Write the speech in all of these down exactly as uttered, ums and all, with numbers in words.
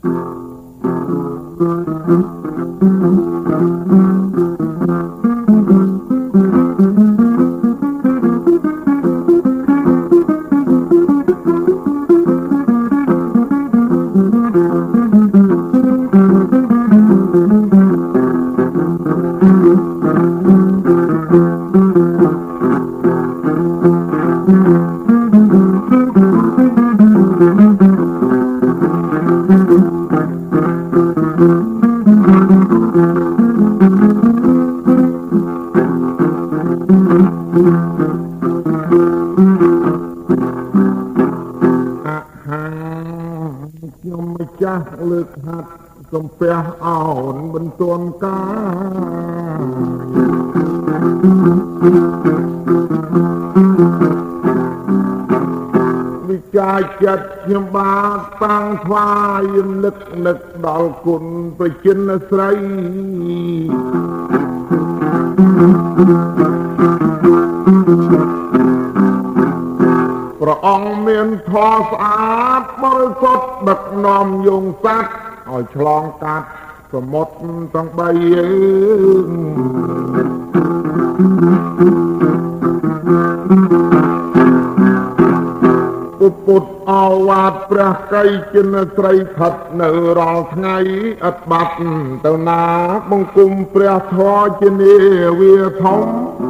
ลึกหัดสมเปียอ่อนบนส่วนกาวิจารจัดยมบาตั้งควายนึกนึกดอลกุลไปจินสไรพระองค์เมียนทอสะอาดบริสุทธิ์ดักนอมยงสัตว์เอาฉลองกัดสมดตั้งใบปุบปุดเอาวาดประไกจินไตรขัดเนรอไงอัดบัดเต่านาบังกุมประทอจินเวียทอง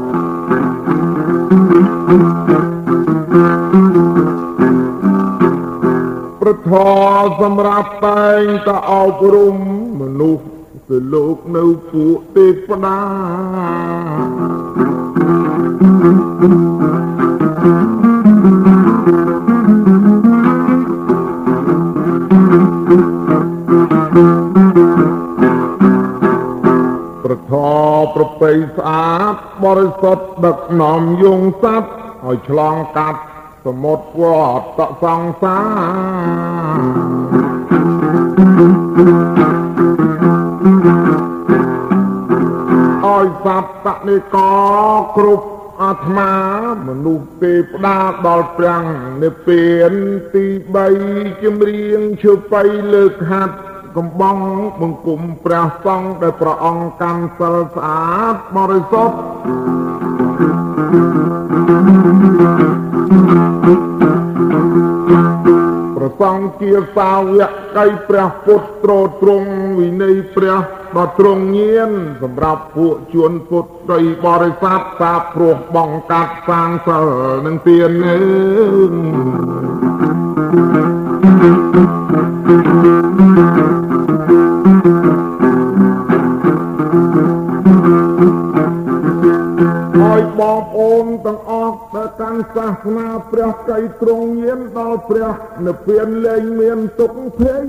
ประทอสำหรับแต่งตะเอาปรุมมนุษย์สิโลกในผู้ติดปนาประทอประไปสะอาดบริสุทธิ์ดักนอมยงสัตว์ให้ฉลองกัดสมดวอดตะสังสาอ้อยสัตตะนิกอกรุบอาตมามนุษย์เตปดาดอลปรังในเปลี่ยนตีใบจมเรียงชื่อไปเลิกหัดกำบังบังกุมพระสงฆ์ได้พระองค์กันสะอาดบริสุทธิ์ประสงค์เกียรสาวะไกพระพุทธโตตรงวินัยพระบตรงเงียนสำหรับผู้ชวนพุทธโดยบริษัทสาพรวกบ้องกัดสร้างเสริมนังเตียนเองคอยบอกโอนตั้งออกแต่การศาสนาพระไกตรงเย็นต่อพระเนเปลี่ยนเลยเมียนตุกเพย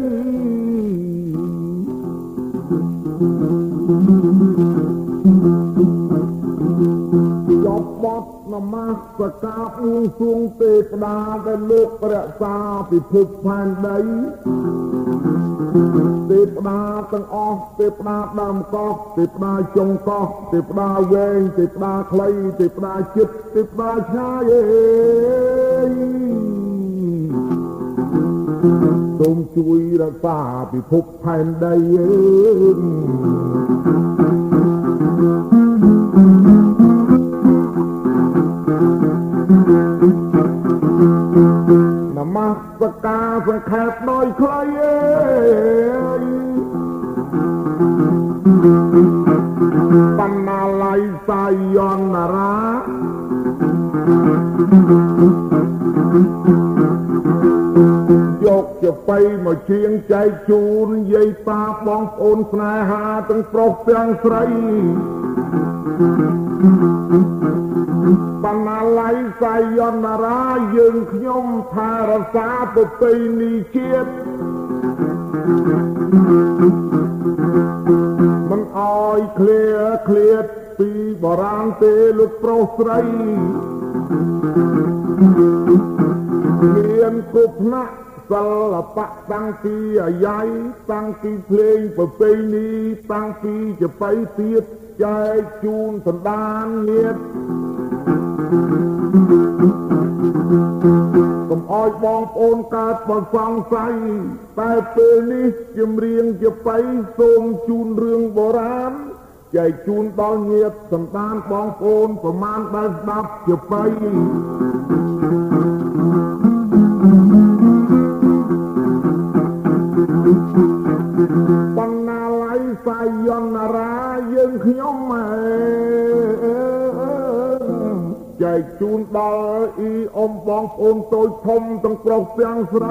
จบบทนมัสการวงสวงเตปดาได้ลูกประสาพิภพผ่านใดเตปดาตั้งออกเตปดาดำกอกเตปดาจงกอกเตปดาเวงเตปดาใครเตปดาจิตเตปดาชายทรงช่วยรักษาพิภพผ่านใดนมัสการสังขารโดยใครปัญนาไลสายยอนนาระยกจะไปมาเชียงใจจูนยัยตาบองโอนสนายหาตั้งปรกเสียงใสปัญนาไลสายยอนนารายืนขยมทารสาปไปนิเชียดมันอ้อยเคลียเคลียดปีบรางเตลุกโปรสไรเรียนกุบนะสลับปะตั้งปีใหญ่ตั้งปีเพลงประเพณีตั้งปีจะไปเสียดใจจูนสันดานเงียดกมอ้อยบองโอนกาดบฟังใสแต่เปนี้จำเรียงจะไปส่งจูนเรื่องโบราณใจจูนตอนเงียบสัมตานบองโอนประมาณได้ดับจะไปปัญนาไหลใส่ยนนารายังขยมแม่ใจจูนดอลอีอมบองโอนโตยทมต้องกรอกเสียงใส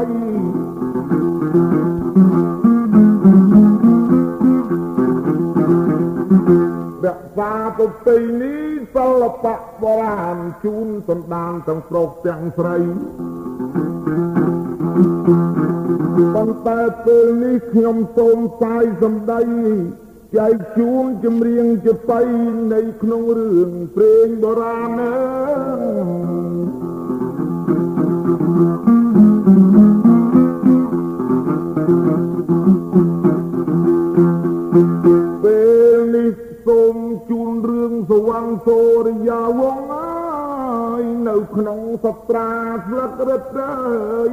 แบบฟาตุตีนี้สลปะโบราณจูนสันดานต้องกรอกเสียงใสตั้งแต่เตือนนี้ขยมโสมสายสำได้ใจจูนจำเรียงจะไปในขนมเรื่องเพลงโบราณเป็นนิสมจูนเรื่องสว่างโสริยาวงไอ้ในขนมสตราสลักเร็ดเลย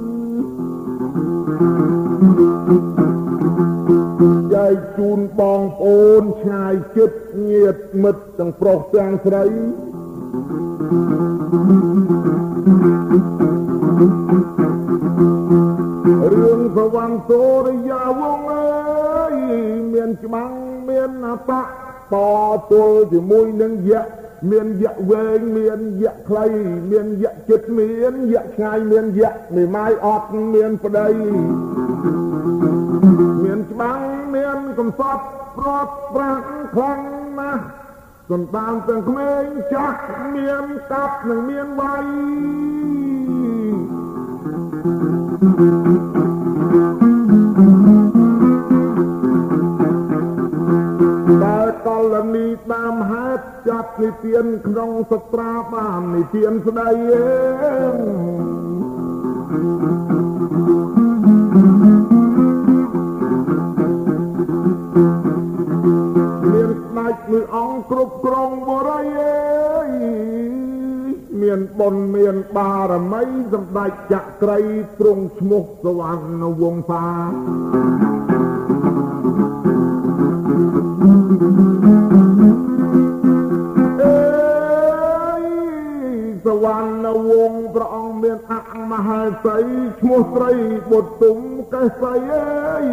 ใจจูนปองโอนชายจุดเงียดมิดตั้งปลอกแสงใสเรื่องสว่างโสริยาวงเอ้ยเมียนจมังเมียนนาตะต่อตัวที่มวยนึงยะเมียนยะเวงเมียนยะใครเมียนยะจุดเมียนยะชายเมียนยะไม่ไม้ออกเมียนประเดี๋ยเมียนจมังเมียนกำซับปลอดปรังคลังนะจนตามแต่งเมงจักเมียนกับหนึ่งเมียนไว้แต่กรณีตามหาจัดในเตียนขนมสตราบ้านในเตียนสดายเองเมียนนายมืออ่องกรุบกรองบรายเมียนบนเมียนบารไม่สำได้จักไกรตรงชมุกสวรรค์วงฟ้าเอ้ยสวรรค์วงพระองค์เมียนอักมหาไสชมุกไตรบทตุมกะไสเอ้ย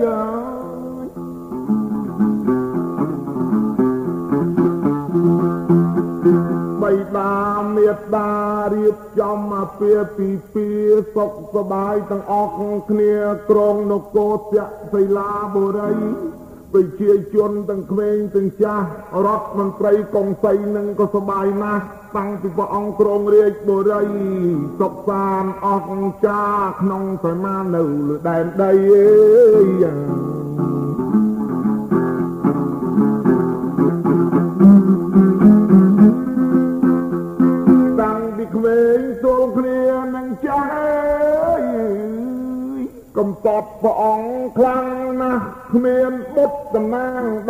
ใบตาเมียดาเรียบจอมมาเปียปีเปียสกสบายตั้งออกเคลียกรองนกโกตจะไสลาบุรีไปเชียจนตั้งเคว้งตั้งจ้ารถมันไตรกองใสนึงก็สบายนะตั้งที่พระองค์กรองเรียกบุรีสกสานออกจ้าขนองใส่มาหนึ่งหรือแดนใดเวงโซเคลียนังใจกำตอบพระองค์คลังนะเมียนบดตำนางใด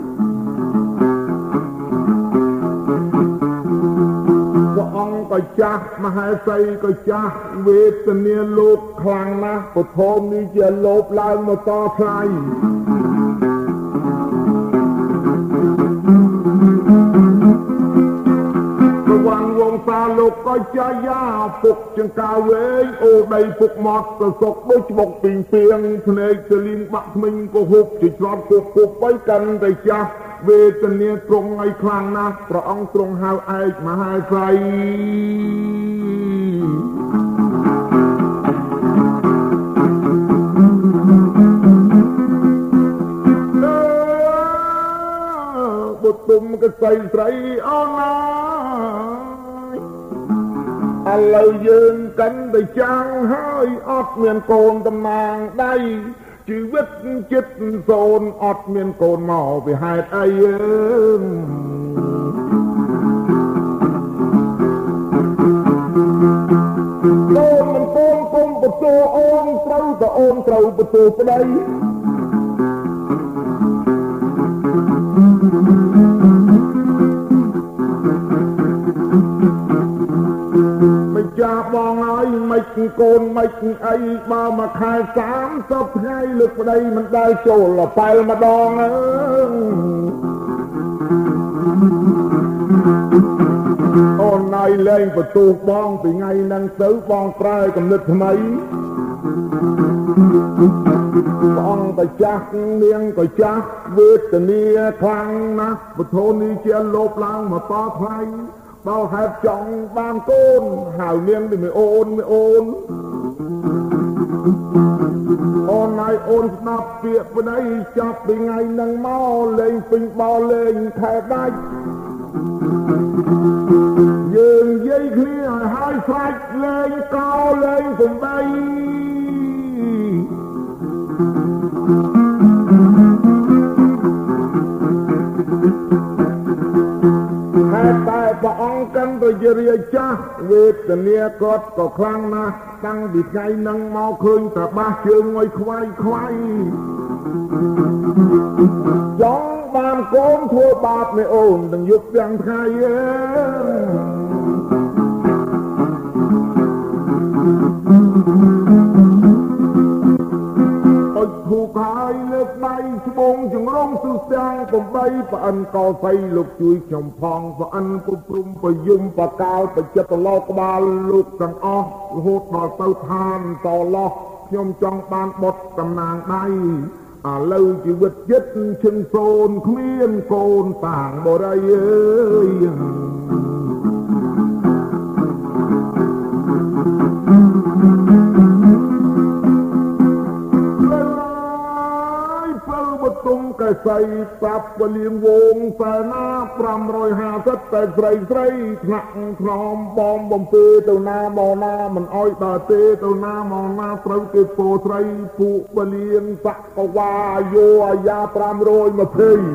พระองค์ก็จักมหาไสก็จักเวทเนียโลกคลังนะปฐมนี้จะโลบลายมาต่อใครวันวงตาลูกก็จะยาปุกจังกาเวงโอได้ปุกหมดกระสกบุชบกปิงเปียงทะเลจะลินบักมิงก็หุบจิตรอบปุกปุกไปกันแต่จ้าเวทเนียตรงไอ้คลังนะพระองค์ตรงหาวไอ้มหาไสบุตรตุ่มก็ใส่ใส่เอานาอะไรยืนกันได้จังให้อดเมียนโกนตำนางได้ชีวิตจิตโซนอดเมียนโกนหมอไปหายไอ้เองโกนมันโกนกลมประตูโอนเต้าแต่โอนเต้าประตูไปได้ไม่จะมองไอ้ไม่โกนไม่ไอ้มามาขายสามสับไงลึกไปมันได้โจลละไปมาดองเออโอนนายเล่งประตูบ้องไปไงนั่งซื้อบ้องไตรกับนึกทำไมบ้องก็จักเลี้ยงก็จักเวทเนียคลังนะปะโทนี้เจียนลบล้างมาต่อไทยเบาแหบจ่องบางโกนหาวเลี้ยงได้ไม่โอนไม่โอนโอนนายโอนนับเปียกไปได้จับไปไงนั่งเมาเล่งปิงบอลเล่งแทบได้ยืนยัยเคลียร์ให้ใส่เล่งเก่าเล่งผมไปแต่แต่ปะองกันตัวเรียจ้าเวทเนียกดก็คลั่งนะตั้งดิไงนั่งเมาคืนแต่บ้าเชิงไว้ควายควายจ้องบานโกนทั่วบาปไม่โอนตั้งยุบยังไทยเองถูกหายเลือกใบชบงจึงร้องสุดแสงผมใบปะอันก่อไฟลูกจุยชมพองปะอันปุปรุมปะยุมปะกาวปะเจ็บลอกบาลลูกกังอ้อโหดต่อเต้าทานต่อลอกยมจองปานบดตำนางได้อาเล่าชีวิตยึดชนโซนเคมียนโกนต่างบ่ได้เอ้ยตุ้งกระใสปรับเลี้ยงวงแต่หน้าปรำรอยหาสัตแต่ใส่ใส่หนักครอมบอมบอมเปเต้าหน้ามอนามันอ้อยตาเตเต้าหน้ามอนาเต้าเก็บโปใส่ผู้เลี้ยงสักกวาโยยาปรำรอยมาเพย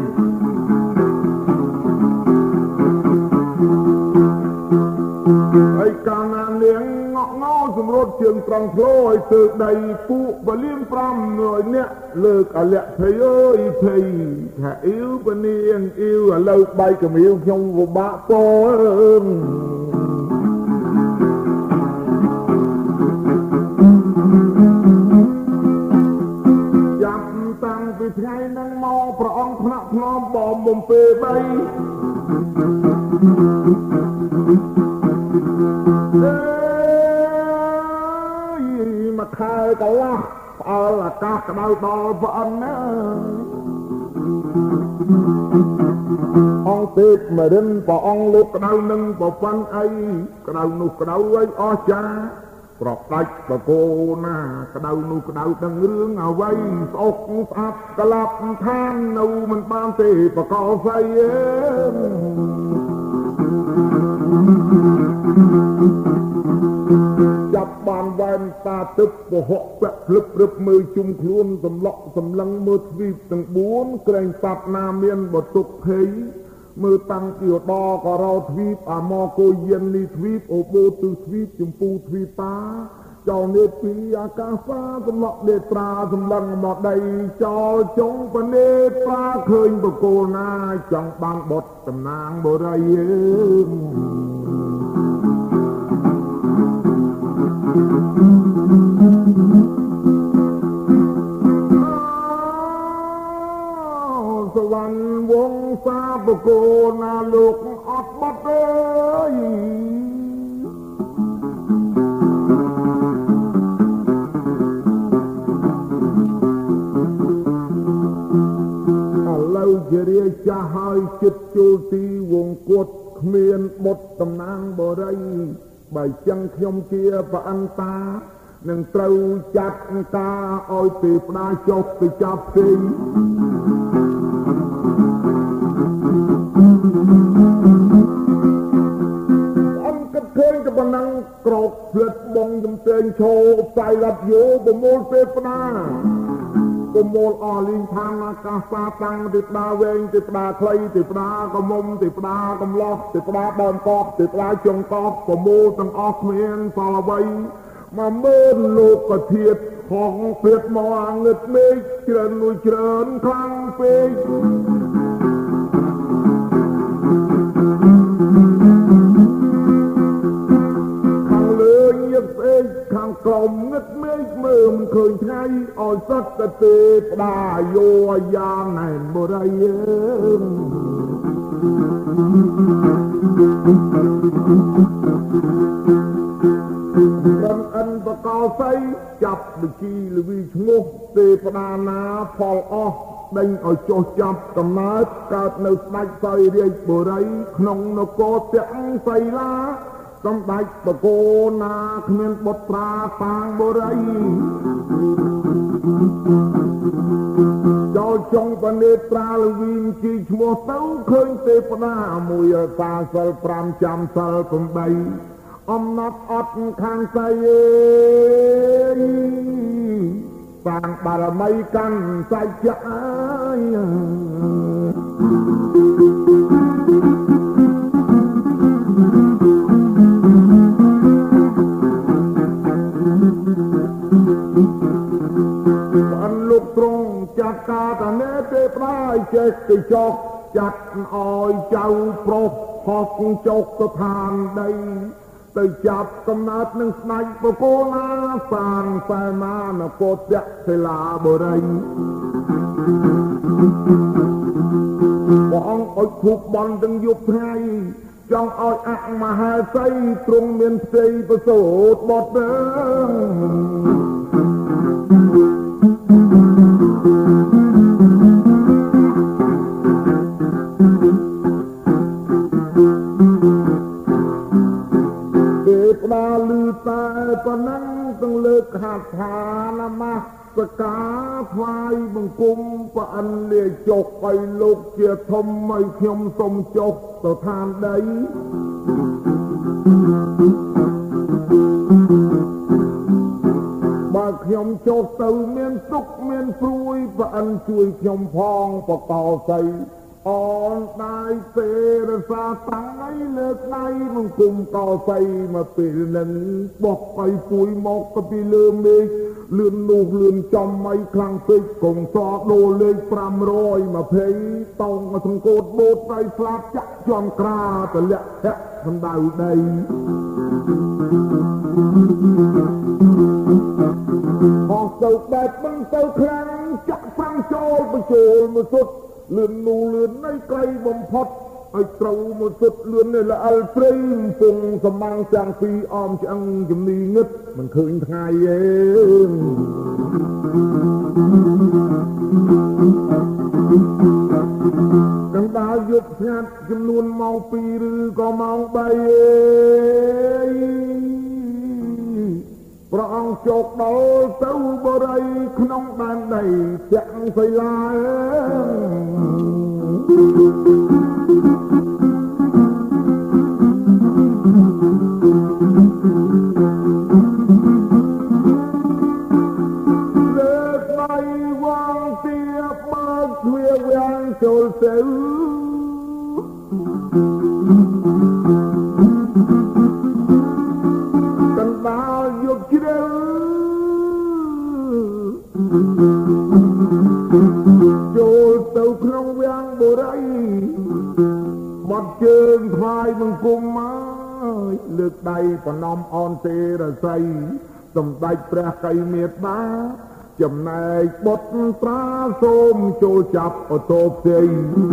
ไอ้การงานเลี้ยงเงาะเงาสมรสเชียงตรังโผล่ตื่นใดผู้บเลี้ยงปรำหน่อยเนี่ยเลิกอะไรเพยเอ้ยเพยถ้าอิ้วปนเนียงอิ้วเลิกใบกับอิ้วชงวบะโป้ยับตั้งไปไงนั่งมองพระองค์พระพร้อมบอมบมเปใบมาขายกันละเอาละกากระดาษบอลนะองติดมาเดินปองลูกกระดาษหนึ่งปอฟันไอกระดาษนุกกระดาษไว้อจ้าปลอกไตปะโกน่ากระดาษนุกกระดาษตั้งเรื่องเอาไว้อกสับกระลับท่านนูมันปานเตปะกอไฟจับบานแวนตาตึบปะหกแปะพลึบรึบมือจุ่มคล้วนสำลักสำลังมือทวีปตั้งบุญเกรงตับนาเมียนบทตุกเพยมือตั้งเกี่ยวดอกเราทวีปอามอโกเย็นนีทวีปโอโบตุทวีปจุมปูทวีตาเจ้าเนปีอากาฟ้าสำลักเดตราสำลังหมดใดจอจงปเนตราเคยบโกนาจังบางบทตำนางโบราณสวรรค์วงซาบโกนาลูกอดบัดเอ้ยเราจะเรียกจะให้จิตจูตีวงกดเมียนบทตำนางบ่ได้ใบจังขยมเกียปะอันตาหนึ่งเต้าจัดตาอ้อยตีปลาจบไปจับสิอันก็เคยจะมานั่งกรอกเลือดบงจำเตงโชว์ใส่ลับโยบโมลเปปนาบโมลอลิงทางอากาศตังติดดาเวงติดดาใครติดดากระมมติดดากำลอกติดดาบอลกอกติดดาจงกอกบโมลตั้งออกเมียนสารวัยมาเมื่อโลกกระเทียดของเปียดมองเงดเมฆเจริญนุเจริญคลังเปกข้างเลยเงียบเองข้างกลมงึดเมฆเมื่อมันเคยไงอ่อยสักตะเตปดาโยยามไหนบ่ได้เย็นรันอันประกอบใสจับบิชีหรือวิชงกเตปดานาพอลออกดังเอาโจจับกำนัดเกิดในสมัยใส่เรียกบ่ได้ขนมนกโกเสียงใส่ลาสมบัติตะโกนาเขมียนบทตราตางบรัยเจ้าจงปณิตราลวินจีชมัวเต้าเคยเตปนามวยตาสลปรามจำสลปมใบอมนัดอดข้างใสสร้างบารมีกันใส่ใจอันลูกตรงจัดกาตะเนเตปลายเจ็กติจอกจัดอ้อยเจ้าโปรหอกจกสถานใดแต่จับกำนัดหนึ่งสไนปโกนาสางแฟมานโกดยะเทลาบรัยบองอ้อยถูกบอลดึงยุบไทยจองอ้อยอักมาหาใส่ตรงเมียนเซยประโสดบดเดิมปลาลือตาปนังต้องเลิกขาดฐานมาสกาไฟบังกุมปะอันเลี้ยจกไปลูกเกียรทมไม่ขยมสมจกต่อทานใดมาขยมจกเต่าเมียนสุกเมียนฟรุยปะอันช่วยขยมพองปะต่อใส่อ่อนตายเตระสาตังไงเลิกไงมึงกุมต่อใส่มาเป็นนั้นบอกไปปุยหมอกก็ไปเลื่อมเมฆเลื่อนลูกเลื่อนจอมไม่คลังติดกงซอโดเลยปรำรอยมาเพยต้องมาทงโกดโบดไปสลับจักจอมกราแต่เละแทะมันดาวใดพอเสกแบบมันเสกครั้งจักฟังโจลไปโจลมาสุดเลื่อนนูเลื่อนในไกลบ่มพดไอ้เต้ามาสุดเลื่อนในละอัลเฟรมฟงสมังจางปีออมจังจำนีเงึดมันเคยทายเองกันดาหยุดงัดจำนวนเมาปีหรือก็เมาใบพระองค์จกดอลเต้าบรัยขนมบานใดจังใส่ลายเลิกไม่วางเตียบมาเวียงยังโจลเสือกันดาหยุดเชื่อโจลเต้าขนมเวียงบุไรบดเชิงควายมึงกุมมาเลือกใดปนอมอ่อนเตระใสสมได้แปรไก่เมียตาจำนายบทตราโสมโจจับอโตเซย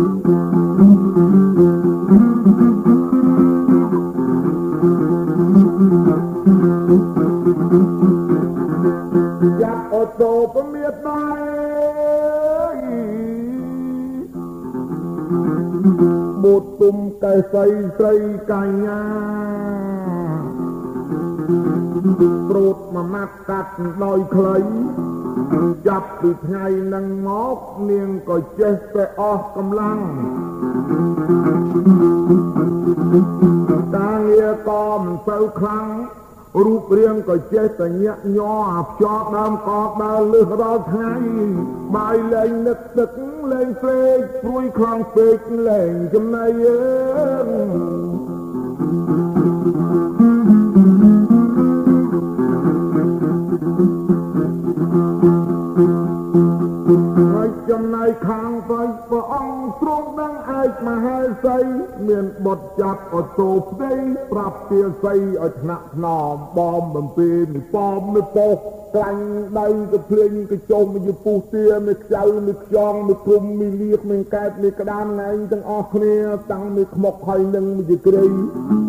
จับอโตปเมียตาบุตรตุ่มไก่ใส่ใส่ไก่ยาโปรดมามัดกัดลอยคล้ายจับติดไงนังมอกเนียงก็เจ๊แต่ออกกำลังตาเงียกอมเซลครั้งรูปเรียงก็เจ๊แต่เนี้ยย่อจอดน้ำกอดดาวเลือดรอไงใบเล่งนึกตึกเล่งเฟกปุยคลองเฟกเล่งจำนายเย็นហើយចំណែកខាងទៅព្រះអង្គទ្រង់ដឹងឯកមហេសីមានបុត្រចាត់អូតូផ្ទៃប្រាប់ទាស័យឲ្យថ្នាក់ថ្នមបំបំពេមីប៉មមីពោះក្លាញ់ដៃក៏ភ្លេងក៏ចុះមួយពុះទាមួយខ្ចៅមួយខ្យងមួយគុំមួយលៀកមួយកែបមួយក្តាមណែងទាំងអស់គ្នាតាំងមួយខ្មុកហើយនឹងមួយក្រៃ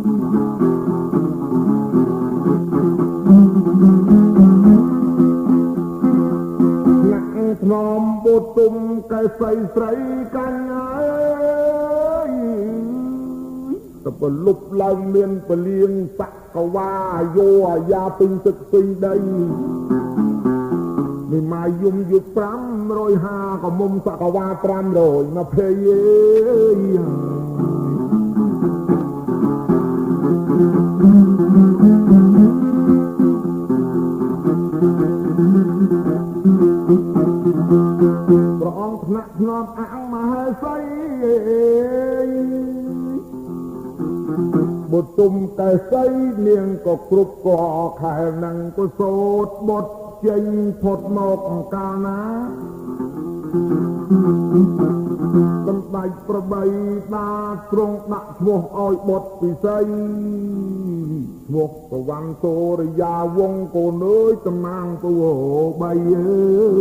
ថ្នមបុទុំកែសៃស្រីកាញ់អើយតបលុបឡើងមានពលៀងសកវាយោអាយ៉ាពេញទឹកពេញដីមីម៉ាយយំយុប្រាំរយហាក៏មុំសកវាប្រាំរយមកភ័យអើយព្រះអង្គថ្នាក់ថ្នមអង្គមហេសីបុត្រទុំកែសីនាងក៏គ្រប់ក៏ខែនឹងក៏សូត្របុត្រចេញផុតមកអង្កាលណាសំដេចប្របីដាទ្រង់ដាក់ឈ្មោះឲ្យបុត្រពិសីឈ្មោះប្រវណ្ណសូរិយាវង្សកូនអើយតំណាងពូបីអើ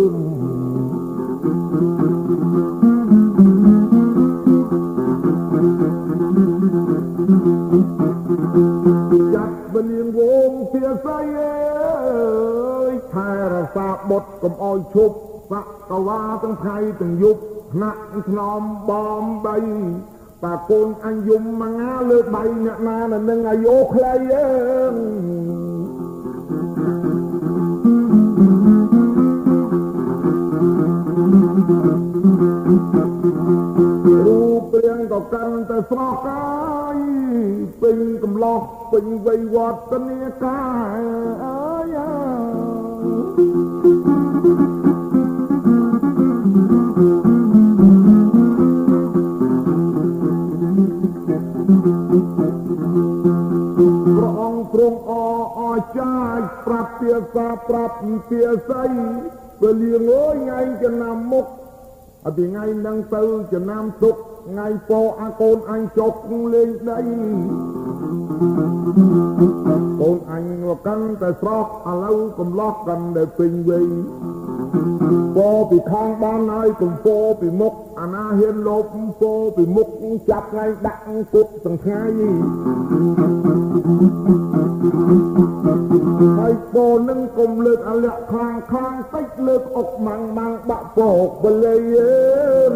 ចាត់បលៀងវងជាស័យអើយថែរក្សាបុត្រកុំឲ្យឈប់សកវាទាំងថ្ងៃទាំងយប់ថ្នាក់ថ្នមបំបីតាកូនអញយំមួយងាលើដៃអ្នកណានឹងអាយុខ្លីអើរូបរាងក៏កាន់តែស្រស់កាយពេញកំឡោះពេញវ័យវឌ្ឍនាការអើយព្រះអង្គទ្រង់អអចារ្យប្រាប់ទាសាប្រាប់ទាស័យពេលលៀងអើយថ្ងៃចំណាំមុខអត់ថ្ងៃនឹងទៅចំណាំទុកថ្ងៃពោអាកូនអញចុកលេងដីកូនអញមកកាន់តែស្រស់ឥឡូវកំឡោះកាន់តែពេញវ័យពោពីខាងបានហើយកុំពោពីមុខអាណាហ៊ានលោបពោពីមុខចាប់ថ្ងៃដាក់គុកទាំងថ្ងៃហើយពោនឹងកុំលើកអាលាក់ខាងខាងតិចលើកអុកម៉ាំងម៉ាំងបាក់ពោកបលីអើ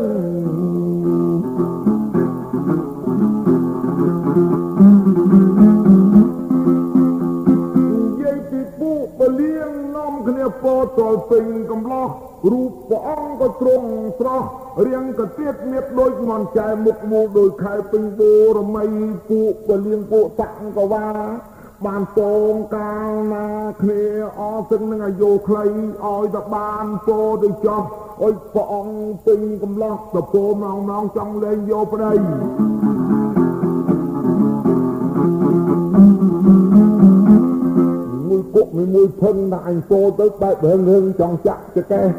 បលៀងនាំគ្នាពោតលពេញកំឡោះរូបព្រះអង្គក៏ទ្រង់ស្រស់រាងក៏ទៀតមៀតដូចមន់ចែមុខមូលដោយខែពេញបូរមីពួកបលៀងពួកតាក់ក៏វាបានពងកាលណាគ្នាអសឹងនឹងអាយុខ្លីឲ្យតែបានពោទៅចោះអុយព្រះអង្គពេញកំឡោះទៅពោម៉ោងម៉ោងចង់លេងយកប្តីមួយគុកមួយភឹងដាក់អញពោទៅបែបរឹងរឹងចង់ចាក់ចកេះ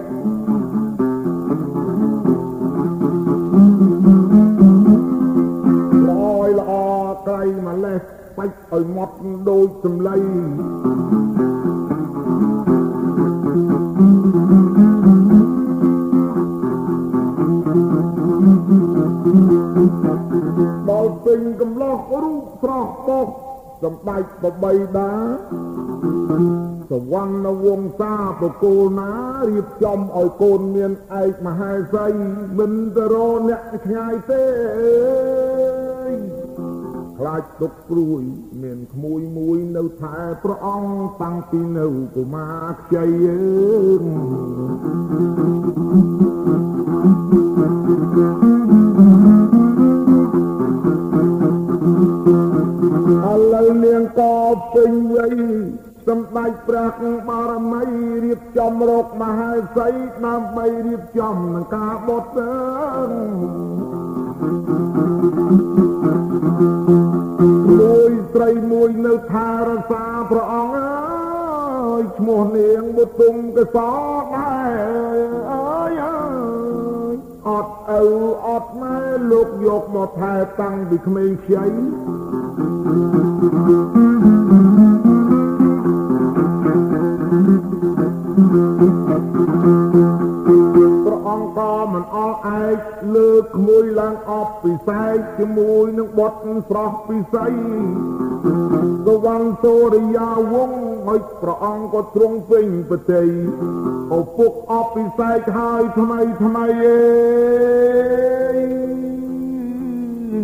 ល្អយល្អក្រៃម្លេះបាច់ឲ្យម៉ត់ដូចសម្លៃដល់ពេញកំឡោះរូបស្រស់បោះសម្ដេចបបីតាសវណ្ណវង្សាបកូលណារៀបចំឲ្យកូនមានឯកមហេសីមិនទៅរអ្នកឆ្ងាយទេខ្លាចទុកព្រួយមានក្មួយមួយនៅថែព្រះអង្គតាំងពីនៅកុមារខ្ចីឥឡូវនាងក៏ពេញវ័យសម្ដេចព្រះបារមីរៀបចំរកមហេសីដើម្បីរៀបចំនឹងការបុត្រមួយស្រីមួយនៅថារសាព្រះអង្គអើយឈ្មោះនាងបុទុមកសោដែរអើយอดเอออดแม่ลูกยกหมดแทนตั้งดิเขมรใช้พระองค์ก็มันออกไอเลิกขโมยล้างออกปีไซจมูยนึกบดสระปีไซกวังโซริยาวงให้พระองค์ก็ตรงเป็นประเทศเอาปุกออกปีไซหายทำไมทำไมเอง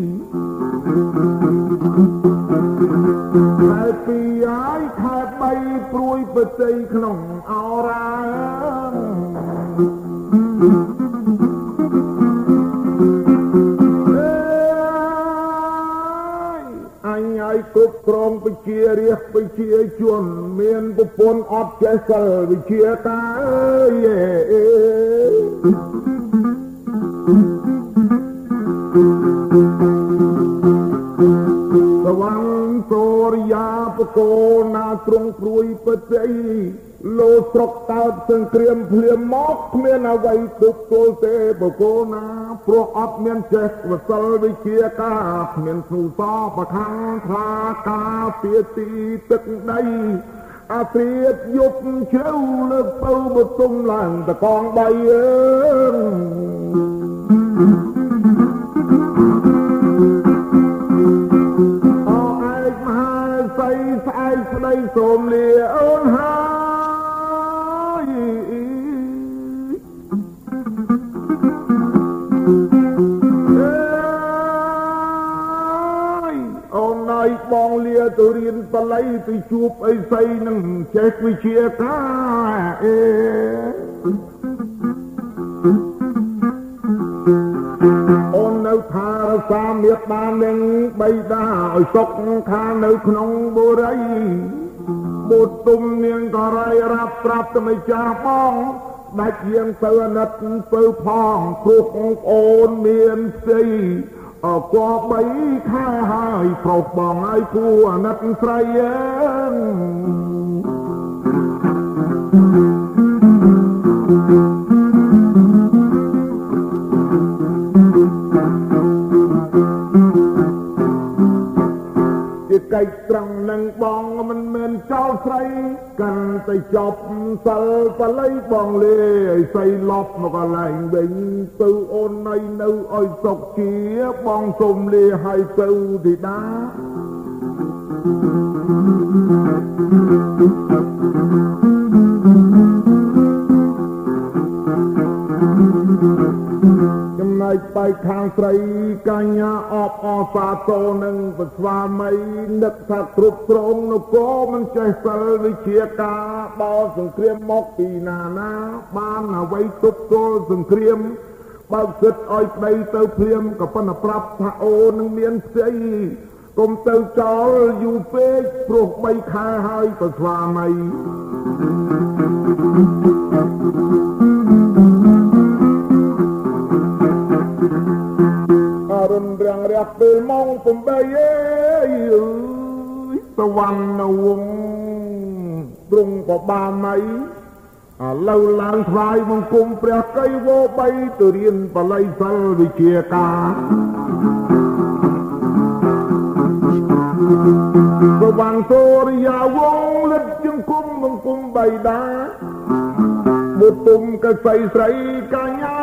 แค่ปีไอ้แค่ใบปลุยประเทศขนมเอาราไอ้กุบกรองไปเชียเรียกไปเชียชวนเมียนปุปนอดเจสลไปเชียตาเย่สว่างโซริยาปโกนาตรงปลุยปเจโลสรกตาสังเกรียมเพลียมมอกเมียนเอาไว้ตุกโกเตปโกนาโปรอดเมียนเจสวสลวิเชียกาเมียนสูซอประคังทากาเปียตีตึกใดอาเสียดยุบเชี่ยวเลิกเต้าบตุ่มหลังตะกองใบเอิงเอาไอ้มาใส่ใส่ใส่สมเลียเอิญหาบองเลียตัวเรียนปลายไปจูบไอ้ใส่หนึ่งเช็ควิเชียกาเอโอนเอาทาสามเมียบานหนึ่งใบดาไอ้ศกขาในขนมบุไรบุตรตุ่มเนียงก็ไรรับรับจะไม่จ่าบ้องได้เพียงเตือนนัดเตือพองครุกโอนเมียนซีออกก็ไปข้าให้ปรบบองไอ้ผู้นัดใส่เองจิตใจตรังนังบองมันเหมือนเจ้าใส่กันแต่จบสลปะไลบองเล่ใส่ลบมาก็ไหลเบ่งตูโอนในเนื้ออ้อยสกเกียบองสมเล่ให้ตูดีด้าจำนายไปข้างใส่กัญญาออกอสาโตนึงปัสวาไม่นึกถ้ากรุบตรงนกมันใจเสลวิเชียกาบอสังเครียมมกปีนานาบ้านเอาไว้ตุกโกสังเครียมบางสุดอ้อยไปเต้าเพลียมกับปนปรับพระโอนึงเมียนเสียกลมเต้าจอลอยู่เป๊กปลุกใบคาให้ปัสวาไม่รุนแรงเรียกเปลมองผมไปเอ้ยตะวันนวงตรงกับบาไหมเล่าลานทรายมังคุมเปรียกไกโวใบตัวเรียนปลายสัลวิเชียกาตะวันโซริยาวงเล็ดจึงคุมมังคุมใบดาบุตุมกระใสใส่กัญญา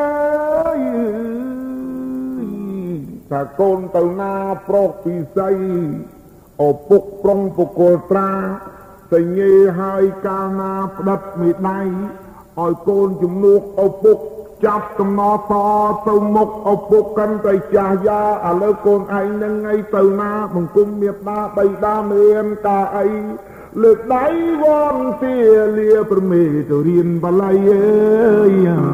ถ้าโกนเต่านาโปรกปีไซโอปุกปรงปุกโกตราใส่เงยให้กานาปดัดมีไนอ้อยโกนจุ่มนุกโอปุกจับกำนอตอเต่ามกโอปุกกันไปจ่ายาอะเลโกนไอนังไงเต่านามึงกุมเมียดาใบดาเมียนตาไอเลือกได้วอนเสียเลียประเมตเรียนบาลายเอ้ย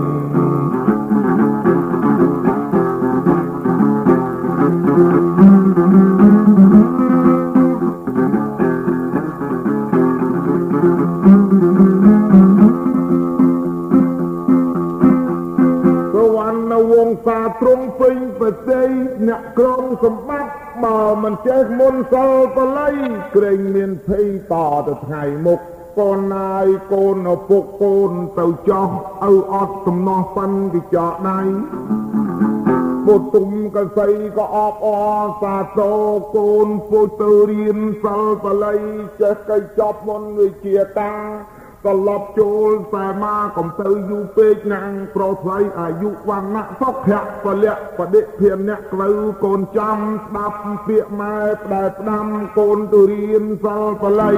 วงศาตรงปิงประเดี๋ยเนี่ยกรองสมบัติมามันเจ้ามนสลปะไลเกรงเมียนเพยต่อแต่ไงมุกកូនណាយកូនឪពុកកូនទៅចោះឪអត់សំណោះប៉ាន់គេចោលដៃពុទុំកសីក៏អបអរសាទរកូនពុទ្ធទៅរៀនសិលបល័យចេះកៃចប់មន្តវិជ្ជាតាត្រឡប់ចូលតែមកកំទៅយូរពេកណាំងប្រថ្លៃអាយុវណ្ណៈសុខៈពលៈបដិភិនអ្នកក្រូវកូនចាំស្ដាប់ពាក្យម៉ែផ្ដែផ្ដាំកូនទៅរៀនសិលបល័យ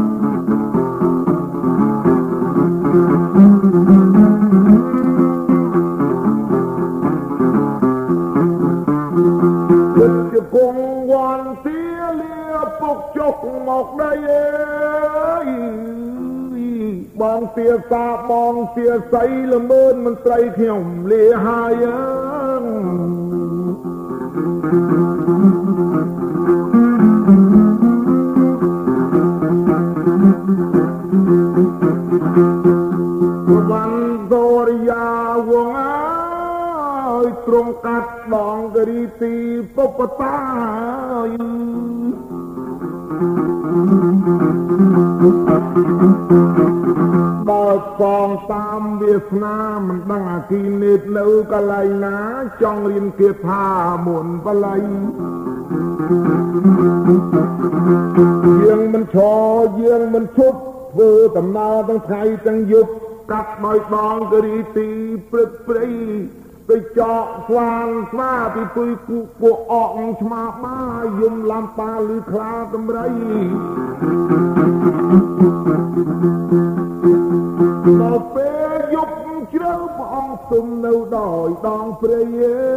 ពិតជាគង់វ័នទាលាពុកចុកមកដីអើយបងទាសាបងទាស័យល្មើនមន្ត្រីខ្ញុំលាហើយវ៉ាន់សូរិយាវងអើយទ្រង់កាត់ដងករីទីពុបតាបើកងតាមវាសនាមិនដឹងអាគីនេតនៅកន្លែងណាចង់រៀនគាថាមុនបល័យយើងមិនឈរយើងមិនឈប់ធ្វើដំណើរទាំងថ្ងៃទាំងយប់កាត់ដោយដងករីទីព្រឹកព្រៃទៅចកស្វានស្វាពីពុយគូពួកអកឆ្មាបាយយំឡាំប៉ាលឺខ្លាតម្រៃដល់ពេលយប់ជ្រៅព្រះអង្គទុំនៅដោយដងព្រៃ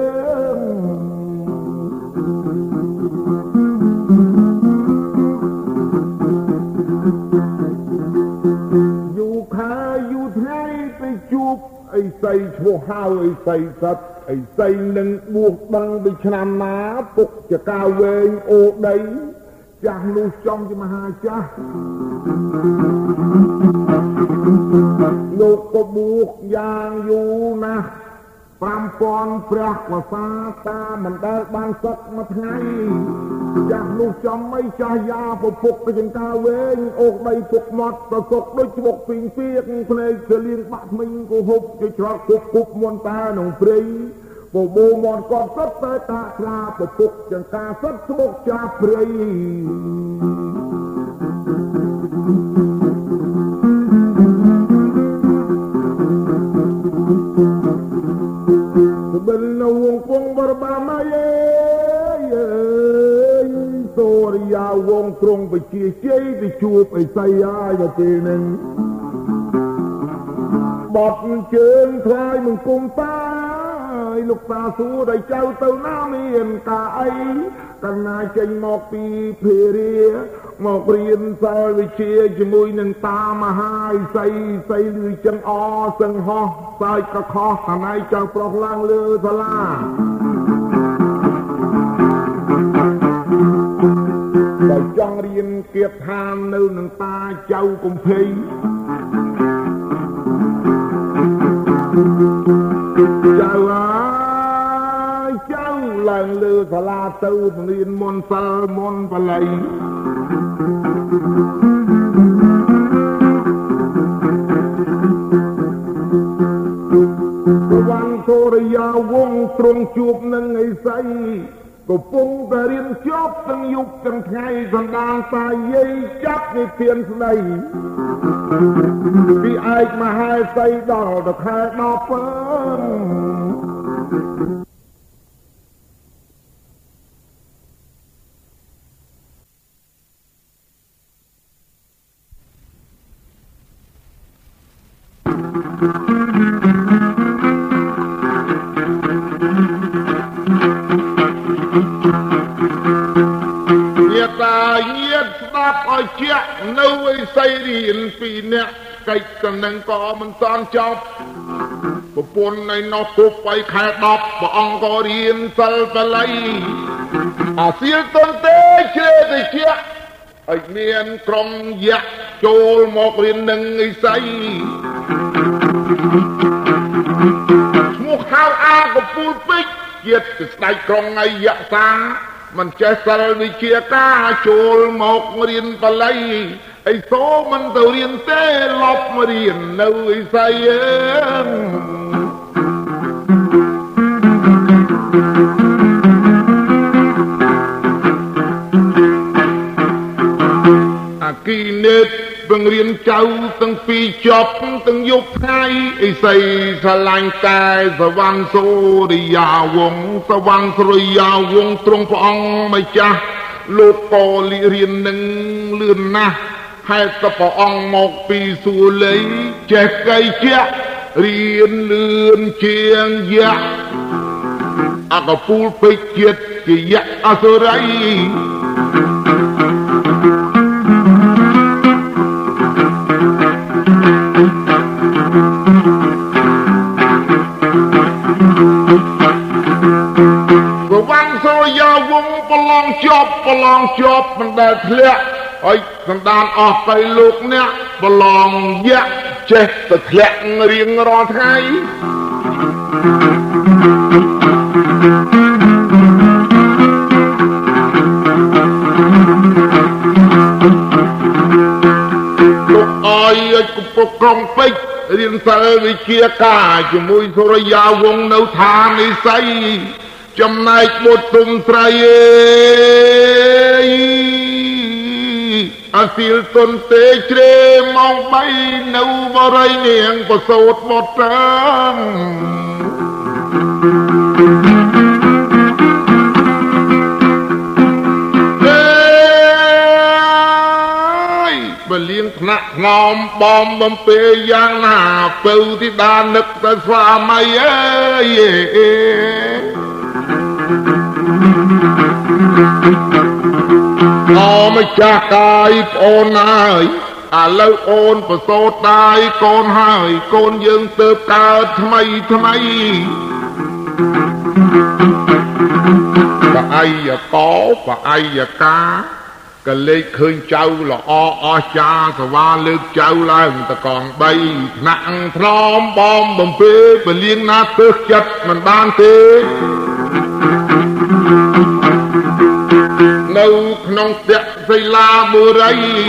យូរខែយូរថ្ងៃទៅជួបអីសីឈ្មោះហៅអីសីសត្វអីសីនឹងបួសដឹងពីឆ្នាំណាពុកចកាវែងអូដីចាស់នោះចំជាមហាចាស់លោកក៏បួសយ៉ាងយូរណាស់ប្រាំពាន់ព្រះវស្សាតាមិនដែលបានសឹកមួយថ្ងៃចាស់នោះចំអីចាស់យ៉ាពពុកទៅចង្ការវែងអូដីពុកមាត់ប្រសុកដូចច្បុកពីងពីកភ្នែកទៅលៀងបាក់មិញក៏ហូបទៅច្រត់គប់គប់មុនតាក្នុងព្រៃបបោមាត់គាត់សិតតែតាខ្លាពពុកចង្ការសិតស្បុកចាស់ព្រៃបិលនៅវងពងបរបាម៉ៃអើយសូរិយាវងទ្រង់វិជាជ័យទៅជួបអីសីហើយទៅពេលហ្នឹងបត់ជើងថ្វាយមង្គមតាលោកតាសួរឲ្យចៅទៅណាមានការអីកណាចេញមកពីភារាមករៀនសិលវិជ្ជាជាមួយនឹងតាមហាអិសីសីលឺចឹងអសឹងហោះសាយកខោះកណៃចៅប្រុសឡើងលើសាលាបើចង់រៀនគៀបឋាននៅនឹងតាចៅកុម្ភីចៅអើយចៅឡើងលើសាលាទៅរៀនមន្តសិលមន្តបល័យវ៉ាន់សូរិយាវងទ្រង់ជួបនឹងអីសីកំពុងតែរៀនចប់ទាំងយប់ទាំងថ្ងៃសណ្ដានតាយាយចាប់និទានស្ដីពីឯកមហេសីដល់ទៅខែដប់ពើញាតស្ដាប់ឲ្យជាក់នៅឯសីរៀនពីអ្នកកិច្ចតំណែងក៏មិនតាន់ចប់ប្រពន្ធនៃនោះគ្រប់ឲ្យខែដប់ព្រះអង្គក៏រៀនសិលបល័យអាសៀលតន្ទេជ្រេទៅជាក់ឲ្យមានក្រុមយៈចូលមករៀននឹងឯសីឈ្មោះហៅអាកពូលពេជ្រជាតិស្ដេចក្រុងឯយៈសាមិនចេះសិលវិជាការចូលមករៀនបល័យไอ้โซมันเตเรียนเต้ลบมาเรียนเนยใส่เองอากีเน็ตบังเรียนเจ้าตั้งปีจบตั้งยุบให้ไอ้ใส่สลายกายสวรรค์โซริยาวงสวรรค์สุริยาวงตรงพระองค์ไม่จ้าลูกโตลิเรียนหนึ่งเลื่อนนะให้ตะพระองค์หมกปีสู่เลยแจกไก่เจ้าเรียนเลื่อนเชียงยะอากาปูไปเกียรติยะอาสไรวังโซยาวงปลองจบปลองจบมันได้เคลียไอ้สันดานออกไปลูกเนี่ยปลองยะเจ็บตะเคลียเรียงรอไทยลูกอ้อยกุปกรองไปเรียนเสวิเชียกาจมุยโซยาวงเนาทานในไซจำนายบทตุมไตรอาศิลตนเตเจรมองใบเนาบไรเนียงประสดหมดจังเฮ้ยบเลี้ยงขณะงอมบอมบำเปยยางหน้าเปิลที่ดานนึกแต่สามัยเอ้พอไม่จากกายโอนนายอาเล่าโอนประโสดตายโกนหายโกนยังเติบกาทำไมทำไมปะไอยากอปะไอยากาก็เลยเคยเจ้าหล่ออาจาสว่าเลือกเจ้าล่างตะกองใบหนังพร้อมบอมบ่มเป้ไปเลี้ยงนาเติกจัดมันบ้านเตเนาขนมเตะใส่ลาบุไร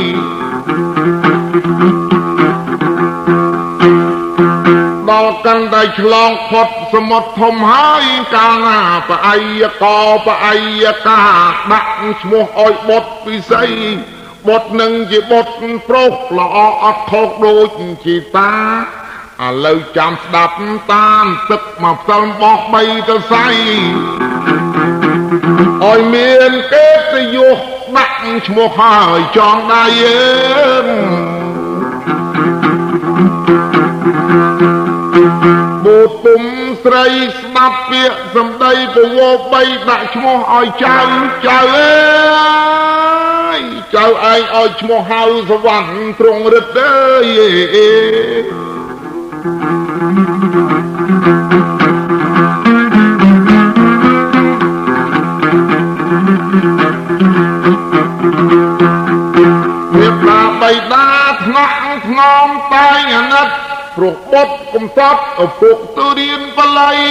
บอกกันได้ฉลองพดสมดทมหายกาหน้าปะไอยกอปะไอยกาดักชมอ้อยบทพิเศษบทหนึ่งจีบทโปรกหล่ออัดทกโดยจีตาอาเลยจำดับตามตึกมาสมบอกใบตะไซอ้อยเมียนเกตยุกดักชมหายจองได้เย็นบูตุมใส่สนับเปียสมได้ปวใบดักชมหายเจ้าเจ้าเอ้ยเจ้าไอ้อ้อยชมหายสวรรค์ตรงฤทธิ์เอ้ยเรียบราใบดาทนักงอมตายนัดปลุกบดกมซัดเอาปลุกตุเรียนปลาย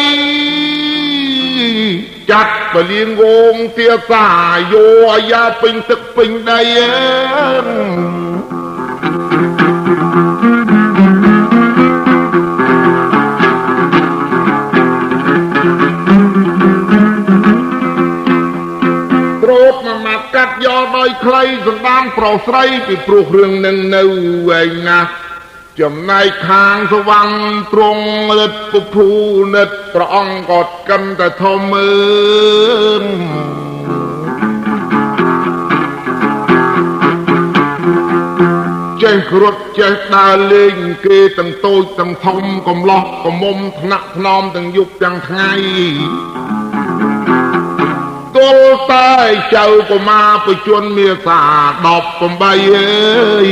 จัดปลีนวงเตียสายโยยาเป็นตึกเป็นใดกัดยอดอยใครสันดานเปล่าใสไปปลุกเรื่องหนึ่งเนื้อเองนะจำนายทางสว่างตรงเล็ดปุผูเน็ดพระองค์กอดกันแต่ทอมือเจ้ารถเจ้าดาเล่งเกตั้งโตตั้งทอมกมล็อกกมมถนักนอมตั้งยุบตั้งไงกลตายเจ้าก็มาไปจวนเมียสาดอกปมใบเอ้ย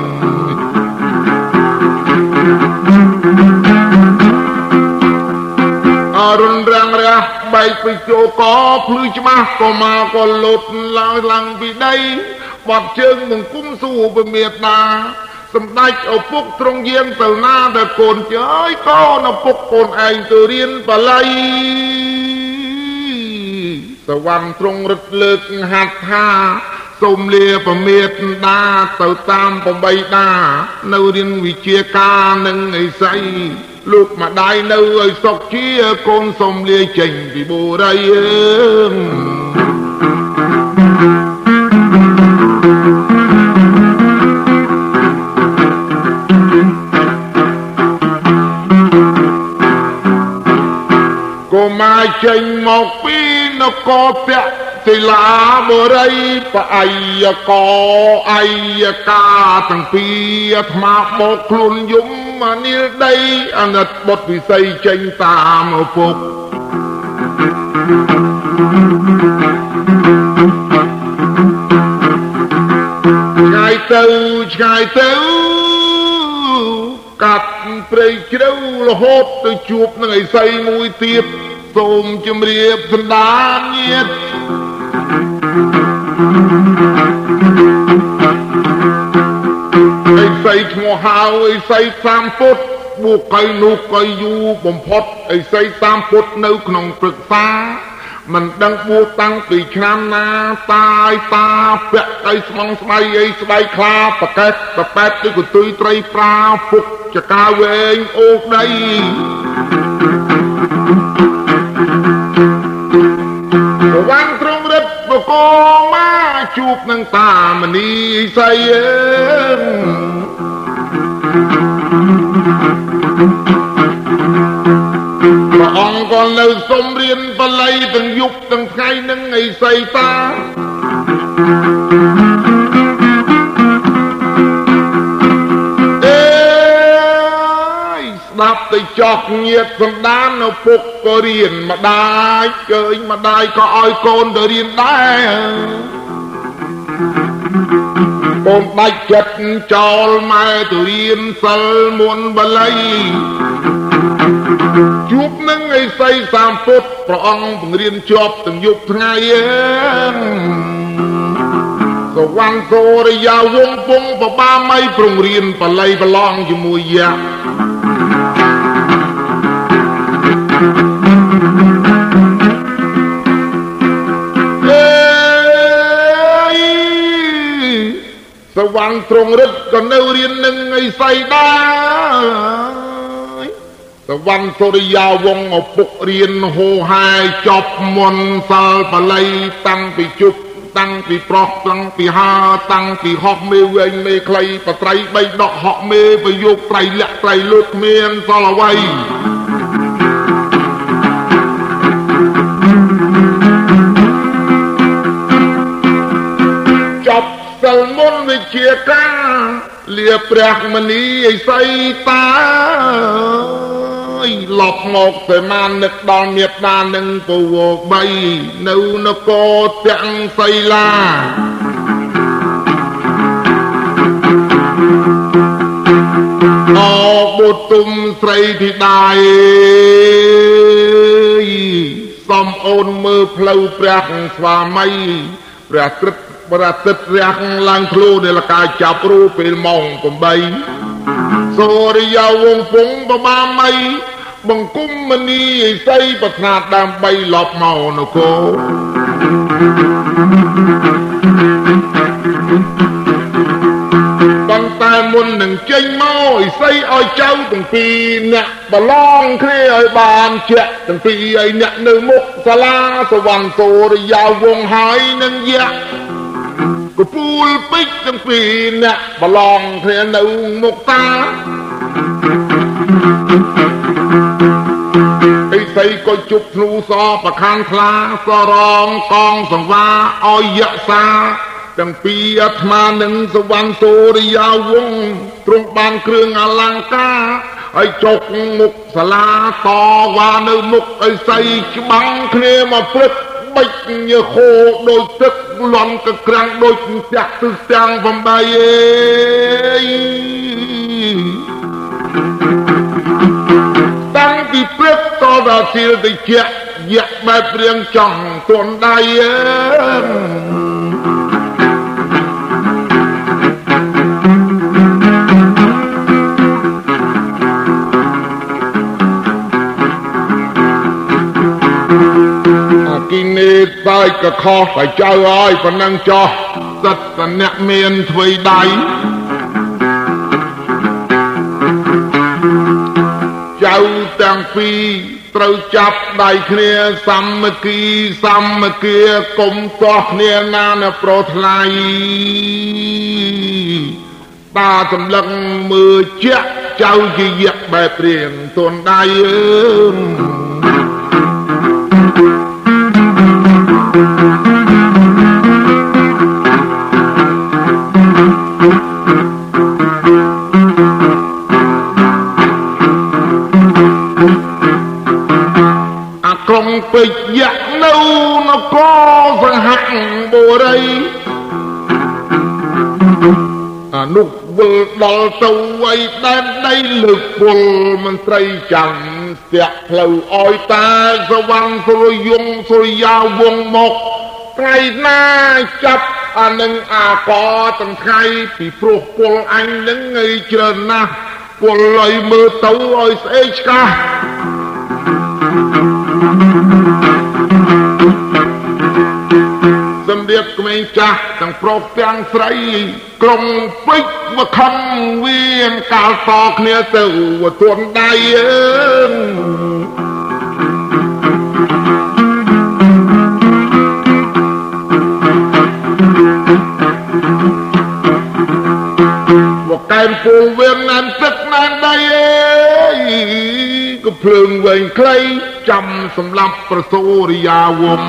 อรุณแรงเรียใบไปโจกอพลือจมาก็มาก็หลุดลังลังไปได้บอดเชิงมึงคุ้มสู้เป็นเมียตาสำได้เอาปุกตรงเยียนเต่าหน้าแต่โกนเจ้ยก็นับปุกโกนไอตัวเรียนปะไลสวรรค์ตรงรึกเลิกหัดท่าสសូមលាប្រមេតដាទៅតាមប្របីដានៅរៀនវិជាការនឹងអីស្អីលោកម្ដាយនៅឲ្យសុខជាកូនសូមលាចេញពីបុរីកុមារចេញមកពីនគរពៈសិលាបុរីប្រអាយកអាយកាទាំងពីរអាត្មាបោកខ្លួនយំអានិលដីអាណិតបុត្រវិស័យចេញតាមឪពុកឆ្ងាយទៅឆ្ងាយទៅកាត់ព្រៃជ្រៅរហូតទៅជួបនឹងឥសីមួយទៀតសូមជម្រាបសន្តានញាតិឥសីឈ្មោះហៅឥសីសាមពុទ្ធបួកកៃនោះកៃយូរបំផុតឥសីសាមពុទ្ធនៅក្នុងព្រឹក្សាមិនដឹងបួសតាំងពីឆ្នាំណាតាយតាពាក់អីស្មងស្បៃអីស្បៃខ្លាប្រកេតប្រប៉ែតដូចកន្ទុយត្រីប្រាពុកចកាវែងអូសដីប្រវត្តិត្រង់រិទ្ធបកមកជួបនឹងតាមនីស័យព្រះអង្គក៏នៅសុំរៀនបល័យទាំងយប់ទាំងថ្ងៃនឹងឥសីតាអេស្ដាប់ទៅចោះញាតសន្តាននៅពុកក៏រៀនម្ដាយឃើញម្ដាយក៏ឲ្យកូនទៅរៀនដែរកូនដាច់ចិត្តចោលម៉ែទៅរៀនសិលមុនបល័យជួបនឹងឥសីសាមពុទ្ធព្រះអង្គបង្រៀនជាប់ទាំងយប់ថ្ងៃសវណ្ណសូរិយាវង្សពងបបាមៃប្រងរៀនបល័យប្រឡងជាមួយយ៉ាសវណ្ណត្រង់រិទ្ធក៏នៅរៀននឹងឥសីដែរសវណ្ណសូរិយាវង្សឪពុករៀនហូហែចប់មុនសាលបល័យតាំងពីជប់តាំងពីប្រុសតាំងពីហើតាំងពីហោះមេវែងមេខ្លីបត្រីបីដកហក់មេប្រយោគត្រីលាក់ត្រីលូតគ្មានសល់អ្វីចប់សិលមុនវិជាការលាព្រះមនីឥសីតាឡប់មកទៅបាននឹកដល់មេត្តានឹងពវបីនៅនគរទាំងសីលាអបុទុមស្រីធីតាសំអូនមើលផ្លូវព្រះស្វាមីព្រះក្រឹតប្រតិទរះឡើងធ្លូនៃលកាចាប់រូពេលម៉ោងប្រាំសូរិយាវង្សពងបបាមៃបង្គំមនីឥសីប្រាថ្នាដើម្បីលប់មកនគរប៉ុន្តែមុននឹងចេញមកឥសីឲ្យចៅទាំងពីរអ្នកប្រឡងគ្នាឲ្យបានជាក់ទាំងពីរឲ្យអ្នកនៅមុខសាលាសវណ្ណសូរិយាវង្សហើយនឹងយៈកពូលពេជ្រទាំងពីរអ្នកប្រឡងគ្នានៅមុខតាឥសីក៏ជប់ធ្នូសប្រខានខ្លាសរងកងសង្វាឲ្យយៈសាទាំងពីរអាត្មានិងសវណ្ណសូរិយាវង្សទ្រង់បានគ្រឿងអលង្ការហើយចុកមុខសាលាតវ៉ានៅមុខឥសីច្បាំងគ្នាមកព្រឹកបិចញើខោដូចទឹកលន់កក្រាំងដូចផ្ទះទិសទាំងបំបីអេតាំងពីព្រឹកតដល់សៀលទៅជាយៈបែបព្រៀងចង់ទន់ដៃអើគីនេតតែក៏ខុសតែចៅហើយប៉ុណ្ណឹងចោះសិតតែអ្នកមានទ្វេដៃចៅទាំងពីរត្រូវចាប់ដៃគ្នាសាមគ្គីសាមគ្គីកុំតោះគ្នាណានៅប្រថ្លៃតាសម្លឹងមើលជាក់ចៅជាយៈបែបរៀងទន់ដៃអើក្រុងពេជ្រយៈនៅនគរសង្ហបុរីអនុវិលដល់ទៅໄວដែនដីលើកពលមន្ត្រីចាំស្ទាក់ផ្លូវអោយតាសវណ្ណសុរយងសុរិយាវងមកថ្ងៃណាចាប់អានឹងអាកទាំងថ្ងៃពីព្រោះពលអញនឹងឯច្រើនណាស់ពលឲ្យមើលទៅឲ្យស្អេកឆ្កាស់សម្រៀបក្មេងចាស់ទាំងប្រុសទាំងស្រីក្រុងពេជ្រវខំវៀនកាលតគ្នាទៅទន់ដៃអើមកកែមពលវៀនណានទឹកណានដៃអើយក៏ភ្លើងវែងខ្លីចាំសម្រាប់ប្រសូរិយាវង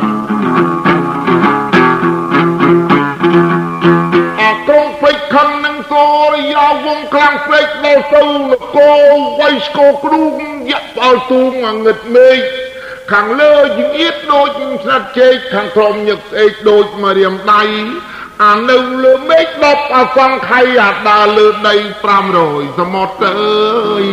អាក្រុងពេជ្រខំនឹងសូរិយាវងខ្លាំងពេកដល់ទៅនគរវៃស្គរគ្រូយ៉ាប់ឲ្យទូងងឹតមេឃខាងលើយងអៀតដូចស្នាត់ជែកខាងក្រោមញឹកស្អេកដូចមករៀមដៃអានៅលើមេឃដប់អាសង្ខ័យអាដើរលើដីប្រាំរយសមុទ្រអើយ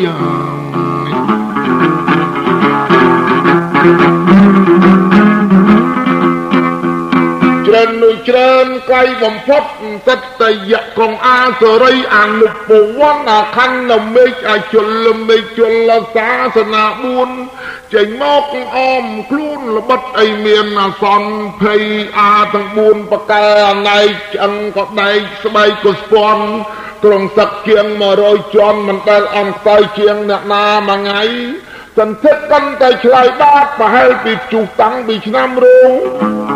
ច្រើននោះច្រើនក្លៃបំផុតសិតតែយៈក្រុងអាសរីអនុពវ័នអាខណ្ឌនៅមេឃអជលមេឃជលសាសនាបួនចេញមកអមខ្លួនល្បិតអីមានអសន្នភ័យអាទាំងបួនបកែអណៃឆ្អឹងក៏ដែកស្បែកក៏ស្ពាន់ក្រុងសឹកជាងមួយរយជាន់មិនដែលអន់ខ្សោយជាងអ្នកណាមួយថ្ងៃសន្ធិដ្ឋកាន់តែឆ្លើយបាតប្រហែលពីជុះតាំងពីឆ្នាំរោង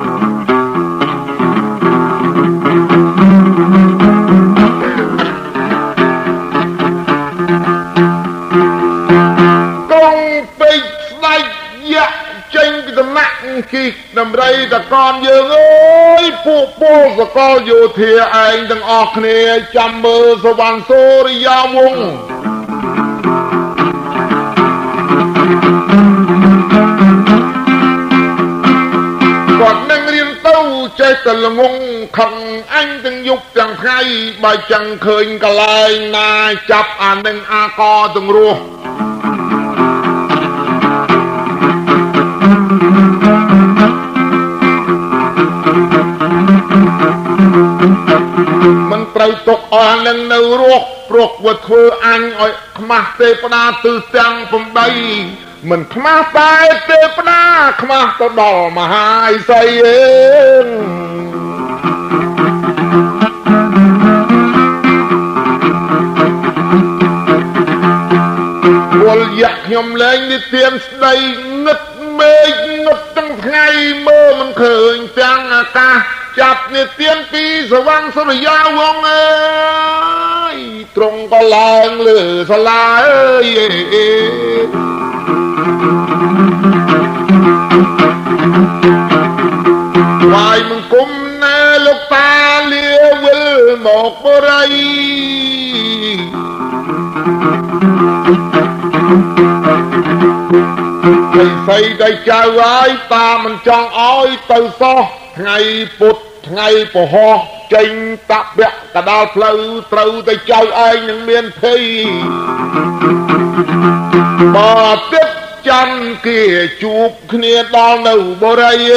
ក្រុងពេជ្រស្ដេចយៈចេញពីដំណាក់គីដំរីតកនយើងអើយពួកពលសកលយោធាឯងទាំងអស់គ្នាចាំមើលសវណ្ណសូរិយាវងศ์គាត់នឹងរៀនទៅចេះតែល្ងងខឹងអញទាំងយប់ទាំងថ្ងៃបើចឹងឃើញកន្លែងណាចាប់អានឹងអាកទាំងរស់មិនត្រូវទុកអានឹងនៅរស់ព្រោះវាធ្វើអញឲ្យខ្មាស់ទេវតាទិសទាំងប្រាំបីមិនខ្មាស់តែទេវតាខ្មាស់ទៅដល់មហាឥសីអើវល់យៈខ្ញុំលែងនិទានស្ដីងឹតមេឃងឹតទាំងថ្ងៃមើលមិនឃើញទាំងអាកាសចាប់និទានពីសវណ្ណសុរិយាវងศ์អើយត្រង់ក៏ឡើងលើសាលាអើយវាយមង្គមណែលោកតាលាវិលមកបរិយឥសីដែលចៅហើយតាមិនចង់ឲ្យទៅសោះថ្ងៃពុទ្ធថ្ងៃពហោះចេញតបៈកដាលផ្លូវត្រូវតែចៅឯងនឹងមានភ័យបើទឹកច័ន្ទគេជួបគ្នាដល់នៅបរិយ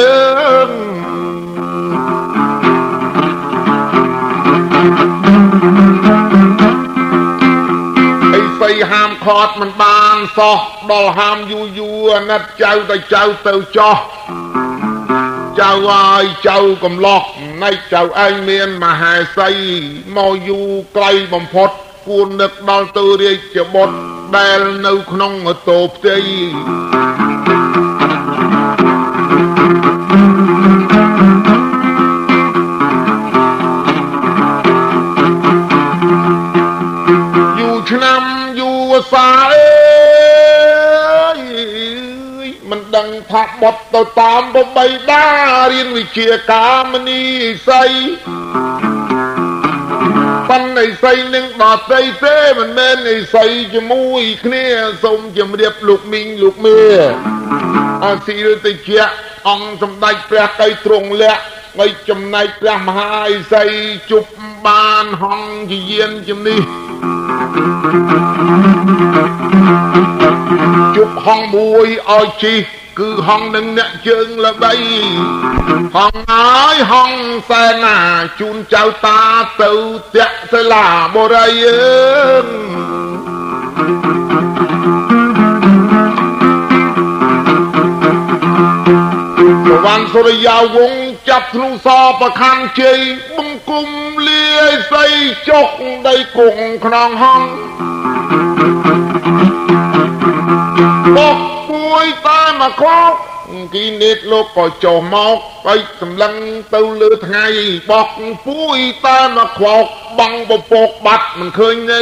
អីស្អីហាមខត់មិនបានសោះដល់ហាមយូរយូរអាណិតចៅតែចៅទៅចោះចៅហើយចៅកំឡោះចំណែកចៅឯងមានមហេសីមកយូរไกลបំផុតគួរនឹកដល់ទៅរាជបុត្រដែលនៅក្នុងតោផ្ទៃយូរឆ្នាំយូរសាអេមិនដឹងថាបត់ទៅតាមបបីដារៀនវិជាកាមនីស័យប៉ុន្តែស័យនឹងដតីទេមិនមែនឯស័យជាមួយគ្នាសូមជម្រាបលោកមីងលោកមេអសិរតិជាអង្គសម្ដេចព្រះកៃទ្រង់លក្ខនៃចំណែកព្រះមហាឥសីជប់បានហងជាយានជំនេះជប់ហងមួយឲ្យជីគឺហងនឹងអ្នកជើងល្បីហងហើយហងសែនាជូនចៅតាទៅតេសិលាបរិយសវណ្ណសុរិយាវង្សចាប់ធ្នូសប្រខណ្ឌជ័យបង្គំលាយស័យចុកដីគង់ក្នុងហងបោកពួយតែមកខកគីនេតលោកក៏ចុះមកទៅសម្លឹងទៅលើថ្ងៃបោកពួយតែមកខកបាំងពពកបាត់មិនឃើញទេ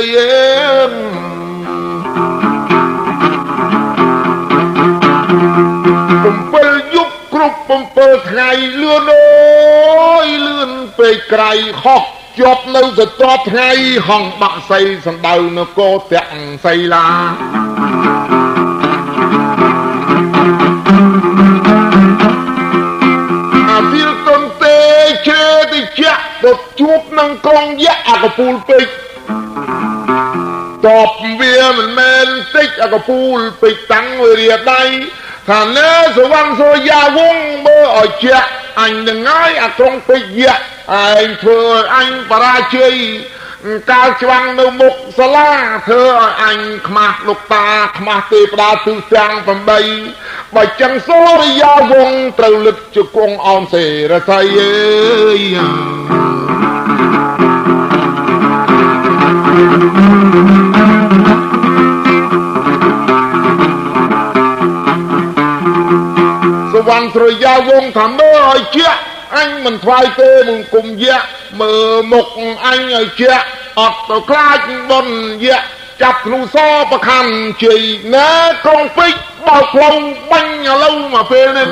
កំពិលយុគគ្រប់បំពើថ្ងៃលឿនអើយលឿនពេកក្រៃខុសជាប់នៅសត្វថ្ងៃហងបាក់សៃសម្ដៅនគរទាំងសៃឡាអាពីលតុនទេជេតិជាទៅជួបនឹងកងយៈអកពូលពេកតបវាមិនមែនតិចអកពូលពេកតាំងវិរិយដៃថាណែសវណ្ណសុរិយាវង្សមើលឲ្យជាអញនឹងហើយអាក្រុងពេជ្រយៈឯងធ្វើឲ្យអញបរាជ័យកាលច្វាំងនៅមុខសាលាធ្វើឲ្យអញខ្មាស់លោកតាខ្មាស់ទេវតាទិសទាំងប្រាំបីបើចឹងសុរិយាវង្សត្រូវលឹកជង្គង់អោនសេរស័យអើយសវណ្ណសុរិយាវង្សថាមើលឲ្យជាអញមិនថ្វាយទេមង្គមយៈមើលមុខអញឲ្យជាអត់ទៅខ្លាចបុណ្យយៈចាប់ធ្នូសប្រខណ្ឌជ័យណាក្រុងពេជ្របើកផ្លូវបាញ់ឥឡូវមកពេលនេះ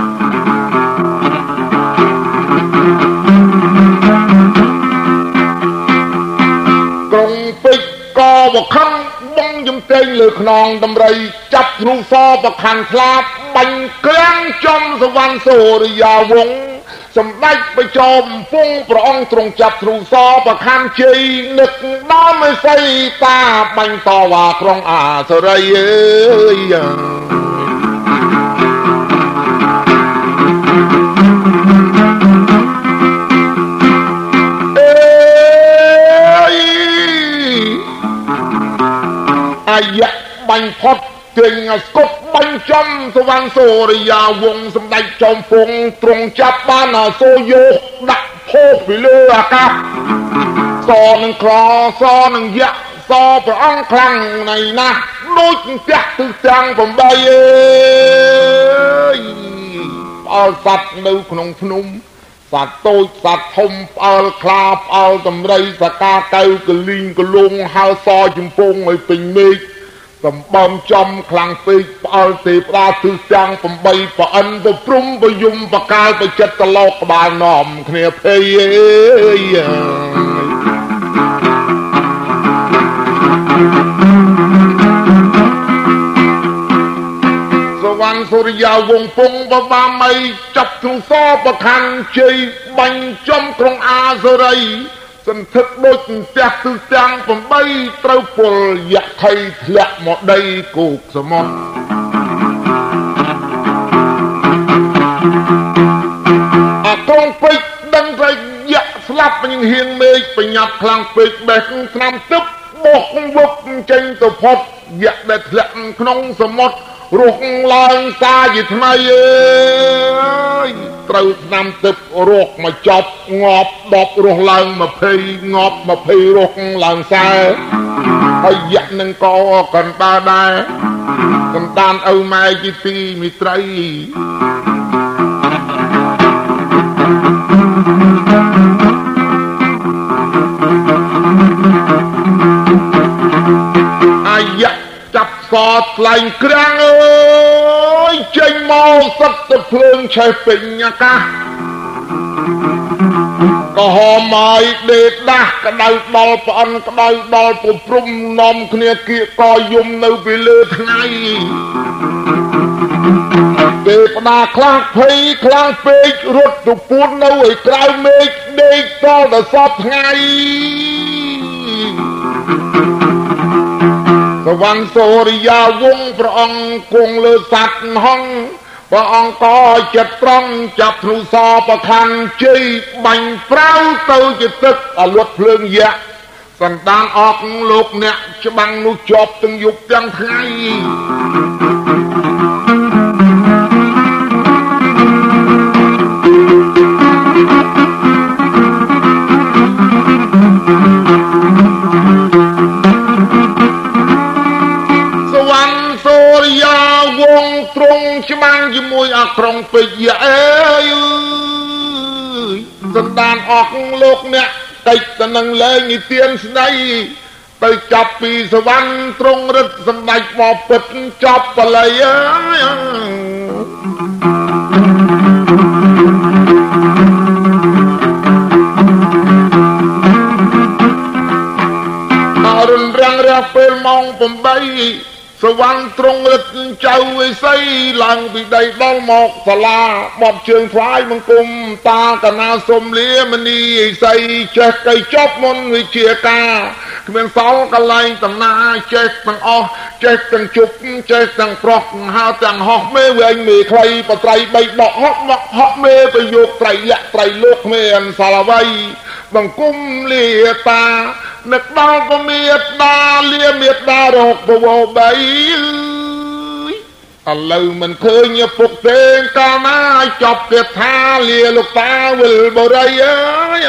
ក្រុងពេជ្រក៏បខំបងជំទែងលើខ្នងដំរីចាប់ធ្នូសប្រខណ្ឌស្លាប់បាញ់ក្រាំងចំសវណ្ណសុរិយាវង្សសម្ដេចបច្ចោមពងព្រះអង្គទ្រង់ចាប់ធ្នូសប្រខណ្ឌជ័យនឹកដល់មិនសីតាបាញ់តវ៉ាក្រុងអាសរីអើយអាយៈបាញ់ផុតចេញស្គប់បាញ់ចំសវណ្ណសុរិយាវង្សសម្ដេចចោមពងទ្រង់ចាប់បានអសូរយកដាក់ភោគពីលើអាកាសសនឹងក្រសនឹងយៈសព្រះអង្គខ្លាំងណៃណាស់ដូចផ្ទះទិសទាំងប្រាំបីអើយផ្អើលសត្វនៅក្នុងភ្នំសត្វតូចសត្វធំផ្អើលខ្លាផ្អើលតម្រៃសកាកៅកលីងកលងហើសចំពងឲ្យពេញមេឃសម្បំចំខ្លាំងពេកផ្អើលទេវតាទិសទាំងប្រាំបីប្រអិនទៅព្រំប្រយំបកាលបចិត្តតលោកក្បាលនាំគ្នាភ័យអើយសវណ្ណសុរិយាវង្សពងបបាមីចាប់ធ្នូសប្រខណ្ឌជ័យបាញ់ចំក្រុងអាសរីសន្ធឹកដូចផ្ទះទិសទាំងប្រាំបីត្រូវពលយៈថៃធ្លាក់មកដីគោកសមុទ្រអាក្រុងពេជ្រដឹងថាយៈស្លាប់ញហៀងមេឃបញ្ញាប់ខ្លាំងពេកបេះឆ្នាំទឹកបោះវឹកចេញទៅផុតយៈដែលធ្លាក់ក្នុងសមុទ្ររស់ឡើងសាជាថ្មីអើយត្រូវឆ្នាំទឹករកមកចប់ងាប់ដប់រស់ឡើងยี่สิบងាប់ยี่สิบរស់ឡើងសែហើយយៈនឹងក៏កណ្ដាលដែរកណ្ដាលឪម៉ែជាទីមិត្តរីអាយៈចាប់សតថ្លែងក្រាំងអើយចេញមកសត្វទៅភ្លើងឆេះពេញអាកាសក៏ហមហើយដេកដាស់ក្តៅដល់ប្អិនក្តៅដល់ពុំព្រំនាំគ្នាគៀកកយំនៅពីលើថ្ងៃទេវតាខ្លាំងភ័យខ្លាំងពេករត់ទៅពួននៅឯក្រៅមេឃដេកតដល់សពថ្ងៃសវណ្ណសូរិយាវង្សព្រះអង្គគង់លើសត្វហង្សព្រះអង្គក៏ចិត្តត្រង់ចាប់ធ្នូសប្រខណ្ឌជ័យបាញ់ប្រៅទៅជាទឹកអលត់ភ្លើងយៈសន្តានអកលោកអ្នកច្បាំងនោះជាប់ទាំងយប់ទាំងថ្ងៃត្រង់ច្បាំងជាមួយអាក្រុងពេជ្រអើយសន្តានអស់លោកអ្នកតិចទៅនឹងលែងនិទានស្ដីទៅចាប់ពីសវណ្ណត្រង់រឹតសម្ដេចបពិតចាប់បល័យអើយអរុនរាំងរះពេលម៉ោងeightសវណ្ណត្រង់រឹតចៅវិស័យឡើងពីដីដល់មកសាលាបបជើងថ្វាយបង្គំតាកណាសុំលាមនីឥស័យចេះកៃចប់មុនវិជាការគ្មានសល់កលែងតំណាចេះទាំងអស់ចេះទាំងជប់ចេះទាំងប្រុសហៅទាំងហោះមេវែងមេខ្លីបត្រៃបីដកហត់មកហក់មេប្រយោគត្រៃលក្ខត្រៃលោកគ្មានសាលវ័យបង្គំលាតានឹកដល់ក៏មេត្តាលាមេត្តារកបវបីឥឡូវមិនឃើញពុកទេកាលណាចប់គេថាលាលោកតាវិលបរិយអើយ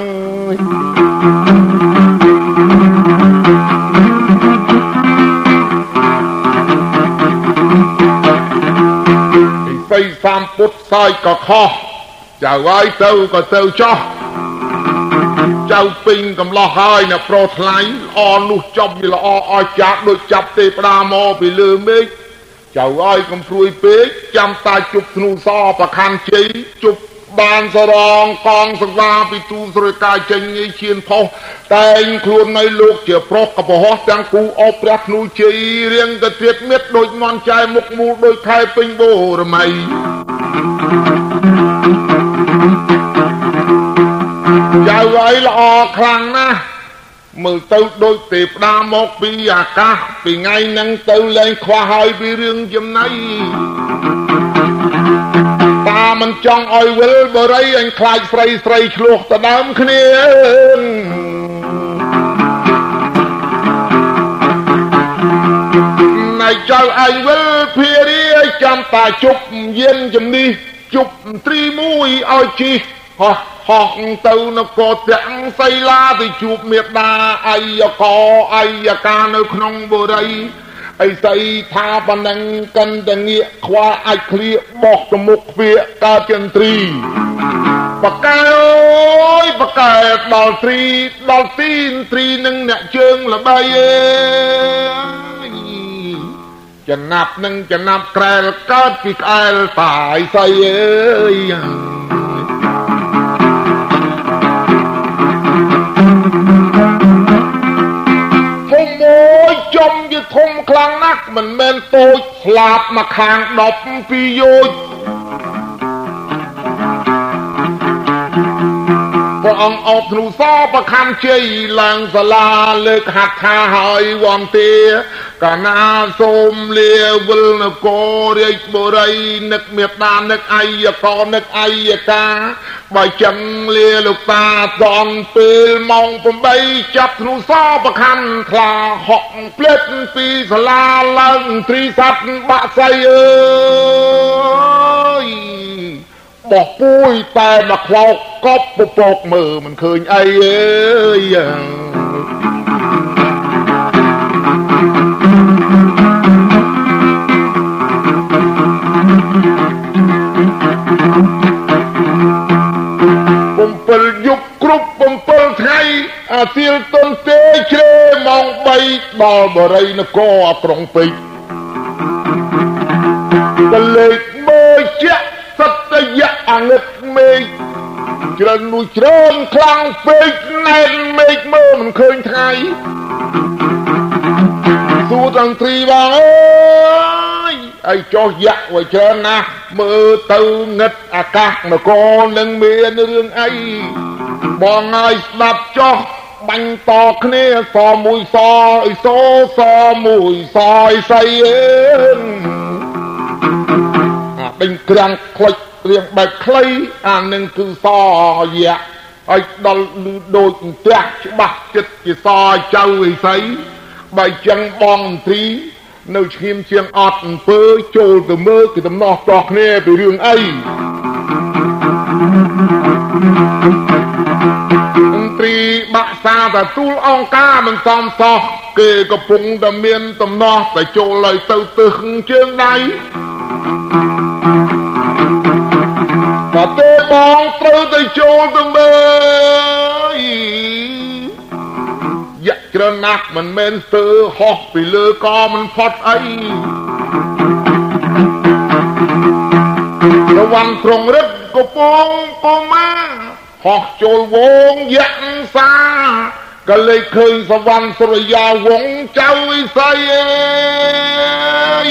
អីស័យសាមពុទ្ធសាយក៏ខុសចៅហើយទៅក៏ទៅចោះចៅពេញកំឡោះហើយនៅប្រុសថ្លៃអនោះចាប់វាល្អអស្ចារ្យដូចចាប់ទេវតាមកពីលើមេឃចៅហើយកុំព្រួយពេកចាំតាជប់ធ្នូសប្រខណ្ឌជ័យជប់បានសរងកងសង្វាពីទូស្រួយកាយចេញងាយឈានផុសតែងខ្លួននៅលោកជាប្រុសកបហោះទាំងគូអបព្រះធ្នូជ័យរៀងទៅទៀតមិត្តដូចមន់ចែមុខមូលដូចខែពេញបូរមីចៅហើយល្អខ្លាំងណាស់មើលទៅដូចទេវតាមកពីអាកាសពីថ្ងៃហ្នឹងទៅលែងខ្វះហើយពីរឿងចំណៃតាមិនចង់ឲ្យវិលបរិយអញខ្លាចស្រីស្រីឆ្លោះទៅដើមគ្នាណៃចៅឯងវិលភារីចាំតាជប់យានជំនេះជប់ត្រីមួយឲ្យជីហោះហោះទៅនគរទាំងសីឡាទៅជួបមេត្តាអាយកអាយកានៅក្នុងបុរីអីស្អីថាប៉ុណ្ណឹងកិនតងាកខ្វល់អាចឃ្លៀបោះទៅមុខវាកើតចន្ទ្រីបកែអើយបកែដល់ត្រីដល់ទីនត្រីនឹងអ្នកជើងល្បីអើយចំណាប់នឹងចំណាប់ក្រែលកើតពីក្អែលតាយស្អីអើយចំជាធំខ្លាំងណាស់មិនមែនតូចស្លាប់មកខាងដប់ពីយោជព្រះអង្គអបធ្នូសប្រខណ្ឌជ័យឡើងសាលាលើកហាត់ថាហើយវំទាកាណាសូមលាវិលនគររាជបុរីនឹកមេត្តានឹកអាយកនឹកអាយកាបើចឹងលាលោកតាតនពេលម៉ោងeightចាប់ធ្នូសប្រខណ្ឌខ្លាហក់ផ្លេតពីសាលាឡើងត្រីស័ព្ទបាក់សៃអើយបបោះពួយតែមកខ្លោកកប់ពពកមើលមិនឃើញអីអើយបំពេញយុគគ្រប់បំពេញថ្ងៃអាទៀលតុនទេជ្រេម៉ោងបីដល់បរិយនគរក្រុងពេជ្រតលេខមើលជាក់សត្យយៈអងឹតមេឃជ្រើនួយជ្រើមខ្លាំងពេកណែនមេឃមើលមិនឃើញថ្ងៃសួរទាំងទ្រីបងអើយអីចោះយៈវាច្រើនណាស់មើលទៅងឹតអាកាសនគរនឹងមានរឿងអីបងហើយស្ដាប់ចោះបាញ់តគ្នាសមួយសអីសសមួយសអីស្អីអើអាដេញក្រាំងខ្លេចរៀងបែបខ្លីអានឹងគឺសយៈឲ្យដល់លឺដូចផ្ទះច្បាស់ចិត្តជាសចៅអីស្អីបើចឹងបងមន្ត្រីនៅឈាមជាងអត់អំពើចូលទៅមើលគឺដំណោះតគ្នាពីរឿងអីមន្ត្រីបាក់សាទទួលអង្គការមិនសមសោះគេកំពុងតែមានដំណោះតែចូលឲ្យទៅទឹះជើងដៃតែទេបងត្រូវទៅចូលទៅមើលយ៉ាក់ច្រើនណាស់មិនមែនស្ទើហោះពីលើក៏មិនផុតអីរវ៉ាន់ត្រង់រឹកកំពងកុមាហោះចូលវងយ៉ាក់សាក៏លេចឃើញសវណ្ណសុរិយាវងចៅវិស័យអើយ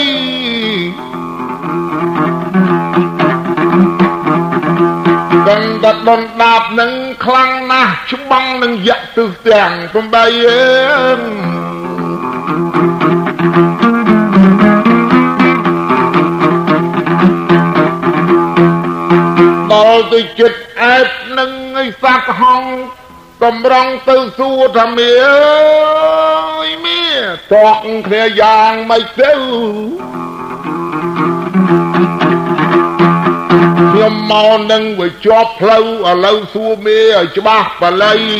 កាន់តែដុនដាបនឹងខ្លាំងណាស់ច្បាំងនឹងយៈទិសទាំងបំបីអើដល់ទៅចិត្តអែបនឹងឯសត្វហងកំរងទៅសួរថាមេអើយមេតកគ្នាយ៉ាងមិនទៅខ្ញុំមកនឹងវាជាប់ផ្លូវឥឡូវសួរមេឲ្យច្បាស់បល័យ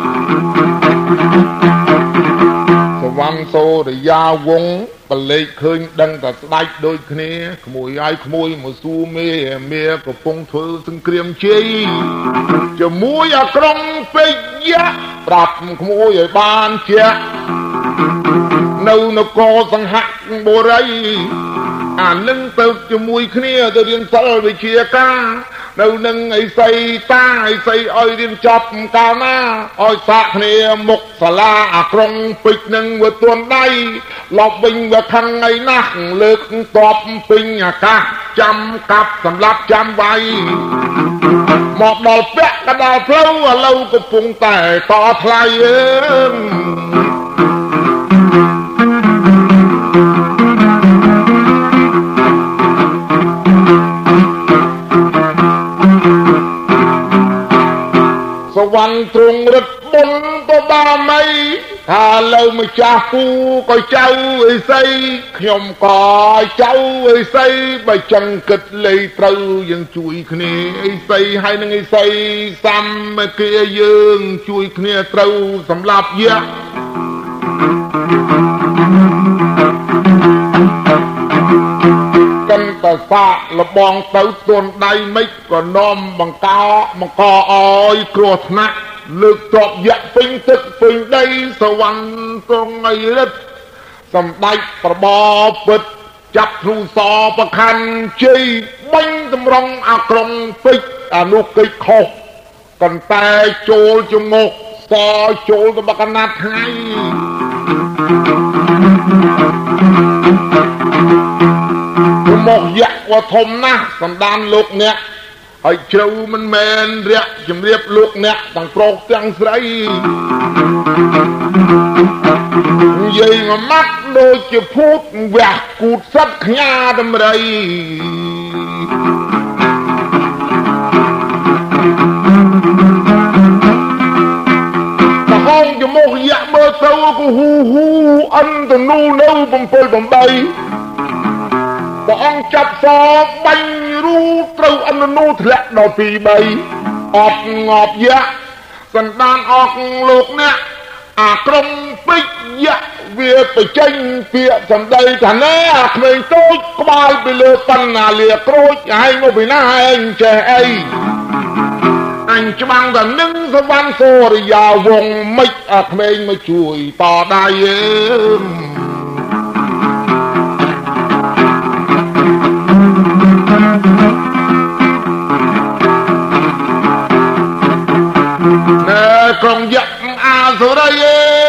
សវណ្ណសូរិយាវងបលេខឃើញដឹងតែស្ដាច់ដូចគ្នាក្មួយឲ្យក្មួយមកសួរមេមេកំពុងធ្វើសង្គ្រាមជ័យជាមួយអាក្រុងពេជ្រយៈប្រាប់ក្មួយឲ្យបានជានៅនគរសង្ហបុរីអានឹងទៅជាមួយគ្នាទៅរៀនសិលវិជ្ជាការនៅនឹងអីសីតាអីសីឲ្យរៀនចប់កាលណាឲ្យសាក់គ្នាមុខសាលាអាក្រុងពេជ្រនឹងវាទួនដៃលបវិញវាខឹងឯណាស់លើកតបពេញអាកាសចាំកាប់សម្រាប់ចាំវាយមកដល់ពាក់កណ្ដាលផ្លូវឥឡូវកំពុងតែតថ្លៃអើសវណ្ណទ្រង់រឹតបុនទៅដល់មីថាលើម្ចាស់គូក៏ចៅអីស្អីខ្ញុំក៏ចៅអីស្អីបើចឹងគិតលេត្រូវយើងជួយគ្នាអីស្អីហើយនឹងអីស្អីសាមគ្គីយើងជួយគ្នាត្រូវសម្រាប់យៈកាន់តែសាកលបងទៅទួនដៃមិនក៏នាំបង្កោបង្កអោយគ្រោះថ្នាក់លើកតបយៈពេញទឹកពេញដីសវណ្ណទ្រង់អីរិទ្ធសម្ដេចប្របពិតចាប់គ្រូសប្រខណ្ឌជ័យបាញ់តម្រង់អាក្រុងពេជ្រអនុកិច្ចខុសកន្តែចូលចងកសចូលទៅបកណាត់ថ្ងៃមកយៈវធំណាស់សម្ដានលោកអ្នកហើយជ្រៅមិនមែនរយៈជំរាបលោកអ្នកទាំងប្រុសទាំងស្រីនិយាយមួយម៉ាត់ដូចជាភូតវះគូតសត្វខ្ញាដំរីហងចំមុខយៈមើលទៅក៏ហ៊ូហ៊ូអិនទៅនូនៅបំពើបំបីព្រះអង្គចាប់សបាញ់ររូត្រូវអនុនូធ្លាក់ដល់ទីបីអបងប់យៈសន្តានអកលោកអ្នកអាក្រុមពេជ្រយៈវាទៅចេញពាក្យសម្ដីថាណែអាក្មេងតូចក្បាលពីលើប៉ុណ្ណាលាក្រូចឯងមកពីណាឯងចេះអីអញច្បាំងតែនឹងសវណ្ណសូរិយាវងមិនអាក្មេងមកជួយតដៃអើណែក្រុងយៈអាសូរិយ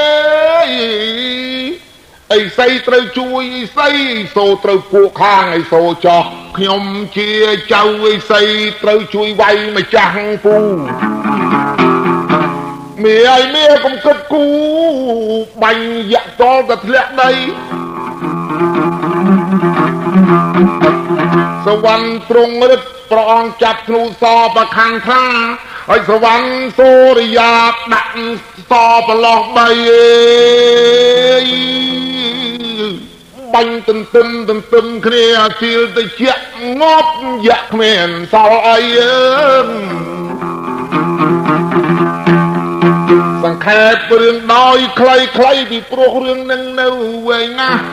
អីសីត្រូវជួយអីសីសូត្រូវពួកខាងអីសូចោះខ្ញុំជាចៅអីសីត្រូវជួយវាយម្ចាស់ពូមីអីមីកុំគិតគូបាញ់យៈតលទៅធ្លាក់ដីសវណ្ណទ្រង់រឹតព្រះអង្គចាប់ធ្នូសប្រខាំងខ្លាហើយសវណ្ណសូរិយាដាក់សប្រឡោះបីបាញ់ទន្ទឹមទន្ទឹមគ្នាជិលទៅជាងប់យៈគ្មានសល់អីសង្ខេបរឿងដោយខ្លីខ្លីពីព្រោះរឿងនឹងនៅវែងណាស់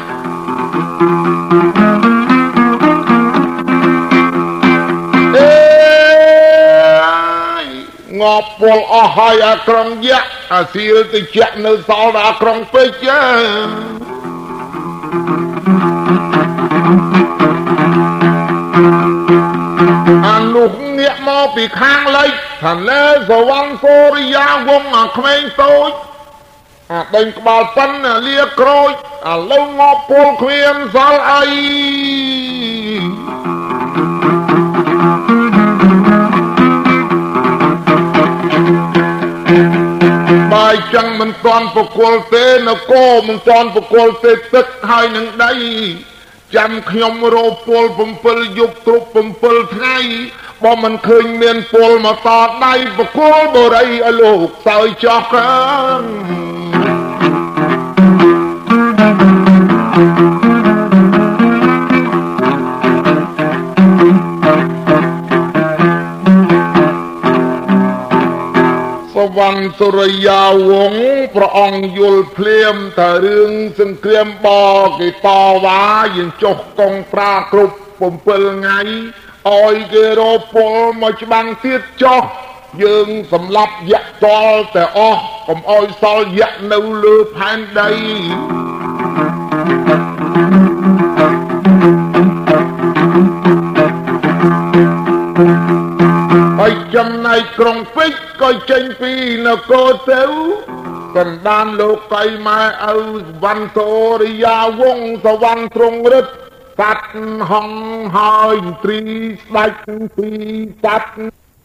ងប់ពលអស់ហើយអាក្រុងយៈអាសៀលទៅជានៅសល់ដល់អាក្រុងពេជ្រអានោះងាកមកពីខាងលិចថាណែសវណ្ណសូរិយាវងអាក្មេងតូចអាដេញក្បាលប៉ិនអាលាក្រូចអាលើងប់ពលគ្មានសល់អីបាយចឹងមិនទាន់ប្រគល់ទេនគរមិនទាន់ប្រគល់ទេទឹកហើយនឹងដីចាំខ្ញុំរោពល7យប់គ្រប់7ថ្ងៃបើមិនឃើញមានពលមកតដៃប្រគល់បរិយឲ្យលោកសើចោះកើសវណ្ណសូរិយាវងศ์ព្រះអង្គយល់ភ្លាមថារឿងសង្គ្រាមបគេតវ៉ាយើងចុះកងត្រាគ្រប់7ថ្ងៃឲ្យគេរកពលមកច្បាំងទៀតចុះយើងសម្លាប់យៈតលតែអស់កុំឲ្យសល់យៈនៅលើផែនដីហើយចំណែកក្រុងពេជ្រក៏ចេញពីនគរទៅកណ្ដាលលោកីម៉ែឪសវណ្ណសូរិយាវងศ์សវណ្ណទ្រង់រឹតកាត់ហងហើយត្រីស្ដេចពីកាត់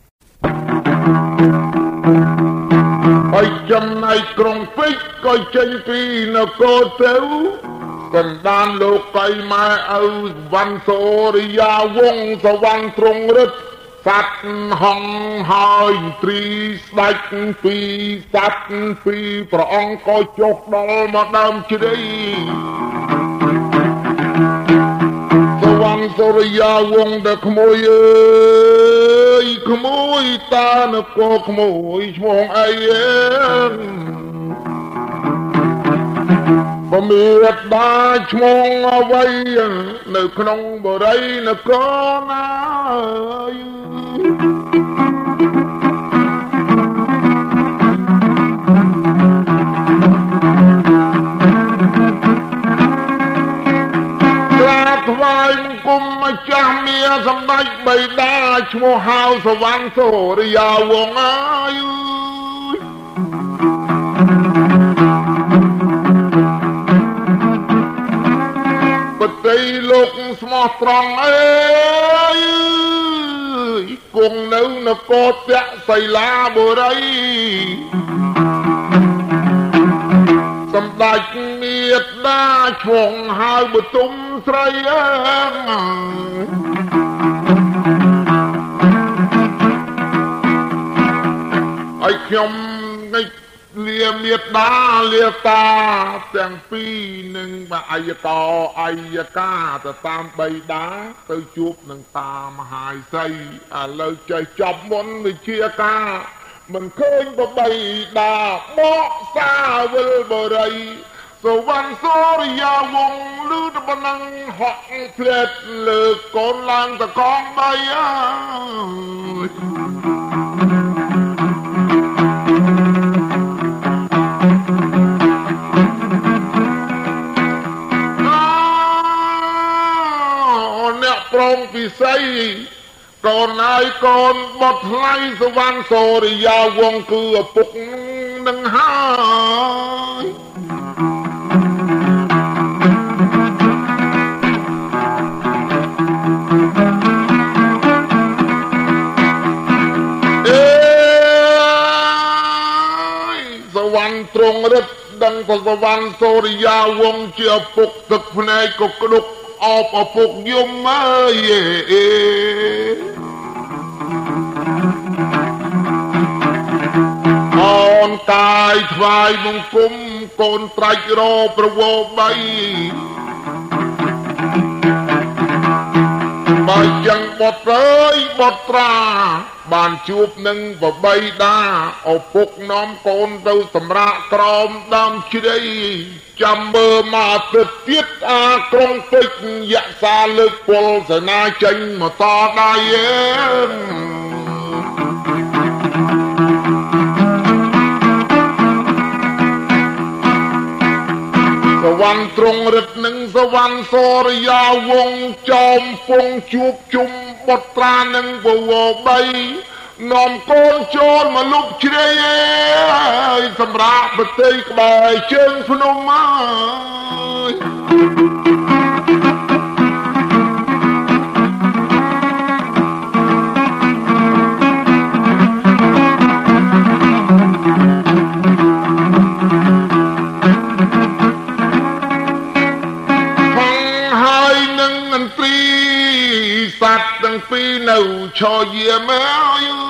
ហើយចំណែកក្រុងពេជ្រក៏ចេញពីនគរទៅកណ្ដាលលោកីម៉ែឪសវណ្ណសូរិយាវងศ์សវណ្ណទ្រង់រឹតកាត់ហងហើយត្រីស្ដេចពីកាត់ពីព្រះអង្គក៏ចុះដល់មកដើមជ្រៃសវណ្ណសូរិយាវងศ์ដែលក្មួយអើយក្មួយតានគរក្មួយឈ្មោះអីអើបើមានដាឈ្មោះអ្វីនៅក្នុងបរិយនគរណាក្រាបថ្វាយគុំម្ចាស់មាសម្ដេចបិតាឈ្មោះហៅសវណ្ណសូរិយាវងศ์អើយបតីលោកស្មោះត្រង់អើយគង់នៅនគរទៈសីលាបុរីសម្ដេចមេត្តាឈ្មោះហៅបទុមស្រីអើឲ្យខ្ញុំនេះเลียเมียดาเลียตาแต่งปีหนึ่งมาอายกออายกาแต่ตามใบดาไปจูบหนึ่งตามหายใส่อ่าเราใจจับมนไปเชียกามันเคยบใบดาเหมาะซาเวลบไรสวรรค์โซริยาวงลือตะบนังหอกเพลดเลิกโกนลางตะกองใบอ่ะเนี่ยปรองพิเศษก่อนนายก่อนบทไล่สวรรค์โซริยาวงคือปุกนังหายสวรรค์ตรงฤทธิ์ดังพระสวรรค์โซริยาวงเจียปุกตึกพนัยกกระดุกออกอปุกยมมาเย่อ่อนกายทวายมงกุมโกนไตรโรประโวใบใบยังบดเลยบดตราบานจูบหนึ่งบ่ใบดาเอาปุกน้อมโกนเต้าสำระกรอมดำชีได้จำเบอร์มาติดติดอากรงปิกยะซาลึกปลสนาจังมาต่อได้เองสวรรค์ตรงฤทธิ์หนึ่งสวรรค์โซริยาวงจอมฟงจูบจุมบทตราหนึ่งบวใบน้อมโกนโจรมาลุกเชยสำราบเตยกบายเชิงพนมมาสัตว์ตั้งปีหนูชอเยี่ยมอยู่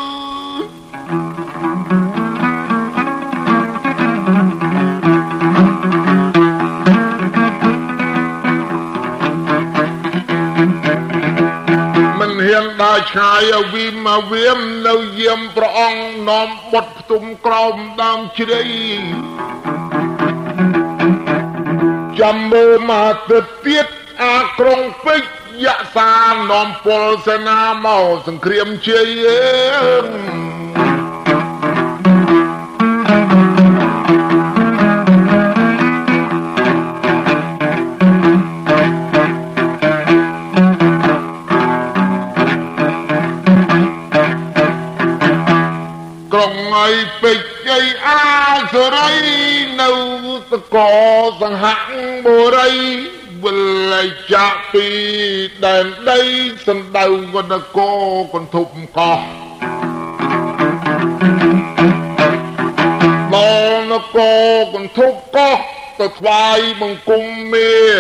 มันเห็นได้ชายวิมมาเวียมเราเยี่ยมพระองค์น้อมบทตุ่มกรอมดำชีได้จำมือมาติดเตียดอากรงปิกยะสานน้อมปลสนาเมาสังเครียมเชียงกรงไอปิกไออาสไรนูตะกอสังหังโบไรเวลาจะปีแดนได้สันดาวกันโกคนทุบกอมองโกคนทุบกอตะไฟมังกุมเมีย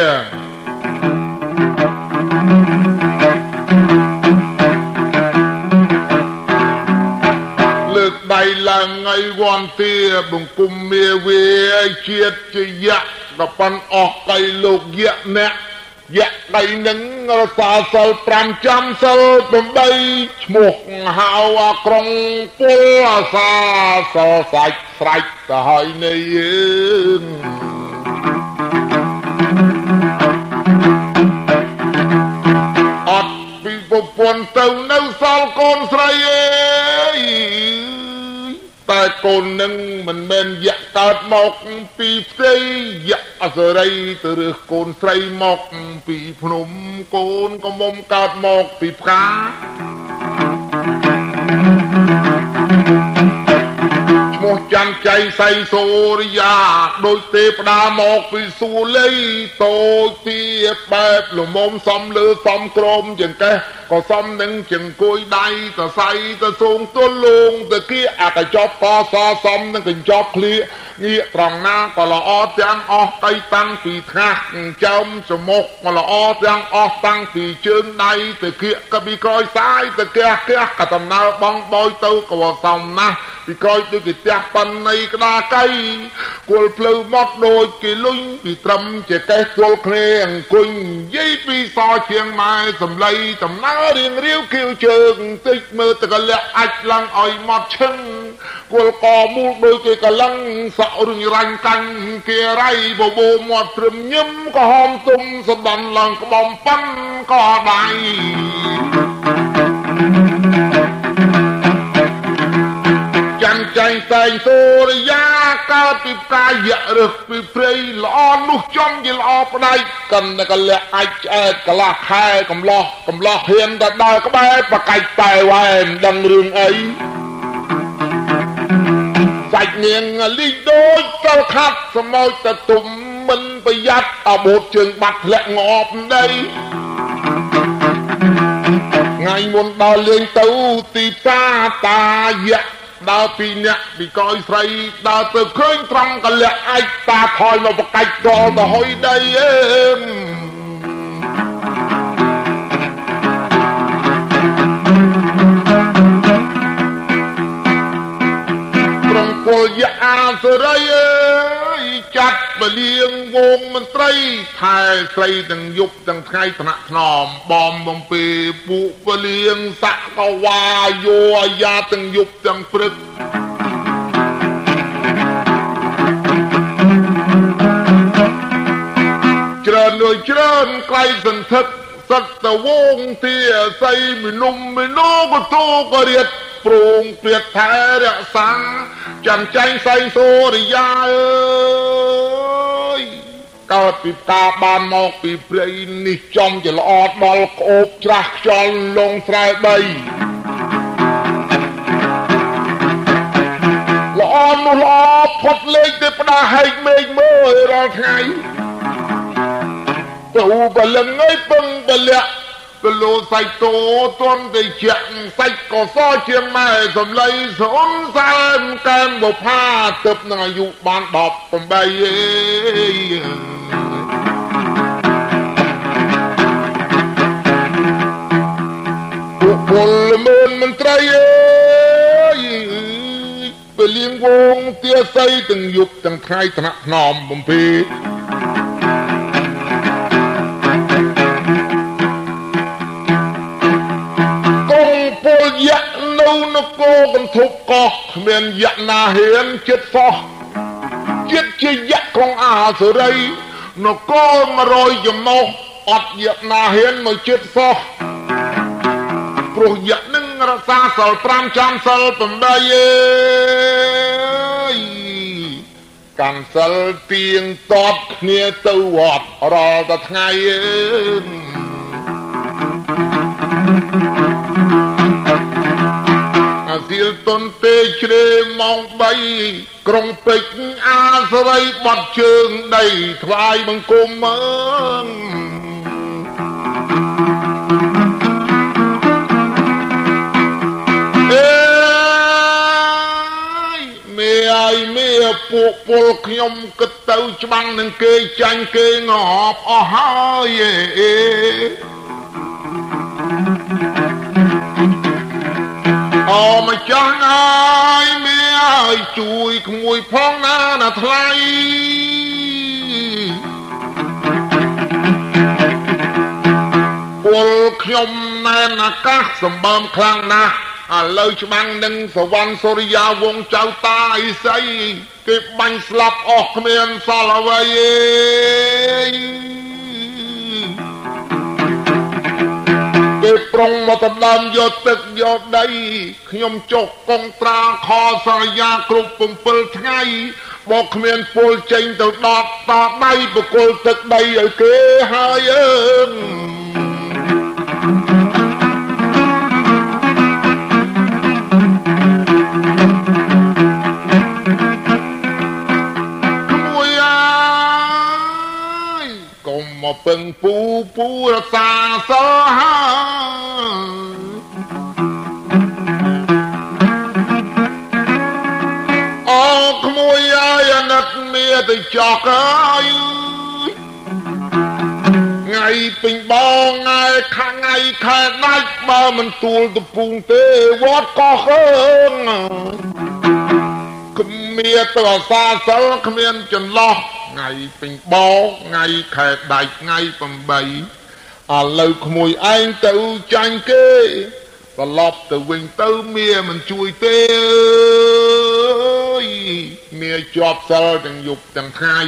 เลือกใดละไงวันเตียบังกุมเมียเวียเชียดจะยะกับปันออกไกลูกเยอะเนี่ยเยอะไกหนึ่งเราสาสลปรำจำสลเป็นใบหมวกหาวกรงปัวสาสลใส่ใส่แต่หอยในยืนอัดปีปปนเต้าเนื้อสลกอนใส่แต่คนหนึ่งมันเป็นยะกาดหมอกปีเสยยะอะไรตัวเรื่องคนใส่หมอกปีพนมโกนก็มอมกาดหมอกปีพาหมดจันใจใส่โซริยาโดยเตปดาหมอกปีสูเลยโตเตียแบบหลงมอมซ้ำเลือซ้ำกลมอย่างแกก็ซ้ำหนึ่งจึงกุยได้แต่ใส่แต่ทรงตัวลงแต่กี้อาจจะจอบปอซาซ้ำนั่งกันจอบเคลียងាកត្រង់ណាក៏ល្អទាំងអស់ទៅតាំងពីថ្ងាសចើមច្រមុះក៏ល្អទាំងអស់តាំងពីជើងដៃទៅគៀកក៏ពីក្រោយសាយទៅគះគះក៏ដំណើរបងបោយទៅក៏សំណាស់ពីក្រោយដូចគេផ្ទះប៉ាន់នៃក្តារកៃគល់ភ្លៅមកដូចគេលុញពីត្រឹមជាកេះគល់គ្នាអង្គុញនិយាយពីសជាងម៉ែសំឡីដំណើររៀងរាវគៀវជើងតិចមើលតកលៈអាចឡើងឲ្យមកឈឹងគល់កមូលដូចគេកលឹងសក់រញរាញ់កាញ់គេរៃបបោមាត់ត្រឹមញឹមក៏ហមទុំសបន់ឡើងក្បំប៉ាន់ក៏ដៃចាំចាញ់តែងសូរិយាកើតពីកាយៈរឹសពីព្រៃល្អនោះចំជាល្អផ្ដៃកាន់តែកលៈអាចឆ្អែតកលាស់ខែកំឡោះកំឡោះហ៊ានតែដើរក្បែរបកាច់តែវ៉ែមិនដឹងរឿងអីសាច់នាងលីដូចកលខាត់សមោចទៅទុំមិនប្រយ័ត្នអាបូតជើងបាត់ធ្លាក់ងប់ដីថ្ងៃមុនដល់លេងទៅទីផ្សារតាយៈដើរពីអ្នកពីកយស្រីដើរទៅឃើញត្រង់កលៈអាចតាថយមកបកាច់ដលទៅហុយដីអើត្រង់ពលយៈអាសរីអើយចាត់បលៀងវងមន្ត្រីថែស្រីទាំងយប់ទាំងថ្ងៃថ្នាក់ថ្នមបំបំពេពួកបលៀងសក្កវាយោអាយ៉ាទាំងយប់ទាំងព្រឹកច្រើនលួយច្រើនក្លៃសន្ធឹកសត្វតវងទាស័យមីនុំមីណូក៏តូក៏រៀតប្រងព្រាតថែរក្សាចាំចាញ់សែងសូរិយាអើយកើតពីតាបានមកពីព្រៃនេះចំជាល្អដល់ក្អូបច្រាស់ខ្យល់លងស្រែដីល្អនោះល្អផុតលេខទៅផ្ដាហែកមេឃមើលរាល់ថ្ងៃទៅបលឹងឲ្យពឹងបលៈកលោសាច់តោទន់ទៅជាក់សាច់ក៏សជាម៉ែសំឡីសុនសែមកែមបុផាទឹកនឹងអាយុបានដប់ប្រាំបីអេពួកពលមើលមន្ត្រីអើយពេលលៀងវងទាស័យទាំងយប់ទាំងថ្ងៃថ្នាក់ថ្នមបំពេយៈនៅនគរកន្ធប់កោះគ្មានយៈណាហ៊ានចិត្តសោះចិត្តជាយៈក្នុងអាសរីនគរមួយរយចំណុះអត់យៈណាហ៊ានមកចិត្តសោះព្រោះយៈនឹងរក្សាសិលប្រាំចាំសិលប្រាំបីអើយកាន់សិលទៀងតបគ្នាទៅវត្តរាល់តែថ្ងៃអើយអាសៀលតុនទេជ្រេម៉ោងបីក្រុងពេជ្រអាសរ័យបាត់ជើងដីថ្វាយបង្គំមើងអេមេអាយមេពួកពលខ្ញុំគិតទៅច្បាំងនឹងគេចាញ់គេងាប់អស់ហើយអេអូម្ចាស់អើយមេអើយជួយក្មួយផងណាណាថ្លៃពលខ្ញុំណែនអាកាសសម្បើមខ្លាំងណាស់ឥឡូវច្បាំងនឹងសវណ្ណសូរិយាវងចៅតាអីស្អីគេបាញ់ស្លាប់អស់គ្មានសល់អ្វីទេគេប្រុងមកដណ្ដើមយកទឹកយកដីខ្ញុំចុះកងត្រាខសរិយាគ្រប់7ថ្ងៃមកគ្មានពលចេញទៅដកតដៃបកលទឹកដីឲ្យគេហើយអើមកពឹងពូពូរសាសើអូក្មួយអាយណ chọc ơi ngày bình bao ngày khá ngày khá nách mà mình tuôn tập phùng tê vót có hơn khâm mìa tờ xa sơ khâm miên chân lo ngày bình bao ngày khá đạch ngày bằng bầy à lâu khmùi anh tự tranh kê và lọp từ quỳnh tư mìa mình chui tê ơi mìa chọp sơ chẳng dục chẳng khai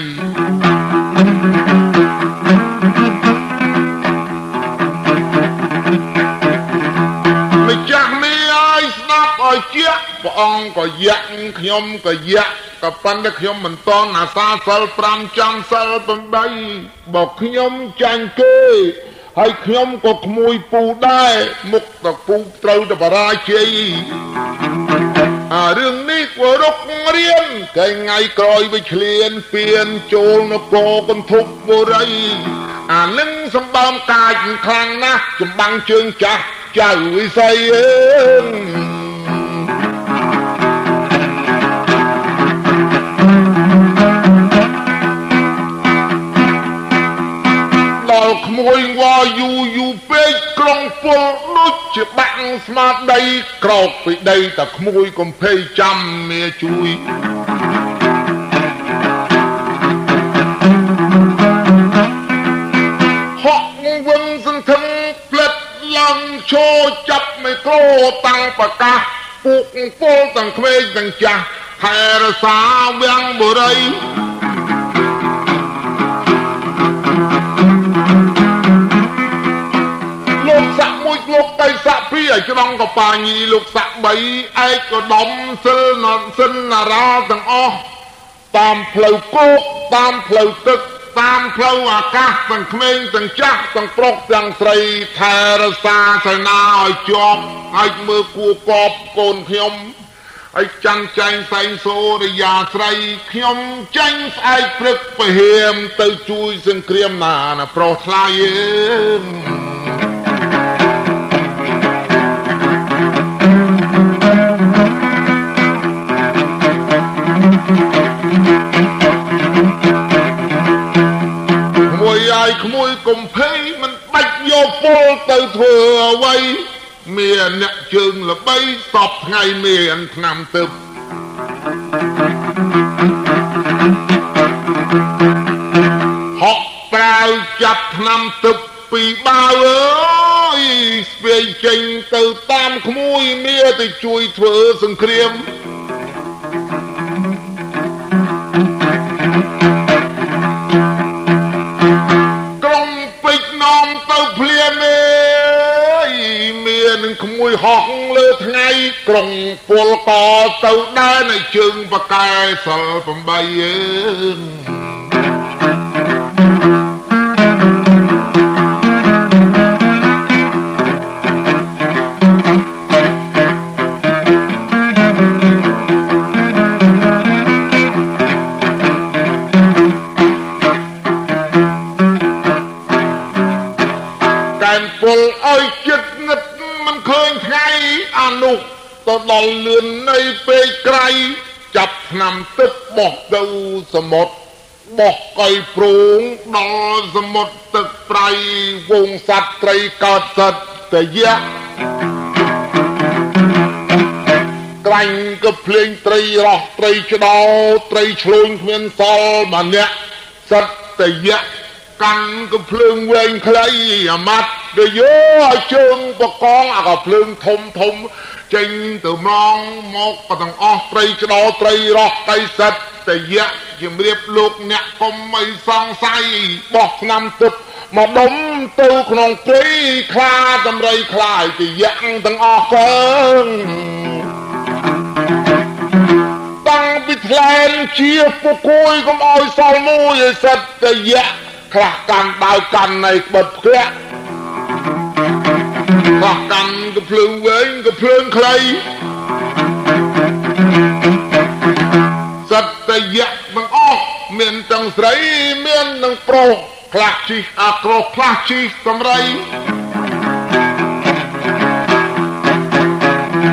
mày chắc mì ai snap ơi chiếc và ông có dặn khnhóm có dặn có phân đất khnhóm mình toan là xa sơ pram trăm sơ bằng bay bọc khnhóm tranh kê hay khnhóm có mùi phù đai mục tạc phù trâu đà bà ra chê à rừng ní của rúc riêng cái ngày coi với liền phiền chôl nó có con thúc vô đây à nâng xâm bom cài khăn ná chùm băng chương chạc chào với say môi qua yu yu bê krong phô nốt chỉ bạn smart đây krọc vì đây ta môi còn phê trăm mẹ chui họ vân dân thân plết lăng cho chấp mày cô tăng bà ca buộc phô tăng khmê tăng cha thè ra xa biang bờ đây lúc tay sạ phi ở chỗ đông có bà nhì lục sạ bấy ai có đóng sân nọn sân là ra thằng o tam phlau cốt tam phlau tức tam phlau à ca thằng khmênh thằng chắc thằng prok thằng sầy thè ra xa thầy na ở chọp ai mơ cua cọp cồn khiom ai chăn chanh xanh xô để già sầy khiom chanh ai prực phải hiểm từ chui sân kriam nà nà prok lai ai khmui cùng thấy mình bạch vô phô từ thừa quay mìa nẹ chừng là bay sọp ngày miền nằm tụp họ bao chặt nằm tụp vì bao ơi về trình từ tam khmui mìa thì chui thừa sừng kriam mùi họt lơ ngay còng phô có tàu đá này chừng và cài sợ phẩm bay cành phô ơi chết ngấtมันเคยไงอนุตดอลเลือนในเปไกรจับนำตึกบอกดูสมดบอกไก่ปรุงดอสมดตึกไพรวงสัตว์ไตรกอดสัตว์แต่เยอะไกลก็เพลงไตรรอไตรชดอไตรชลุนเมียนซอลมาเนี่ยสัตว์แต่เยอะกันก็เพลิงเวงใครมัดเดี๋ยวเยอะเชิงปะกองอ่ะก็เพลิงทมทมจริงตัวมองมอกปะตังอ้อไตรจะดอไตรรอกไตรสัตแต่เยอะยังเรียบลูกเนี่ยก็ไม่ฟังใส่บอกนำตุดมาดมตัวขนมปรีคลาดำไรคลายที่ยังตังอ้อเกินตั้งปิดแลนเชียร์ปุกุยก็เอาซอลมูยสัตแต่เยอะคลากันดาวกันในบทเพลงคลากันกับเพลิงเวงกับเพลิงใครสัตแต่เยอะมันออกเมียนตังใสเมียนตังโปรคลาชีอาโกรคลาชีกำไร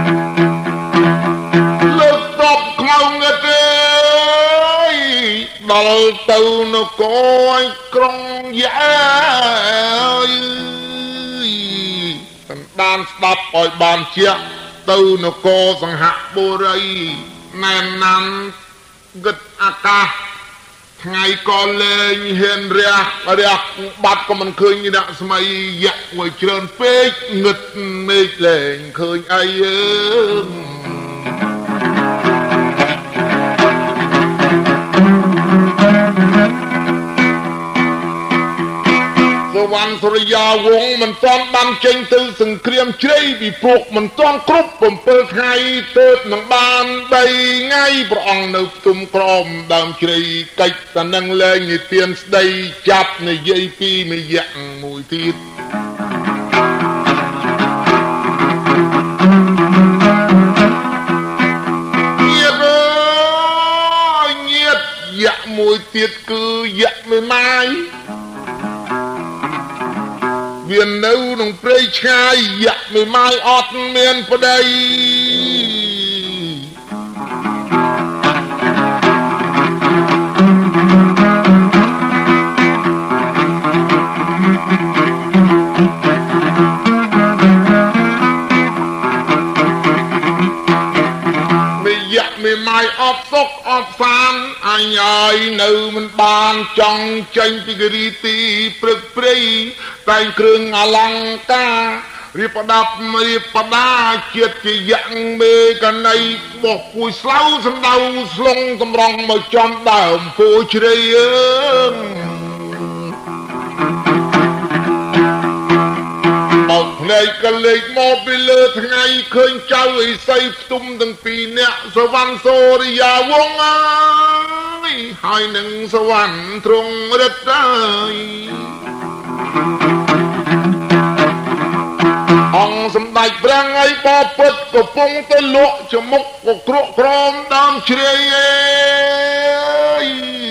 เลิกตบเงาเงเตยดល់ទៅនគរក្រុងយ៉ាសន្តានស្ដាប់ឲ្យបានជាទៅនគរសង្ហបុរីណែនណាន់គិតអាកាសថ្ងៃក៏លែងហ៊ានរះរះបាត់ក៏មិនឃើញដាក់ស្មៃយ៉ាក់មួយច្រើនពេកងឹតមេឃលែងឃើញអីអើសវណ្ណសុរិយាវង្សមិនទាន់បានចេញទៅសង្គ្រាមជ្រៃពីព្រោះមិនទាន់គ្រប់7ថ្ងៃទើបនឹងបាន3ថ្ងៃព្រះអង្គនៅផ្ទុំក្រមដើមជ្រៃកិច្ចតែនឹងលែងនិទានស្ដីចាប់និយាយពីមយៈមួយទៀតញាតអើយញាតយៈមួយទៀតគឺយៈមេម៉ាយវានៅក្នុងព្រៃឆ្ងាយយៈមេម៉ាយអត់មានប្តីមេម៉ាយអបសុកអបសានអញហើយនៅមិនបានចង់ចេញពីគិរីទីព្រឹកព្រៃតែងគ្រឿងអលង្ការរៀបប្រដាប់រៀបបដាជាតិជាយ៉ាងមេកណៃបោះពួយស្លៅសំដៅស្លងតម្រង់មកចំដើមពោជ្រៃអើមកភ្នែកក៏លេចមកពីលើថ្ងៃឃើញចៅអីសីផ្ទុំទាំងពីរអ្នកសវណ្ណសូរិយាវង្សអើយហើយនឹងសវណ្ណទ្រង់រិទ្ធអើយអង្គសម្ដេចព្រះថ្ងៃបបិទ្ធកំពុងទៅលក់ចមុកក៏គ្រក់ក្រមដើមជ្រៃអើយ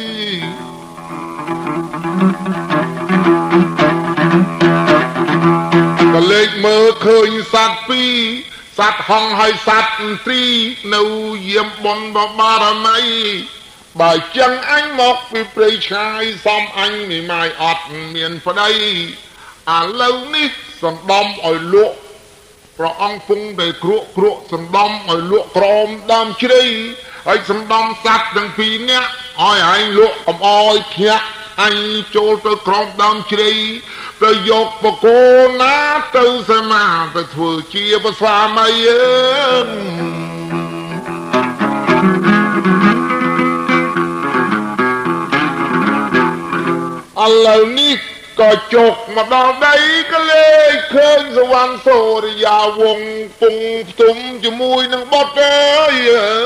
ក៏លេចមើលឃើញសត្វពីរសត្វហង្សហើយសត្វត្រីនៅយាមបនបបារមីបើចឹងអញមកពីព្រៃឆ្ងាយសំអញមិនម៉ាយអត់មានប្តីឥឡូវនេះសណ្ដំឲ្យលក់ព្រះអង្គពងតែគ្រក់គ្រក់សណ្ដំឲ្យលក់ក្រមដើមជ្រៃហើយសណ្ដំសត្វទាំងពីរនាក់ឲ្យឯងលក់កំអយភ្ញាក់អញចូលទៅក្រមដើមជ្រៃទៅយកបកូនណាទៅសមាទៅធ្វើជាភាសាមៃអើឥឡូវនេះក៏ចុកមកដល់ដីក៏លេចឃើញសវណ្ណសូរិយាវង្សពងផ្ទុំជាមួយនឹងបុត្រអើយ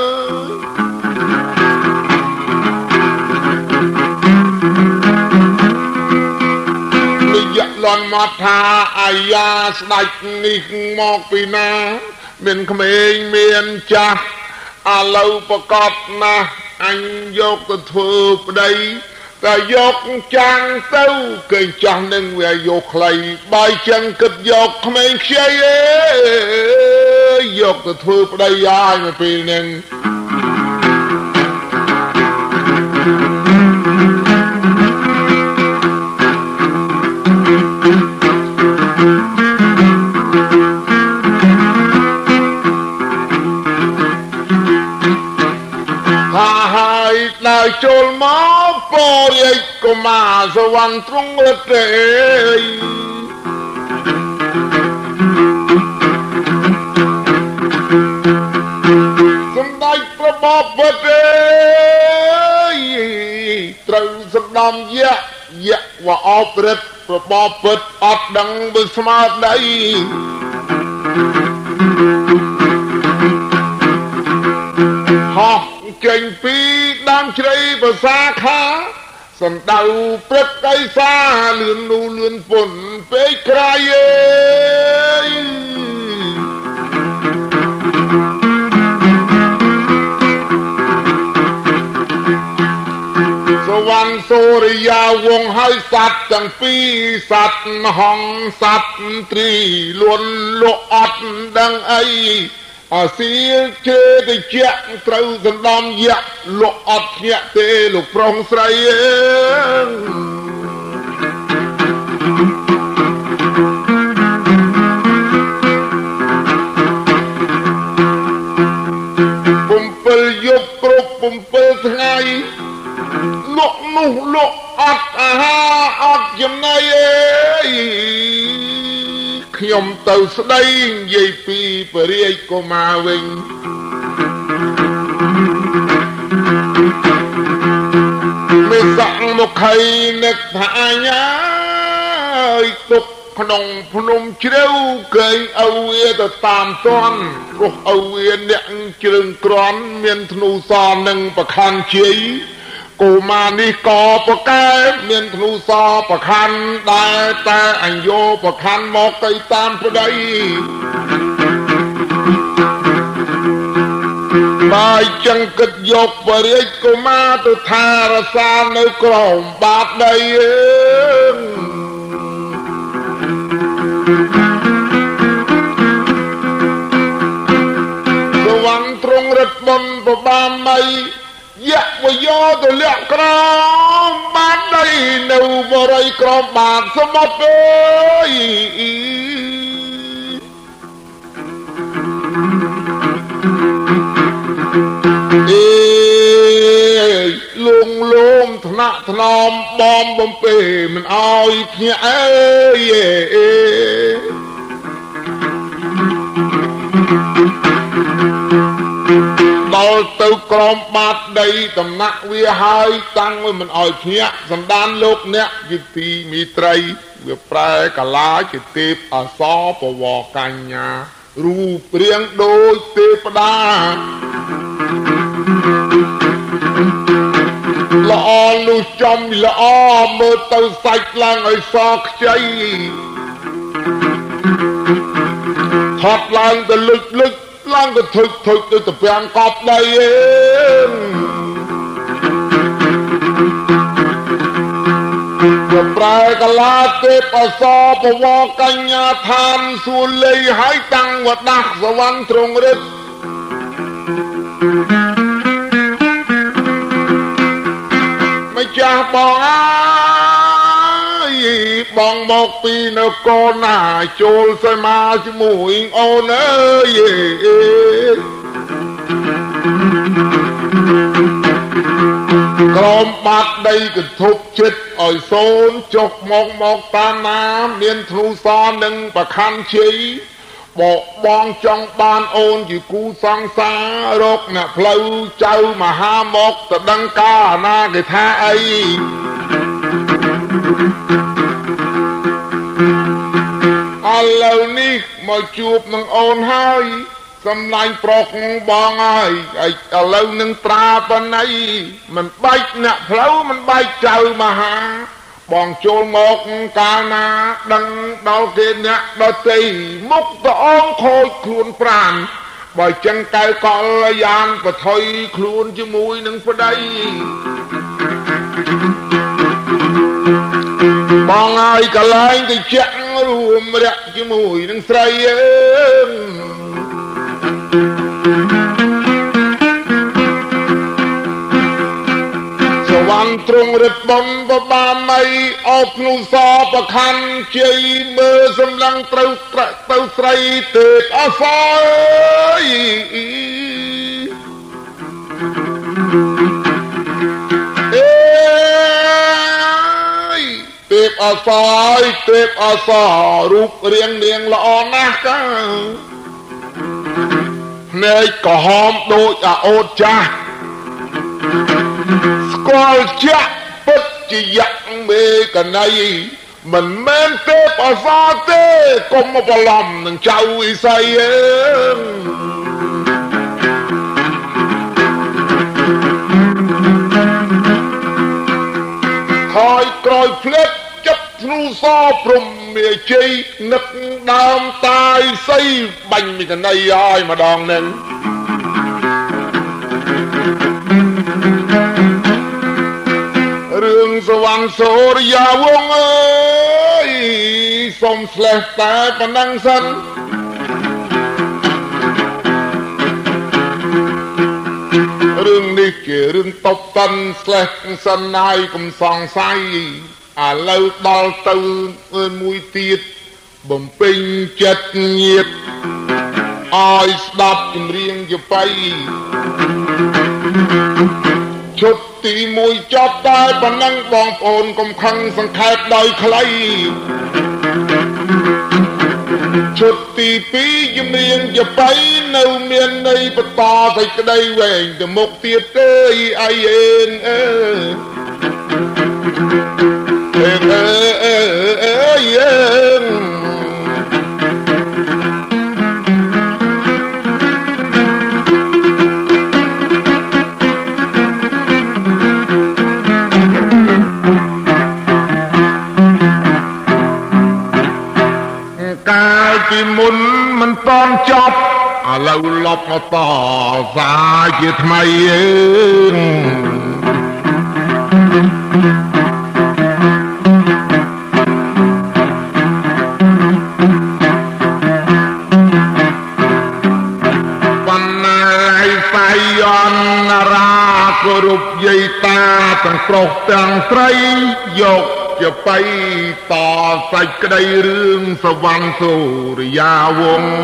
និយាយលន់មកថាអាយ៉ាស្ដេចនេះមកពីណាមានក្មេងមានចាស់ឥឡូវប្រកបណាស់អញយកទៅធ្វើប្តីតែយកចាំងទៅគេចាស់នឹងវាយកខ្លីបើចឹងគិតយកក្មេងខ្ចីអេយកទៅធ្វើប្តីហើយមកពេលហ្នឹងហើយដើរចូលមកពរិយកុមារសវណ្ណទ្រង់រិទ្ធទេសម្ដេចព្រះបពិតទេត្រូវសម្ដំយៈយៈវអបរិទ្ធព្រះបពិតអត់ដឹងបើស្មារតីហោះចេញពីដើមជ្រៃភាសាខាសណ្ដៅព្រឹកកៃសាលឿននូលឿនពុនពេកក្រៃអើយសវណ្ណសូរិយាវង្សហើយសត្វទាំងពីរសត្វហង្សសត្វត្រីលួនលក់អត់ដឹងអីអាស៊ីជេតិជាត្រូវសណ្ដំយៈលក់អត់ញាក់ទេលោកប្រុសស្រីអើបំពេញយប់គ្រប់បំពេញថ្ងៃលក់នោះលក់អត់អាហារអត់ចំណីអើយខ្ញុំទៅស្ដីនិយាយពីពរាជកុមារវិញមេសក់មកខៃនឹកថាអញ្ញាអើយទុកក្នុងភ្នំជ្រៅគេអើវាទៅតាមទាន់ព្រោះអើវាអ្នកជ្រឹងក្រន់មានធ្នូសនឹងប្រខណ្ឌជ័យកុមារនេះក៏ប្រកែមានធ្នូសប្រខណ្ឌដែរតែអញយកប្រខណ្ឌមកទៅតាមប្តីបាយចឹងគិតយកពរាជកុមារទៅថារសានៅក្រោមបាតដីអើសវណ្ណទ្រង់រិទ្ធបុណ្យប្របានមៃយៈវយោទៅលាក់ក្រោមបាតដីនៅបរិយក្រោមបាតសមុទ្រអើយអេលងលំថ្នាក់ថ្នមបំបំពេមិនអោយភ្ញាក់អើយដល់ទៅក្រោមបាតដីតំណាក់វាហើយតាំងមិនអោយភ្ញាក់សន្តានលោកអ្នកជាទីមីត្រីវាប្រែកាឡាជាទេពអសរបវកញ្ញារូបរាងដូចទេពតាល្អលុះចំល្អមើលទៅសាច់ឡើងឲ្យសខ្ចីថត់ឡើងទៅលឹកលឹកឡើងទៅធុចធុចទៅទៅពាំងកប់ដីអេវាប្រែកាឡាទេពអសរបវកញ្ញាឋានសួលលីហើយតាំងវដាស់សវណ្ណទ្រង់រិទ្ធម្ចាស់បងអើយបងមកពីនគរណាចូលសីមាជាមួយអូនអើយក្រោមបាតដីកធុបចិត្តឲ្យសូនចុកមកមកតាមណាមានធ្នូសនឹងប្រខណ្ឌជ័យបកបងចង់បានអូនជាគូសង្សាររកអ្នកផ្លូវចៅមហាមកទៅដឹងការណាគេថាអីឥឡូវនេះមកជួបនឹងអូនហើយសំឡាញ់ប្រុសបងហើយឥឡូវនឹងត្រាបណីមិនបាច់អ្នកផ្លូវមិនបាច់ចៅមហាបងចូលមកកាលណាដឹងដល់គេអ្នកដតីមុខត្អងខូចខ្លួនប្រាណបើចឹងកៅកលយានបថុយខ្លួនជាមួយនឹងប្តីបងហើយកលែងទៅចាក់រួមរយៈជាមួយនឹងស្រីអើសវណ្ណទ្រង់រិទ្ធបុណ្យបបានមៃអោភ្នុសប្រខណ្ឌជ័យមើលសម្លឹងត្រូវទៅស្រីទេពអសរអេទេពអសរទេពអសររូបរាងនាងល្អណាស់កាភ្នែកក្រហមដូចអាអូតចាស់ស្គាល់ចាក់ពិតជាយៈមេកណៃមិនមែនទេពអសរទេកុំមកបន្លំនឹងចៅវិស័យអើហើយក្រោយផ្លេតចាប់ធ្នូសព្រំមេជ័យនឹកដើមតាយសីបាញ់មេកណៃឲ្យម្ដងនឹងរឿងសវណ្ណសូរិយាវង្សអើយសូមស្លេះតែប៉ុណ្ណឹងសិនរឿងនេះជារឿងតបតាន់ស្លេះសិនហើយកុំសង្ស័យឥឡូវដល់ទៅមួយទៀតបំពេញចិត្តញាតឲ្យស្ដាប់ចម្រៀងយបៃឈុតទីមួយចប់តែប៉ុណ្ណឹងបងប្អូនកុំខឹងសង្ខេបដោយខ្លីឈុតទីពីរចម្រៀងយបៃនៅមានន័យបន្តសេចក្តីវែងទៅមុខទៀតទេអីអេនអើអេអេអេអេអេកាលពីមុនមិនតន់ចប់ឥឡូវលប់មកតសារជាថ្មីអើបណ្ណាយសាយនរាគោរពយាយតាទាំងប្រុសទាំងស្រីយកជាបៃតសាច់ក្តីរឿងសវណ្ណសូរិយាវង្ស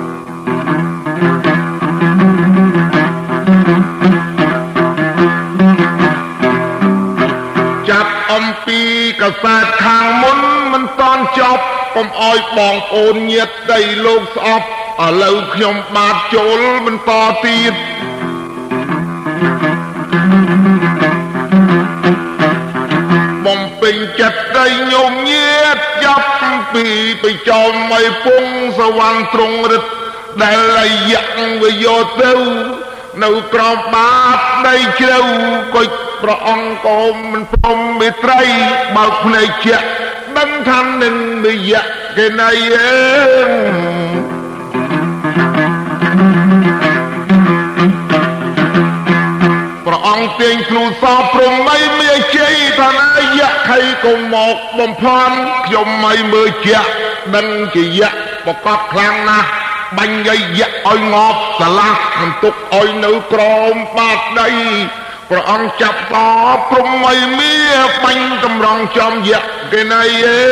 ចាប់អំពីកសែតខាងមុនមិនតន់ចប់កុំអោយបងប្អូនញាតិដីលោកស្អប់ឥឡូវខ្ញុំបាទចូលបន្តទៀតបំពេញចិត្តដីញោមញាតចាប់ពីបិចោមមិនពងសវណ្ណត្រង់រិទ្ធដែលអាយ៉ាក់វាយកទៅនៅក្រោមបាតដីជ្រៅគុជព្រះអង្គក៏មិនព្រមមេត្រីបើកភ្នែកជាក់ដឹងថានឹងនិយៈគេណៃអើព្រះអង្គទាញគ្រូសពព្រមៃមេជ័យថាណាយៈខៃកុំមកបំផន់ខ្ញុំមិនមើលជាក់ដឹងជាយៈប្រកបខ្លាំងណាស់បាញ់យាយៈឲ្យងប់ឆ្លាស់មិនទុកឲ្យនៅក្រោមបាតដីព្រះអង្គចាប់តព្រមៃមេបាញ់តម្រង់ចំយៈគេណៃអើ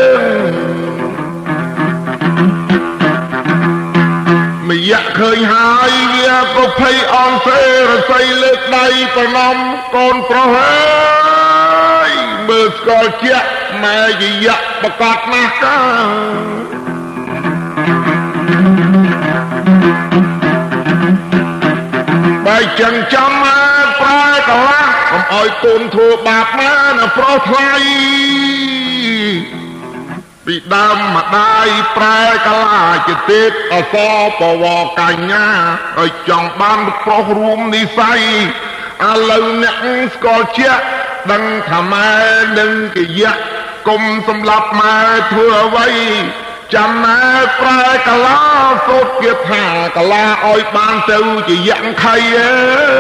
មយៈឃើញហើយវាក៏ភ័យអន់សេរស័យលើកដៃប្រណំកូនប្រុសអើយមើលស្គាល់ជាក់ម៉ែយយៈប្រកាសណាស់កាបើចឹងចាំមកប្រែកន្លះកុំឲ្យកូនធ្វើបាបណាណាប្រុសថ្លៃពីដើមម្ដាយប្រែកលាជាទេពអសរបវកញ្ញាឲ្យចង់បានប្រុសរួមនិស័យឥឡូវអ្នកស្គាល់ជាក់ដឹងថាម៉ែនឹងកិយៈគុំសម្លាប់ម៉ែធ្វើអ្វីចាំម៉ែប្រែកលាសូត្រគៀបថាកលាឲ្យបានទៅជាយៈខៃអើ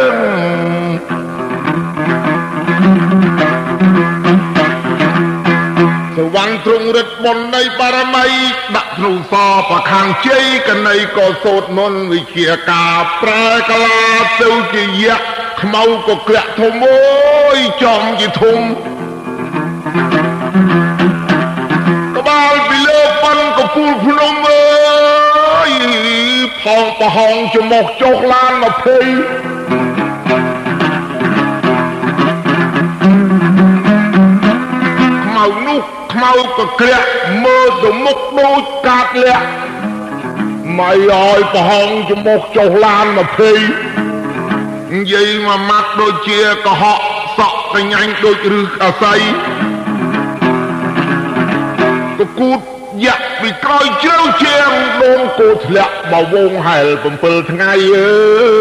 សវណ្ណទ្រង់រិទ្ធបុណ្យនៃបារមីដាក់ធ្នូសប្រខាងជ័យកណីក៏សូត្រមន្តវិជាការប្រែកលាទៅជាយៈខ្មៅក៏ក្រាក់ធំអើយចំជាធំក្បាលពីលើប៉ាន់កពូលភ្នំអើយផងប្រហងច្រមុះចុះឡានមកភ័យខ្មៅនោះខ្មៅក៏ក្រាក់មើលទៅមុខដូចកាត់លះម៉ៃឲ្យប្រហងច្រមុះចុះឡានមកភ័យនិយាយមួយម៉ាត់ដូចជាកុហកសក់កញ្ញាញ់ដូចរឹសអាស័យកគូតយ៉ាក់ពីក្រោយជ្រៅជាងដងគោធ្លាក់បវងហែលbảyថ្ងៃអើ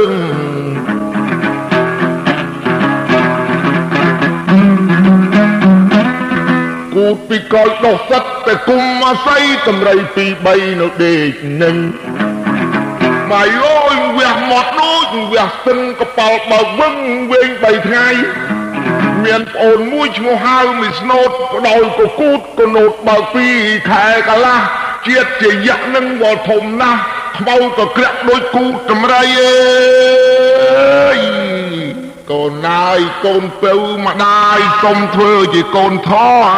គូតពីក្រោយដោះសិតតែគុំអាស័យតម្រៃពីបីនៅដេកនឹងម៉ៃអើយវះមាត់ដូចវះស្ទឹងកប៉ាល់បើកវឹងវែងបីថ្ងៃមានប្អូនមួយឈ្មោះហៅមីស្នូតក៏ដោយកគូតក៏ណូតបើកពីខែកន្លះជាតិជាយៈនឹងវល់ធំណាស់ខ្មៅក៏ក្រាក់ដូចគូតតម្រៃអើយកូនណាយកូនទៅម្ដាយសុំធ្វើជាកូនធေါ်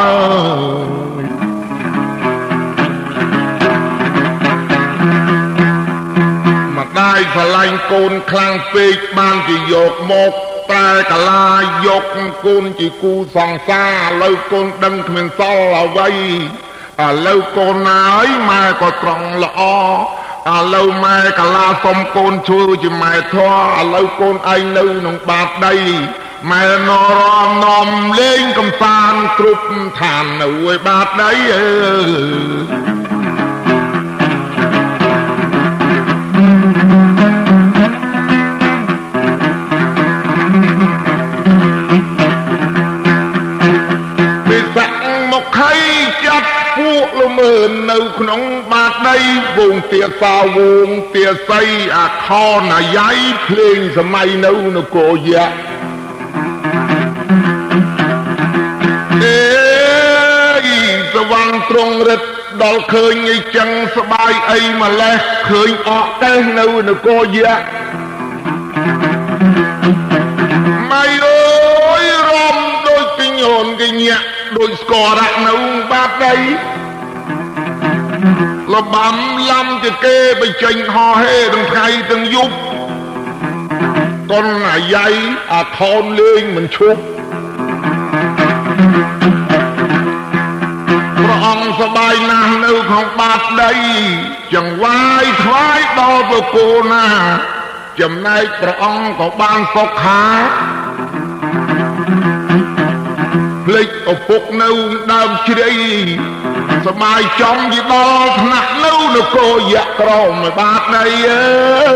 ម្ដាយស្រឡាញ់កូនខ្លាំងពេកបានជាយកមកតែកាលាយកកូនជាគូសង្សារឥឡូវកូនដឹងគ្មានសល់អ្វីឥឡូវកូនណាយម៉ែក៏ត្រង់ល្អឥឡូវម៉ែកាលាសុំកូនធ្វើជាម៉ែធေါ်ឥឡូវកូនឯងនៅក្នុងបាតដីម៉ែនរំនាំលេងកំសាន្តគ្រប់ឋាននៅឯបាតដីអើពួកលមើននៅក្នុងបាតដីវងទាសាវងទាស័យអាខណាយៃភ្លេងសម័យនៅនគរយៈអេសវណ្ណត្រង់រិទ្ធដល់ឃើញអីចឹងស្បាយអីម្លេះឃើញអកតេះនៅនគរយៈម៉ៃអើយរំដូចកញូនកញាក់ដូចស្គរៈនៅបាតដីលបំឡំជាគេបញ្ចេញហោហេទាំងថ្ងៃទាំងយប់កូនអាយ៉ៃអាថោនលេងមិនឈប់ព្រះអង្គសប្បាយណាស់នៅក្នុងបាតដីចង្វាយថ្វាយដល់ព្រះគោណាចំណែកព្រះអង្គក៏បានសុខាភ្លេចឪពុកនៅដើមជ្រៃសបាយចំយដល់ថ្នាក់នៅនគរយៈក្រមបាតដីអើ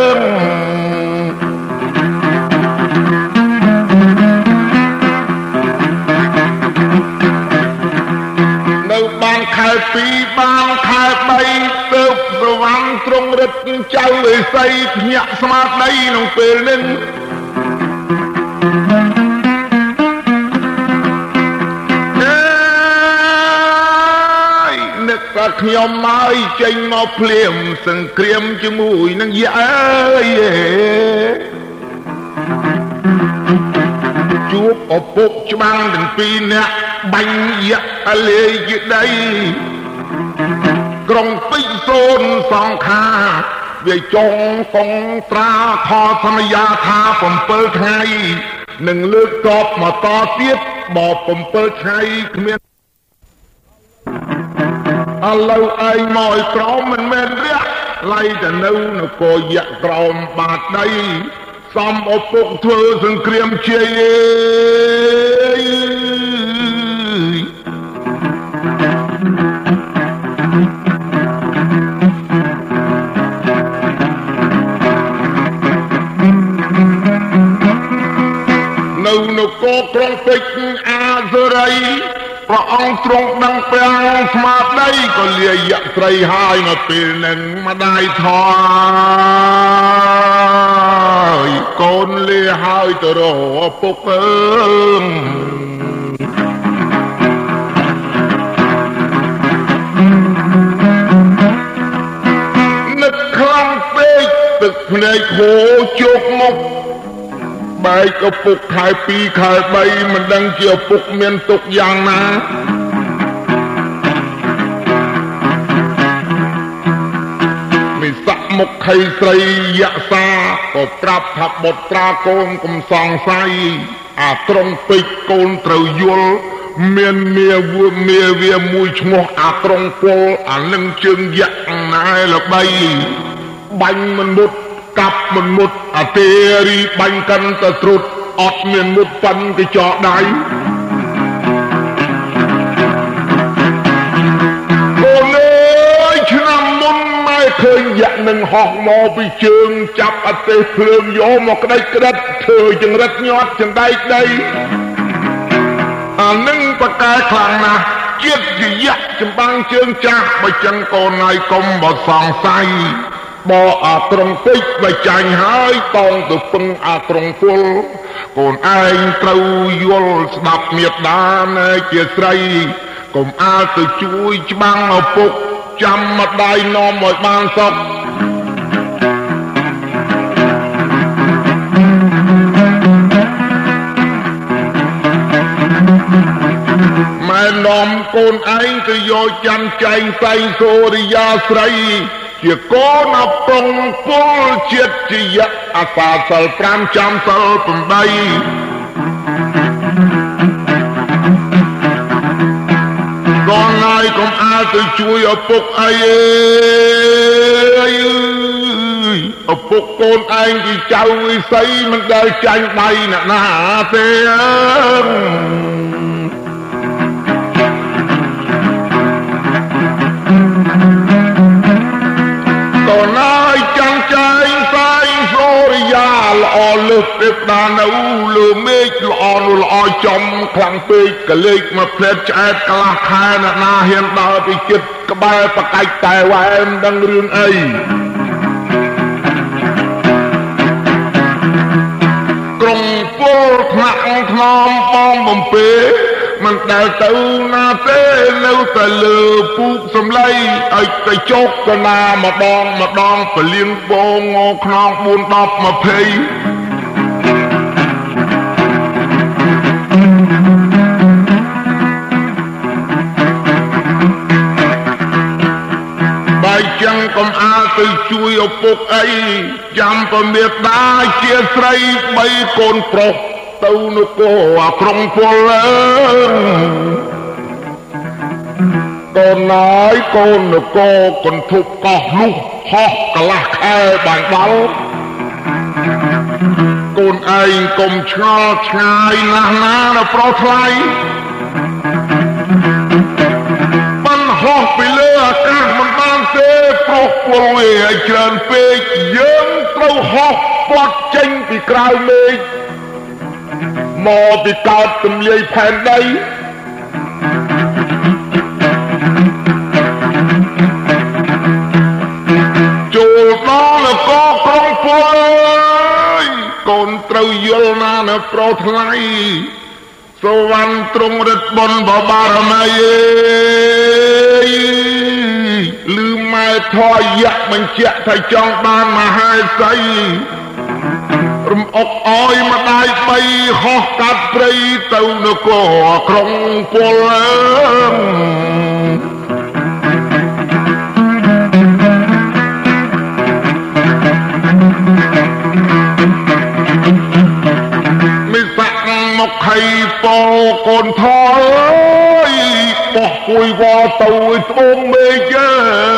នៅបានខែពីរបានខែបីទើបប្រវត្តិត្រង់រិទ្ធចៅអេសីភ្ញាក់ស្មារតីក្នុងពេលនេះតែខ្ញុំមកចេញមកភ្លាមសង្គ្រាមជាមួយនឹងយៈអើយជួបឪពុកច្បាំងទាំងពីរនាក់បាញ់យៈអលេយដីក្រុងពេជ្រសូនសង្ខាវាចងកងត្រាខសន្យាថា7ថ្ងៃនឹងលើកតបមកតទៀតបប7ថ្ងៃគ្មានឥឡូវឯងមកឲ្យក្រមមិនមែនរះឡៃតែនៅនគរយៈក្រមបាតដីសំឪពុកធ្វើសង្គ្រាមជ័យនៅនគរក្រុងពេជ្រអាសេរីព្រះអង្គទ្រង់ដឹងប្រាំងស្មារតីក៏លាយៈស្រីហើយនៅពេលនឹងម្ដាយថយកូនលាហើយទៅរកឪពុកអើងនឹកខ្លាំងពេកទឹកភ្នែកហូរជោគមុខបែកឪពុកខែពីរខែបីមិនដឹងជាឪពុកមានទុកយ៉ាងណាមិស័កមុខខៃស្រីយក្សាក៏ប្រាប់ថាបុត្រាកូនកុំសង្ស័យអាត្រង់ពេកកូនត្រូវយល់មានមាវមាវាមួយឈ្មោះអាត្រង់ពលអានឹងជើងយៈណែល្បីបាញ់មិនមុតកាប់មិនមុតអាទេរីបាញ់កាន់តែត្រុតអត់មានមុតប៉ាន់កញ្ចក់ដៃកូនអើយឆ្នាំមុនម៉ែឃើញយៈនឹងហោះមកពីជើងចាប់អាទេភ្លើងយកមកក្តិចក្តិតធ្វើចង្រិតញាត់ចណ្ដែកដីអានឹងបកែខ្លាំងណាស់ជាតិជាយៈចម្បាំងជើងចាស់បើចឹងកូនហើយកុំបសង្ស័យបោអាត្រង់ពេជ្របើចាញ់ហើយតងទៅពឹងអាត្រង់ពលកូនឯងត្រូវយល់ស្ដាប់មេត្តាណែជាស្រីកុំអាលទៅជួយច្បាំងឪពុកចាំម្ដាយនាំឲ្យបានសុខนไอ้ก็โยจันใจใส่โซริยาสไรเกี่ยโกนปรงปุลเจ็ดจียะอาสาสลพรามจำสลปุ่มใบก่อนนายก็อาจะช่วยอปกไอ้อปกโกนไอ้ที่เจ้าไอ้ใส่มันได้ใจใบน่ะนะเตียงก่อนนายจังใจใส่โซริยาละอเลือกเด็ดดานูเลือเมฆละอนุละอจอมคลังเปกกะเล็กมาเพลชแอดกลาคายน่ะนาเห็นดาวไปจิตกระบายประกายแต่แหวนดังเรื่องไอ้กรงโป้หนักทนอมปองบ่มเปมันแต่เต้านาเต้เนื้อแต่เลือปุกสำไลไอ้แต่จกก็นามาดองมาดองไปเลี้ยงโปงงอคนองบุญดอกมาเพยใบจังก็อาไปช่วยเอาปกไอ้จำประเมียดาเชียใส่ใบโกนปลอกเต้านกโกครงพลโกนน้อยโกนนกโกคนทุกก็ลุกฮอกกะลักแอบางเบาโกนไอ้กลมชอชายนานานะเพราะใครมันฮอกไปเลยอากาศมันบานเซ่เพราะกลัวไอ้เชิญเปกเยิ้มเต้าฮอกปลดเจงปีกลายเมฆมอติกาตำเลียแผ่นใดจูบน้องแล้วก็ครองพลอยก่อนเตรยลนาเนโปรทไลสวรรค์ตรงฤทธิ์บนบ่บารมีลืมไม่ทอยยักมันเจ๊ไทยจองบ้านมาให้ใส่รมอกอ้อยมาได้ไปหอกกัดปรีเต้านกครองพลไม่สักมกไข่ปอก่อนทอยบอกคุยว่าเต้าตรงเมเจอ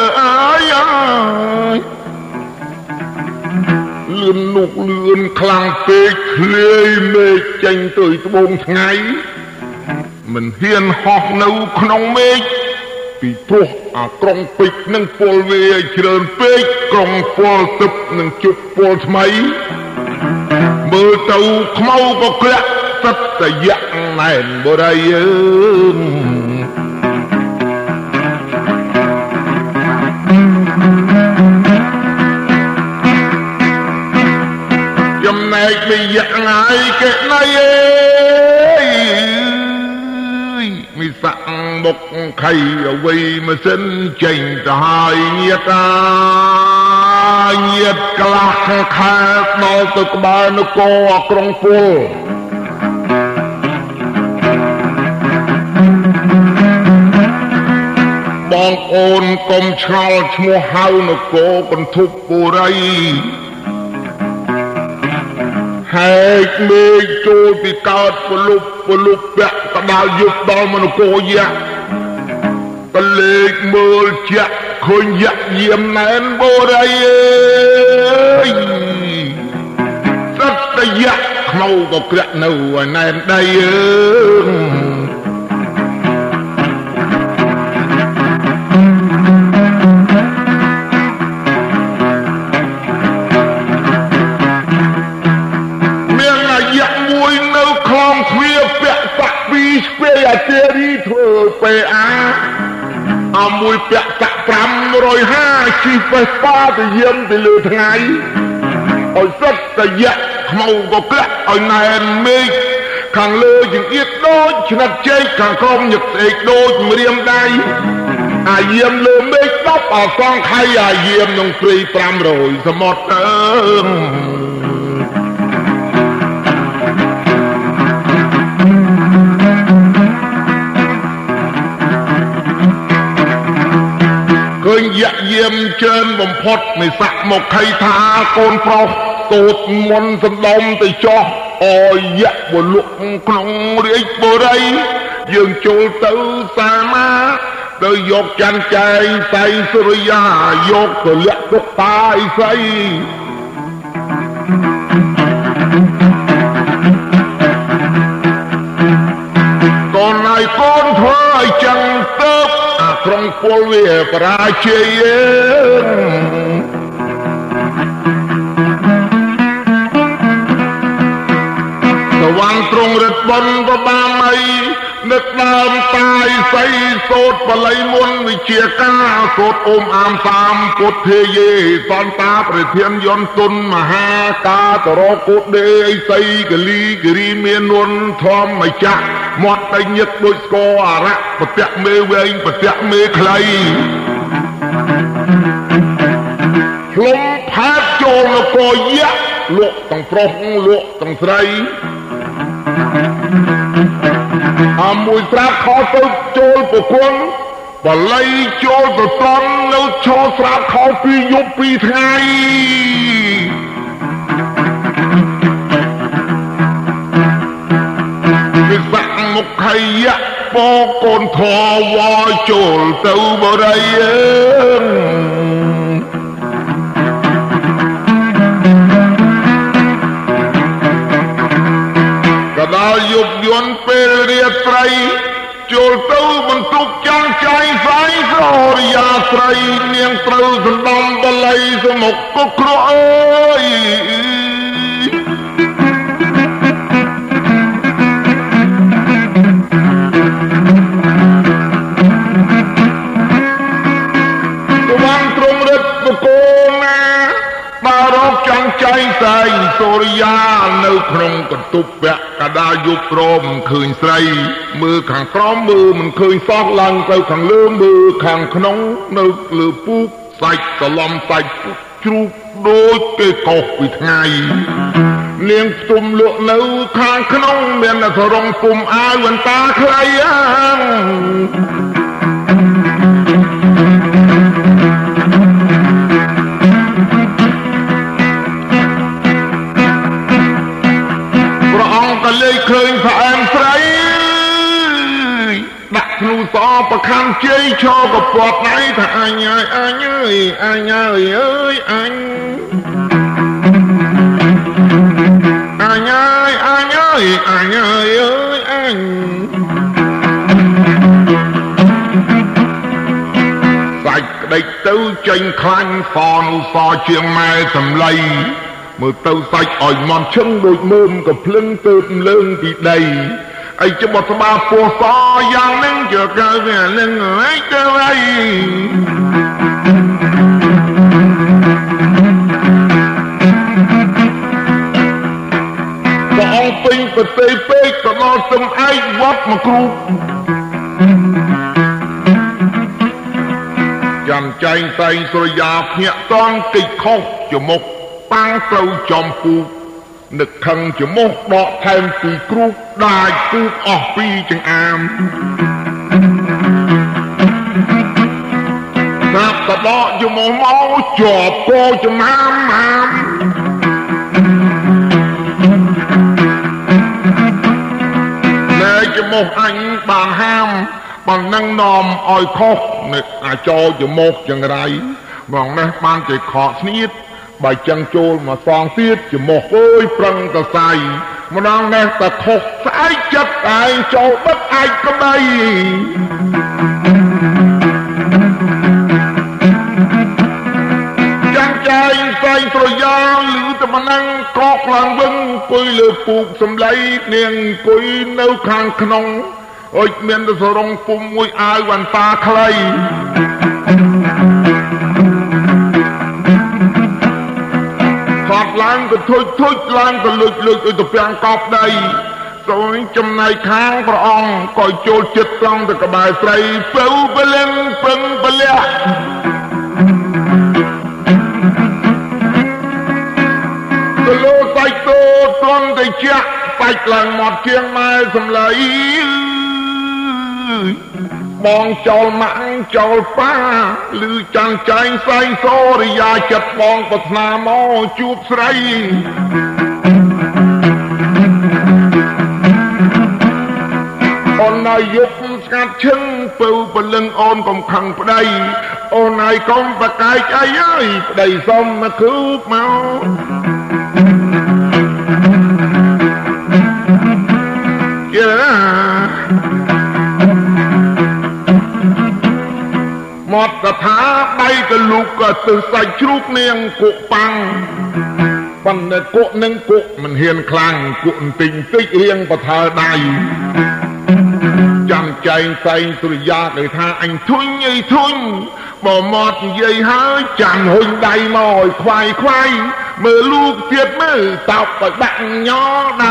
เลื่อนนุกเลื่อนคลังเปกเคลยเมฆจังตื่นตบงไงมันเฮียนหอกนูขนมเมฆปีพวกอากรองปิดนั่งปอลเวเชิญเปกกรองปอลตึบนั่งจุดปอลทำไมเมื่อเต้าขมเอาก็กระสัตแต่ยังแน่นบ่ได้เอิงแม่ไม่อยากไงแกนายมีสั่งบอกใครเอาไว้มาเส้นเจงจะหายเงียตาเงียดกลักแคบนอตกบานกอกรงปูบองโอนกลมชาลชมัวเฮานกกันทุบปุไรแหกเมฆโจติกาดปลุกปลุกแบกกระดาษยุบดอมันโกยะตะเล็กเมื่อจะคนยักเยี่ยมแนนโบไรสัตยะเขาก็กระหนูแนนได้เปียเจรีเธอเปียอามวยเปียสักพรำรอยห้าชีเฟสป้าจะเยี่ยมไปเลยทั้งไงไอ้สัตแต่ยะเขาก็กระไอ้นายเมฆขังเลยอย่างเอียดโดยชนะใจขังคอมหยุดเอกโดยมาเรียมได้อาเยี่ยมเลยเมฆต๊อบอาซองใครอาเยี่ยมน้องปรีพรำรอยสมอดเอิงយៈយាមជើនបំផុតនៃស័កមកខៃថាកូនប្រុសតូតមុនសណ្ដំទៅចោះអយៈបលុកក្នុងរាជបុរីយើងចូលទៅសាមាទៅយកច័ន្ទចែងសៃសុរិយាយកទៅលាក់ទុកតាអីស្អីកូនហើយកូនធ្វើឲ្យចឹងទៅអាក្រុងពលវាបរាជ័យសវណ្ណទ្រង់រិទ្ធបុណ្យក៏បានអីនឹកដើមតាយស័យសូត្របល័យមុនវិជាការសូត្រអ៊ំអាមសាមពុទ្ធេយេសន្តាប្រធានយន្តទុនមហាកាតរកុដេអីស័យកលីគិរីមាននុនធម្មចាក់មាត់តែញឹកដូចស្គរអរៈប្រទៈមេវែងប្រទៈមេខ្លីឆ្លងផាតចូលនគរយៈលក់ទាំងប្រុសលក់ទាំងស្រីអាមួយស្រាប់ខោទៅចូលប្រគល់បល័យចូលទៅត្រង់នៅឈរស្រាប់ខោពីយប់ពីថ្ងៃវិស័កមុខៃយៈបកូនធវចូលទៅបរិយកដល់យប់យន់ពេលរាត្រីចូលទៅបន្ទប់ចាំងចៃសៃសូរិយាស្រីនាងត្រូវសណ្ដំបល័យសមុខក៏ក្រអើយចៃសៃសូរិយានៅក្នុងកន្ទប់វគ្គកដាយប់ព្រមឃើញស្រីមើលខាងក្រោមមើលមិនឃើញសោះឡើងទៅខាងលើមើលខាងក្នុងនៅលើពូកសាច់សឡំសាច់ជ្រូកដូចគេកោសពីថ្ងៃនាងផ្ទុំលក់នៅខាងក្នុងមានតែសរងពុំអាវវន្តាខ្លីលេឃើញផ្អែមស្រីដាក់ធ្នូសប្រខំជ័យឈរកពាត់ដៃថាអញអើយអញអើយអញអើយអើយអញអញអើយអញអើយអញអើយអើយអញសាច់ក្តិចទៅចេញខ្លាញ់សនូសជាងម៉ែសម្លៃមើលទៅសាច់ឲ្យមន់ឈឹងដូចមើមកំភ្លឹងទៅលើងពីដីអីច្បត់ស្បាពោះសយ៉ាងនឹងជាកើវានឹងអីទៅអីក៏អងពេញប្រទេសពេកក៏ដល់សំឯកវត្តមកគ្រូចាំចែងតែងសុរិយាភ្ញាក់តង់តិចខុសចមុខប៉ាំងត្រូវចំពូកនឹកខឹងច្មោះដកថែមពីគ្រូដាច់ពូកអស់ពីចង្អាមស្រាប់តដកច្មោះមកជាប់កោចំហាមហាមលែច្មោះអញបានហាមបាននឹងនាំឲ្យខុសនឹកអាចោច្មោះចង្រៃបងនេះបានចេះខកស្នៀតបើចឹងចូលមកសងទៀតច្មោះអើយប្រឹងតសៃម្ដងនេះតែខុសស្អែកចិត្តឯងចូលបិទឯកក្បីចាំងចែងផ្សេងប្រយោលឬតែមិននឹងកកឡើងវឹងអង្គុយលើពូកសំឡីនាងអង្គុយនៅខាងក្នុងអុចមានតែសរងពុំមួយអាវវ៉ាន់តាខ្លីឡើងក៏ធុចធុចឡើងក៏លុចលុចឲ្យទៅពាំងកប់ដីសូនចំណែកខាងព្រះអង្គក៏ចូលចិត្តត្រង់ទៅក្បែរស្រីពៅពលិនពឹងពលៈទៅលោសាច់តូត្រង់ទៅចាក់សាច់ឡើងមកជាងម៉ែសំឡីអมองจอลมังจอลป้าหรือจังใจใส่โซริยาจัดมองปัฒนามอจูบใสอนนายยุบกัดชึงเปิลปลึงอ่อนกำขังปได้โอนนายกองประกายใจเอ้ยปได้ซ้อมมาคืบเมาเจ้าหมดกระถาใบกระลุกกระตือใส่ชุกเนียงกุปังปันเนกุนึงกุมันเฮียนคลังกุนติงติเรียงประทาใดจังใจใส่สุริยาเลยท่าอันทุนยี่ทุนบ่หมดยี่หาจันหุ่นใดมอยควายควายมือลูกเทียบมือตอกไปบังย่อใด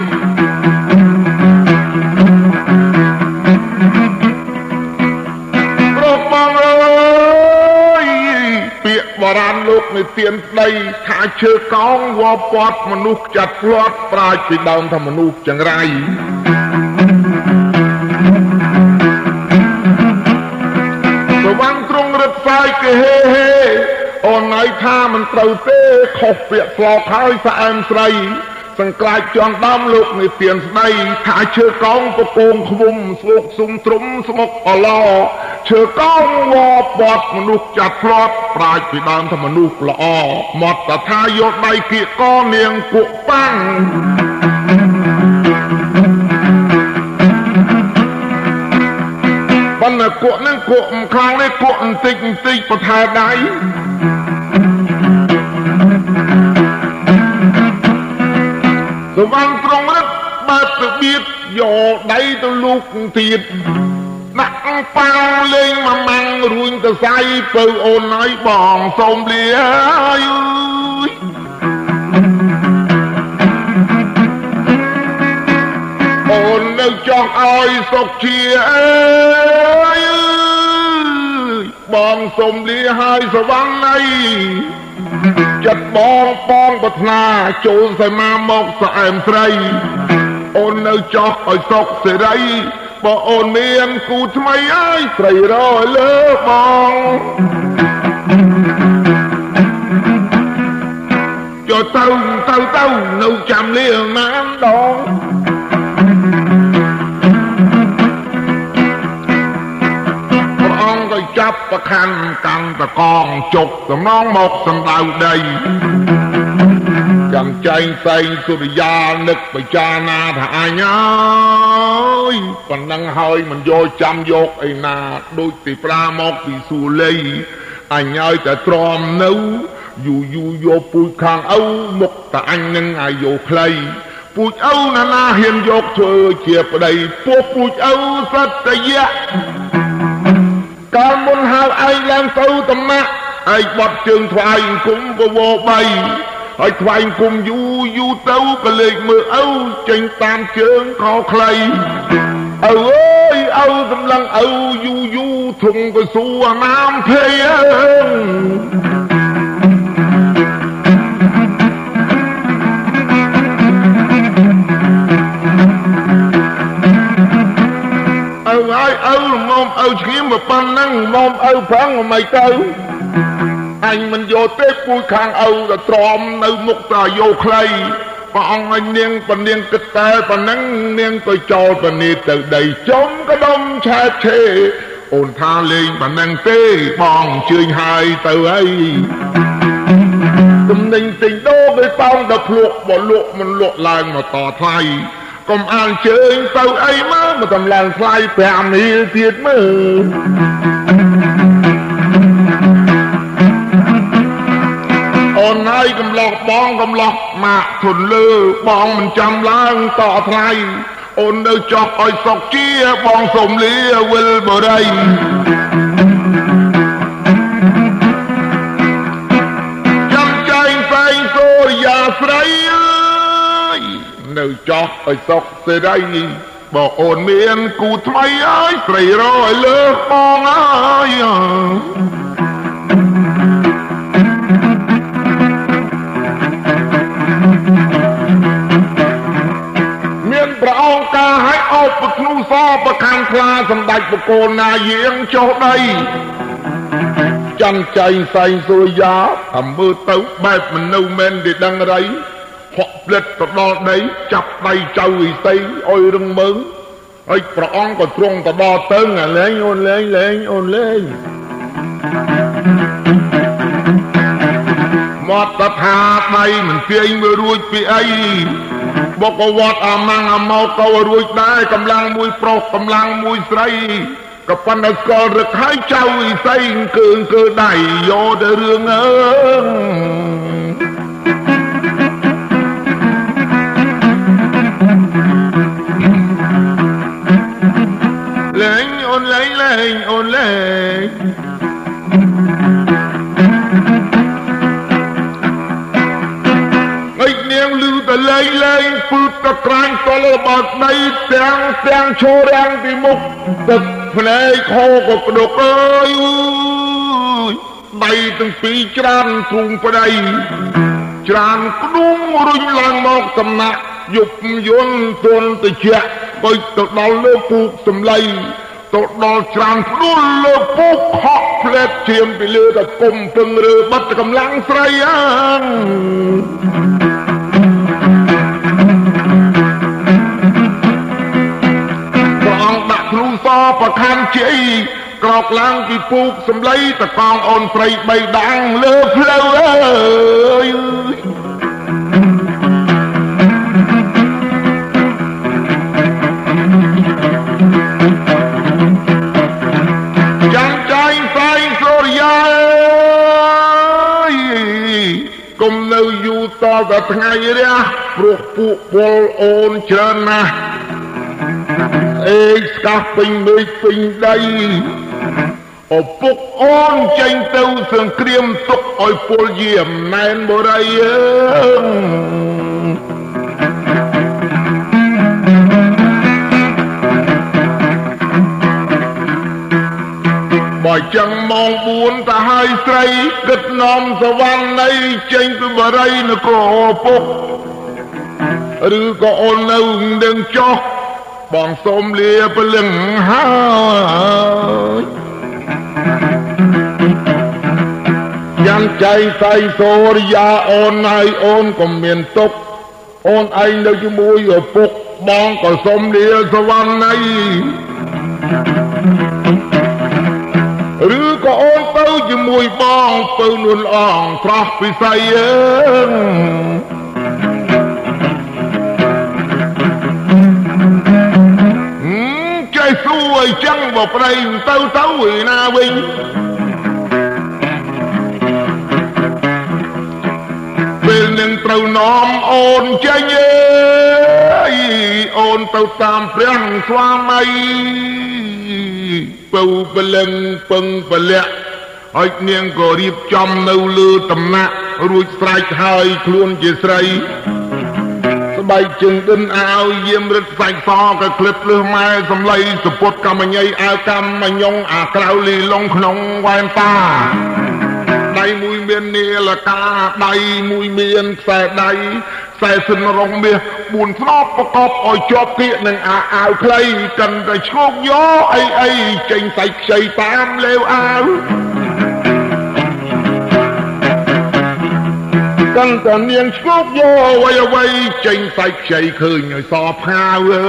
โรคมองเลยเปียบรานลูกในเตียนใดถ้าเชื่อกองวอปอดมนุษย์จัดพลอดปลายปีดาวทำมนุษย์จังไรวันตรงรถไฟเกเฮเฮโอนไหนท่ามันเตาเต้ขบเปียกฟลอกหายสะแอมใสสังกลายจอนดำลูกในเตียนใดถ้าเชื่อกองประโกงขบุมสลุกสุ่มตรุมสมกอลอเชื่อกองวอปอดมนุษย์จัดพลอดปลายปีดามธรรมนุษย์ละอหมดแต่ทายกใบเกียก้อนเนียงกุปังปันกวนั่งกวมคลางได้กวมติกติกประทาใดสวรรค์ตรงรัฐบาตเบียดโยได้ตัวลูกตีดนักปังเล่งมามังรุ่งตะไซเปิลโอนน้อยบองสมเลียโอนเนื้อจองอ้อยสกเชียบองสมเลียให้สวรรค์ในจัดบองปองปัฒนาโจรใส่มาหมอกสะแอมใส่โอนเนื้อจอกอ้อยสกเสไรบ่โอนเมียนกูทำไมไอ้ใส่รอยเลิกบองจอเต้าเต้าเต้าเนื้อจำเลี้ยงน้ำดองก็จับประคันกันตะกองจกกับน้องหมกสันดาวใดจังใจใส่สุริยานึกไปจานาถ่ายย้อยปันนังหอยมันโยจำยกไอ้นาโดยติปลาหมกติสูเลยไอ้ย้อยแต่ตรอมเนื้ออยู่อยู่โยปุยข้างเอาหมกแต่อันนึงไอโยใครปุยเอานานาเห็นยกเธอเจียบใดพวกปุยเอาสัตยะการบนหาไอ้แรงเต้าตำหนักไอ้บดจึงทวายคุ้มก็โวใบไอ้ทวายคุ้มอยู่อยู่เต้าก็เลยมือเอาจึงตามเชิงขอใครเอาเอ้ยเอากำลังเอาอยู่อยู่ทุ่งก็สู้น้ำเพลงเอาไอ้เอามอมเอาเขี้ยมาปั้นนั่งมอมเอาพังไม่เต้าอันมันโยเต้ปุยข้างเอาแต่ตรอมในมุกตาโยใครปะองไอเนียงปะเนียงกระแตปะนั่งเนียงตัวจอปะนีแต่ใดจมกระดมแช่เชโอนทาเลงปะนั่งเต้บองเชื่อหายเตอไอตุ่มหนึ่งติงโดไปเป้าตะพลวกบ่ลวกมันลวกลายมาต่อไทยก็อ่านเชิงเต่าไอ้มามาทำลายไฟแปมนี่เทียดมือโอนไอ้กำลอกบองกำลอกมาทุนเลือบองมันจำล้างต่อไทยโอนเดือจอกอ้อยสกเจี๊ยบองสมเลียเวลบ่ได้จำใจใส่โซยาใส่เนื้อจอกไอ้สกเสได้บอกโอนเมียนกูทำไมไอ้ใส่รอยเลิกมองไอ้เมียนพระองค์กาให้เอาปนุសប្រខាន់ខ្លាសម្ដេចបកូនណាយាងចុះដីច័ន្ទចៃសែងសូរិយាអំមើទៅបែបមនុស្សមែនទេដឹងរៃហក់ផ្លិតទៅដល់ដីចាប់ដៃចៅវិស័យឲ្យរឹងមើងហើយព្រះអង្គក៏ទ្រង់ទៅដល់ទៅលែងអូនលែងលែងអូនលែងមកតថាដៃមិនទាញមើលរួចពីអីបកវត្តអាម៉ាំងអាម៉ោក៏រួចដែរកម្លាំងមួយប្រុសកម្លាំងមួយស្រីក៏ប៉ុន្តែស្គាល់រឹកហើយចៅវិស័យគឺគឺដៃយកទៅរឿងអើលែងអូនលែងលែងអូនលែងនាងលឺតែលែងលែងពឺតក្រាញ់តលរបស់ដីទាំងទាំងឈររាំងពីមុខទឹកភ្នែកហូរក៏ក្តុកអើយដៃទាំងពីរច្រានទ្រូងប្តីច្រានក្ដុងរុញឡើងមកសំណាក់យប់យន់ទន់តិចបើទៅដល់លើពូកសម្លៃទៅដល់ច្រានផ្ដួលលើពូកហក់ផ្លែតឈាមពីលើតែគុំពឹងរើបាត់កម្លាំងស្រីអាងគ្រូសប្រខាន់ជ័យក្រោកឡើងពីពូកសម្លៃតកងអូនស្រីបីដាំងលើផ្លូវអើយចាំចៃផ្សេងសូរិយាកុំនៅយូរតតែថ្ងៃរះព្រោះពួកពលអូនច្រើនណាស់អេកស្កាស់ពេញមេឃពេញដីឪពុកអូនចេញទៅសង្គ្រាមទុកឲ្យពលយាមណែនបរិយបើចឹងម៉ោងបួនទៅហើយស្រីគិតនាំសវណ្ណីចេញពីបរិយនគរឪពុកឬក៏អូននៅនឹងចោះបងសូមលាពលឹងហើយយ៉ាងចៃសៃសូរិយាអូនហើយអូនក៏មានទុកអូនឯងនៅជាមួយឪពុកបងក៏សូមលាសវណ្ណីឬក៏អូនទៅជាមួយបងទៅនួនអងស្រស់ពិស័យអើសួរអីចឹងបើប្តីទៅទៅឯណាវិញពេលនឹងត្រូវនាំអូនចេញអើយអូនទៅតាមព្រះស្វាមីពៅពលឹងពឹងពលៈហើយនាងក៏រៀបចំនៅលើតំណាក់រួចស្រេចហើយខ្លួនជាស្រីស្បែកជើងដិនអាវយាមរឹតសាច់សក៏ក្លឹបលឺម៉ែសំឡីសពុតកម្មញីអាវកម្មញងអាក្រៅលីឡុងក្នុងវ៉ែនតាដៃមួយមាននាលកាដៃមួយមានខ្សែដៃខ្សែសិនរងមាសបួនស្នប់ប្រកបឲ្យជាប់គៀកនឹងអាអាវខ្លីកាន់តែឈោកយកអីអីចេញសាច់ខ្ចីតាមលេវអាវកាន់តែនាងឈប់យកអ្វីអ្វីចេញសាច់ខ្ចីឃើញឲ្យសផាវអើ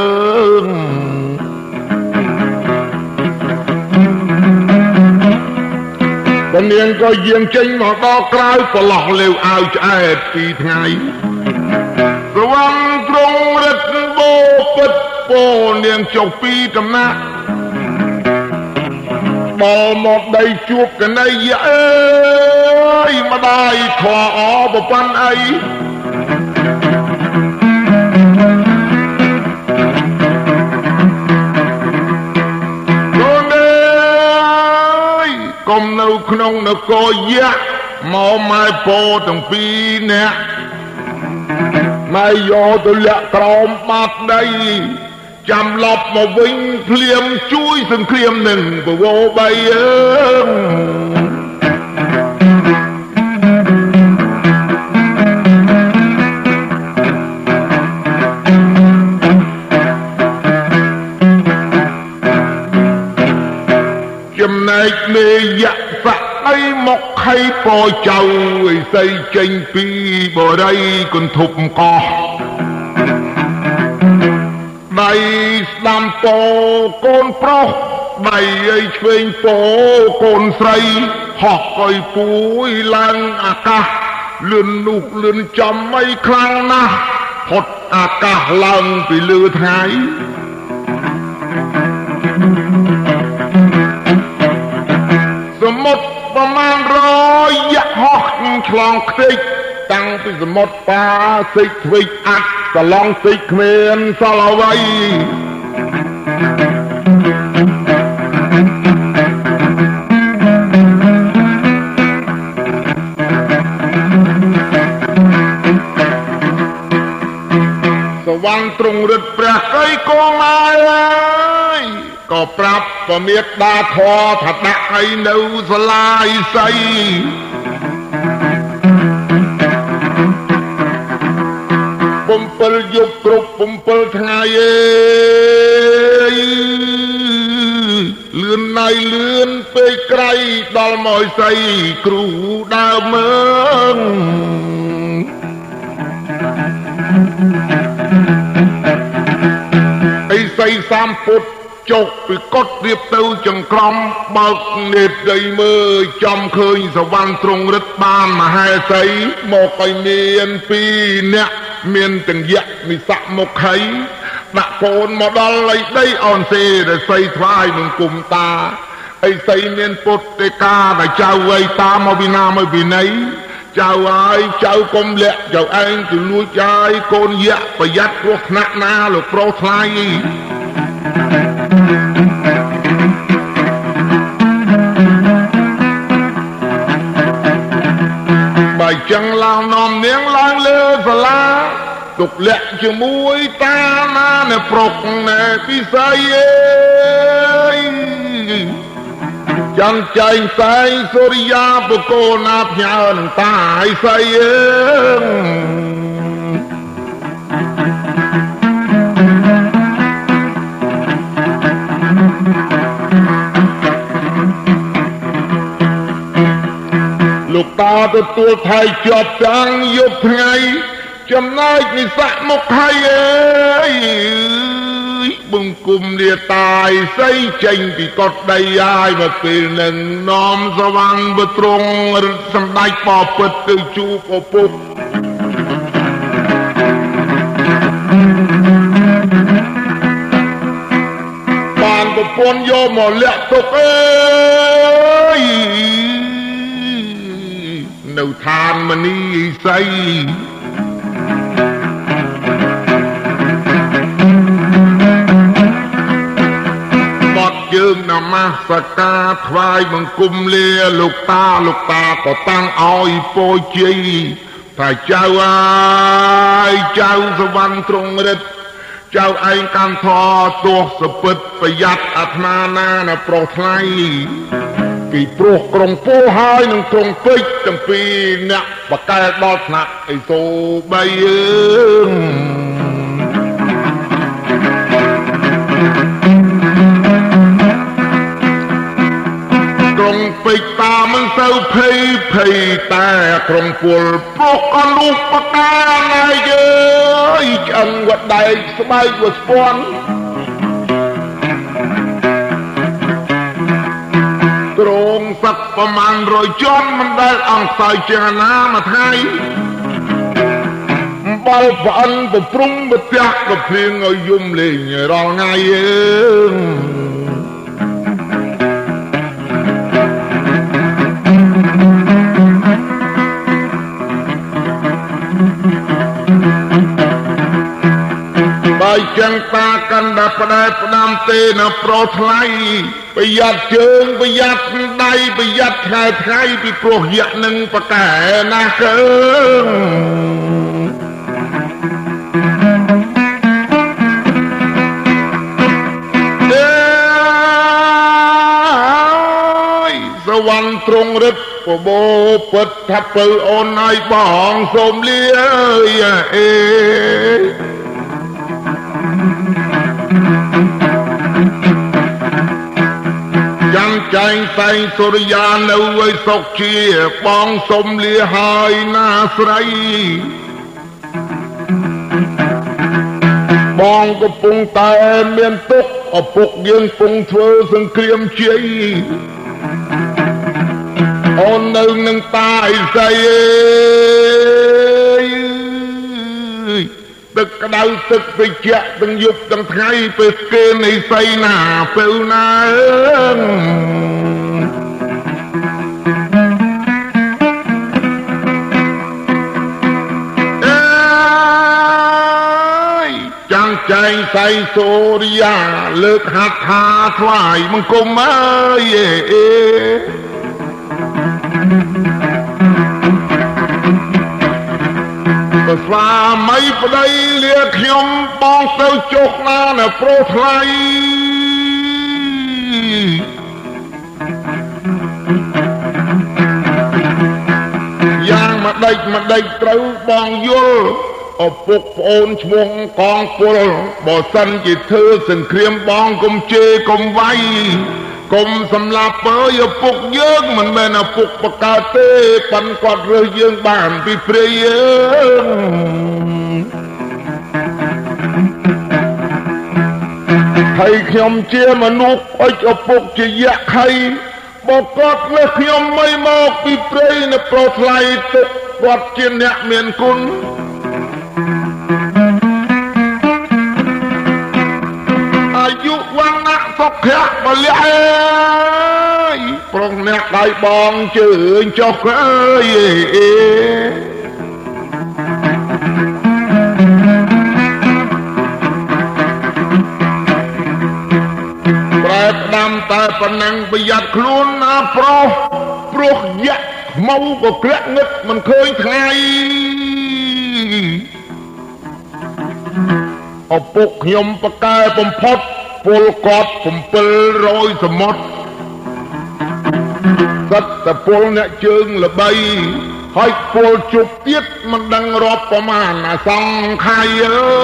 តែនាងក៏យាងចេញមកដល់ក្រៅប្រឡោះលេវអាវឆ្អែតពីរថ្ងៃសវណ្ណទ្រង់រិទ្ធបោពិតពោនាងចុះពីដំណាក់ដល់មកដីជួបកណៃអើយម្ដាយខអប្រពន្ធអីកូនអើយកុំនៅក្នុងនគរយៈមកម៉ែពោទាំងពីរនាក់ម៉ែយកទៅលាក់ក្រោមបាត់ដីចាំឡប់មកវិញភ្លាមជួយសង្គ្រាមនឹងពវបីអើยเจ้าไอ้ใส่เจงปีบ่ได้คนทุบกอได้ดำโตโกนโปรได้ไอ้เชงโปโกนใส่หอกไอ้ปุยลังอากาศเลื่อนลูกเลื่อนจำไม่ครั้งนะพดอากาศลังไปเลือดหายสมมติประมาณร้อยยะหอกฉลองติกตั้งไปสมมติปาสิทวิอัดสลองติกเมียนสลาวัยสวรรค์ตรงฤทธิ์ประไกก็มาเลยก็ปรับประเมียดดาทอถัดดักไอ้เนื้อสลายใสปุ่มเปิลยุบกรุบปุ่มเปิลทางเย่เลื่อนในเลื่อนไปไกลดอลมอยใสครูดาวเมืองไอ้ใส่สามปุดจกไปกดเรียบเต้าจังกรอมบักเน็ดได้เมื่อจำเคยสวรรค์ตรงรัฐบาลมาให้ใส่หมอกไอเมียนปีเนี่ยเมียนจังยะมีสักหมกไข่ตะโกนมาดอลไล่ได้อ่อนเซ่แต่ใส่ทวายมึงกุมตาไอ้ใส่เมียนปุดเตกาแต่เจ้าไอ้ตามาบินามาบิไหนเจ้าไอ้เจ้ากลมเละเจ้าเองจะลุยใจโกนยะประหยัดพวกหนักหนาหรือโปรไทยใบจังลาวนอมเนียงลางเลือสลาตุกเละจะมวยตาหน้าเนปรกเนพิเศษจันใจใสสุริยาปุโกนาพยานตายใสลูกตาตัวตัวไทยจอบจังยุบไงจำนายนิสักมกไทยเอ้ยบึงกุมเรียตายใส่เจงปีกดได้ยายมาปีหนึ่งน้อมสว่างบตรงสำได้ปอบเปิดตือจูปปุกบานปปนโยมอเละตกเอ้ยเนื้อทานมันนี่ใส่ยืงนำมาสกาทวายบังกุมเลียลูกตาลูกตาก็ตั้งอ้อยโปจีถ้าเจ้าไอ้เจ้าสวรรค์ตรงฤทธิ์เจ้าไอ้การทอตัวสปิดประหยัดอัตนานานะโปรไทยปีโปรกรงโป้หายหนึ่งกรงปิดจังปีเนี่ยปากกาดอดหนักไอ้โซใบยืงกรงปิดตามันเศร้าเพยเพยแต่กรงปวดปลุกกันลูกปากกาในเยอะจังหวัดใดสบายกว่าสปอนตรงสักประมาณร้อยจอนมันได้อ่างใส่เจนามาไทยบอลฝันปปรุงบดยักกับเพียงเอายุ่มเลยรอไงเองใบจังตากันดับประดประดามเตนะโปรไทยประหยัดเชิงประหยัดได้ประหยัดไทยไทยไปโปรหยัดหนึ่งประกาศนะเกินสวรรค์ตรงฤทธิ์ปโบปัดทับเปิลโอนไอบ้องสมเลี้ยเอจังใจែងតែងសុរិយានៅឲ្យសុខជាបងសុំលាហើយណាស្រីបងកំពុងតែមានទុក្ខឪពុកយើងកំពុងធ្វើសង្គ្រាមជ័យអូននៅនឹងតាអីស្អីទឹកក្តៅទឹកត្រជាក់ទាំងយប់ទាំងថ្ងៃពេលគេនៃស្អីណាពេលណាចាំងចែងសៃសូរិយាលើកហាត់ថាថ្វាយបង្គំអើយអេបើស្វាមីប្តីលាខ្ញុំបងទៅចុះណានៅប្រុសថ្លៃយ៉ាងម្ដេចម្ដេចត្រូវបងយល់ឪពុកប្អូនឈ្មោះកងពលបើសិនជាធ្វើសង្គ្រាមបងកុំជេរកុំវាយកុំសម្លាប់ពើឪពុកយើងមិនមែនឪពុកបកើតទេប៉ិនគាត់រើសយើងបានពីព្រៃយើងហើយខ្ញុំជាមនុស្សអុចឪពុកជាយក្ខីបើគាត់លើសខ្ញុំមិនមកពីព្រៃនៅប្រុសថ្លៃទុកគាត់ជាអ្នកមានគុណអាយុវណ្ណៈសុខៈបលៈអើយប្រុសអ្នកដៃបងជើញចុះអើយអេប្រែផ្ដាំតែប៉ុណ្ណឹងប្រយ័ត្នខ្លួនណាប្រុសព្រោះយៈខ្មៅក៏ក្រាក់ងឹតមិនឃើញថ្ងៃឪពុកខ្ញុំបកែបំផុតពលគាត់bảyរយសមុទ្រសត្វតពលអ្នកជើងល្បីហើយពលជប់ទៀតមិនដឹងរាប់ប្រមាណអាសង្ខ័យអើ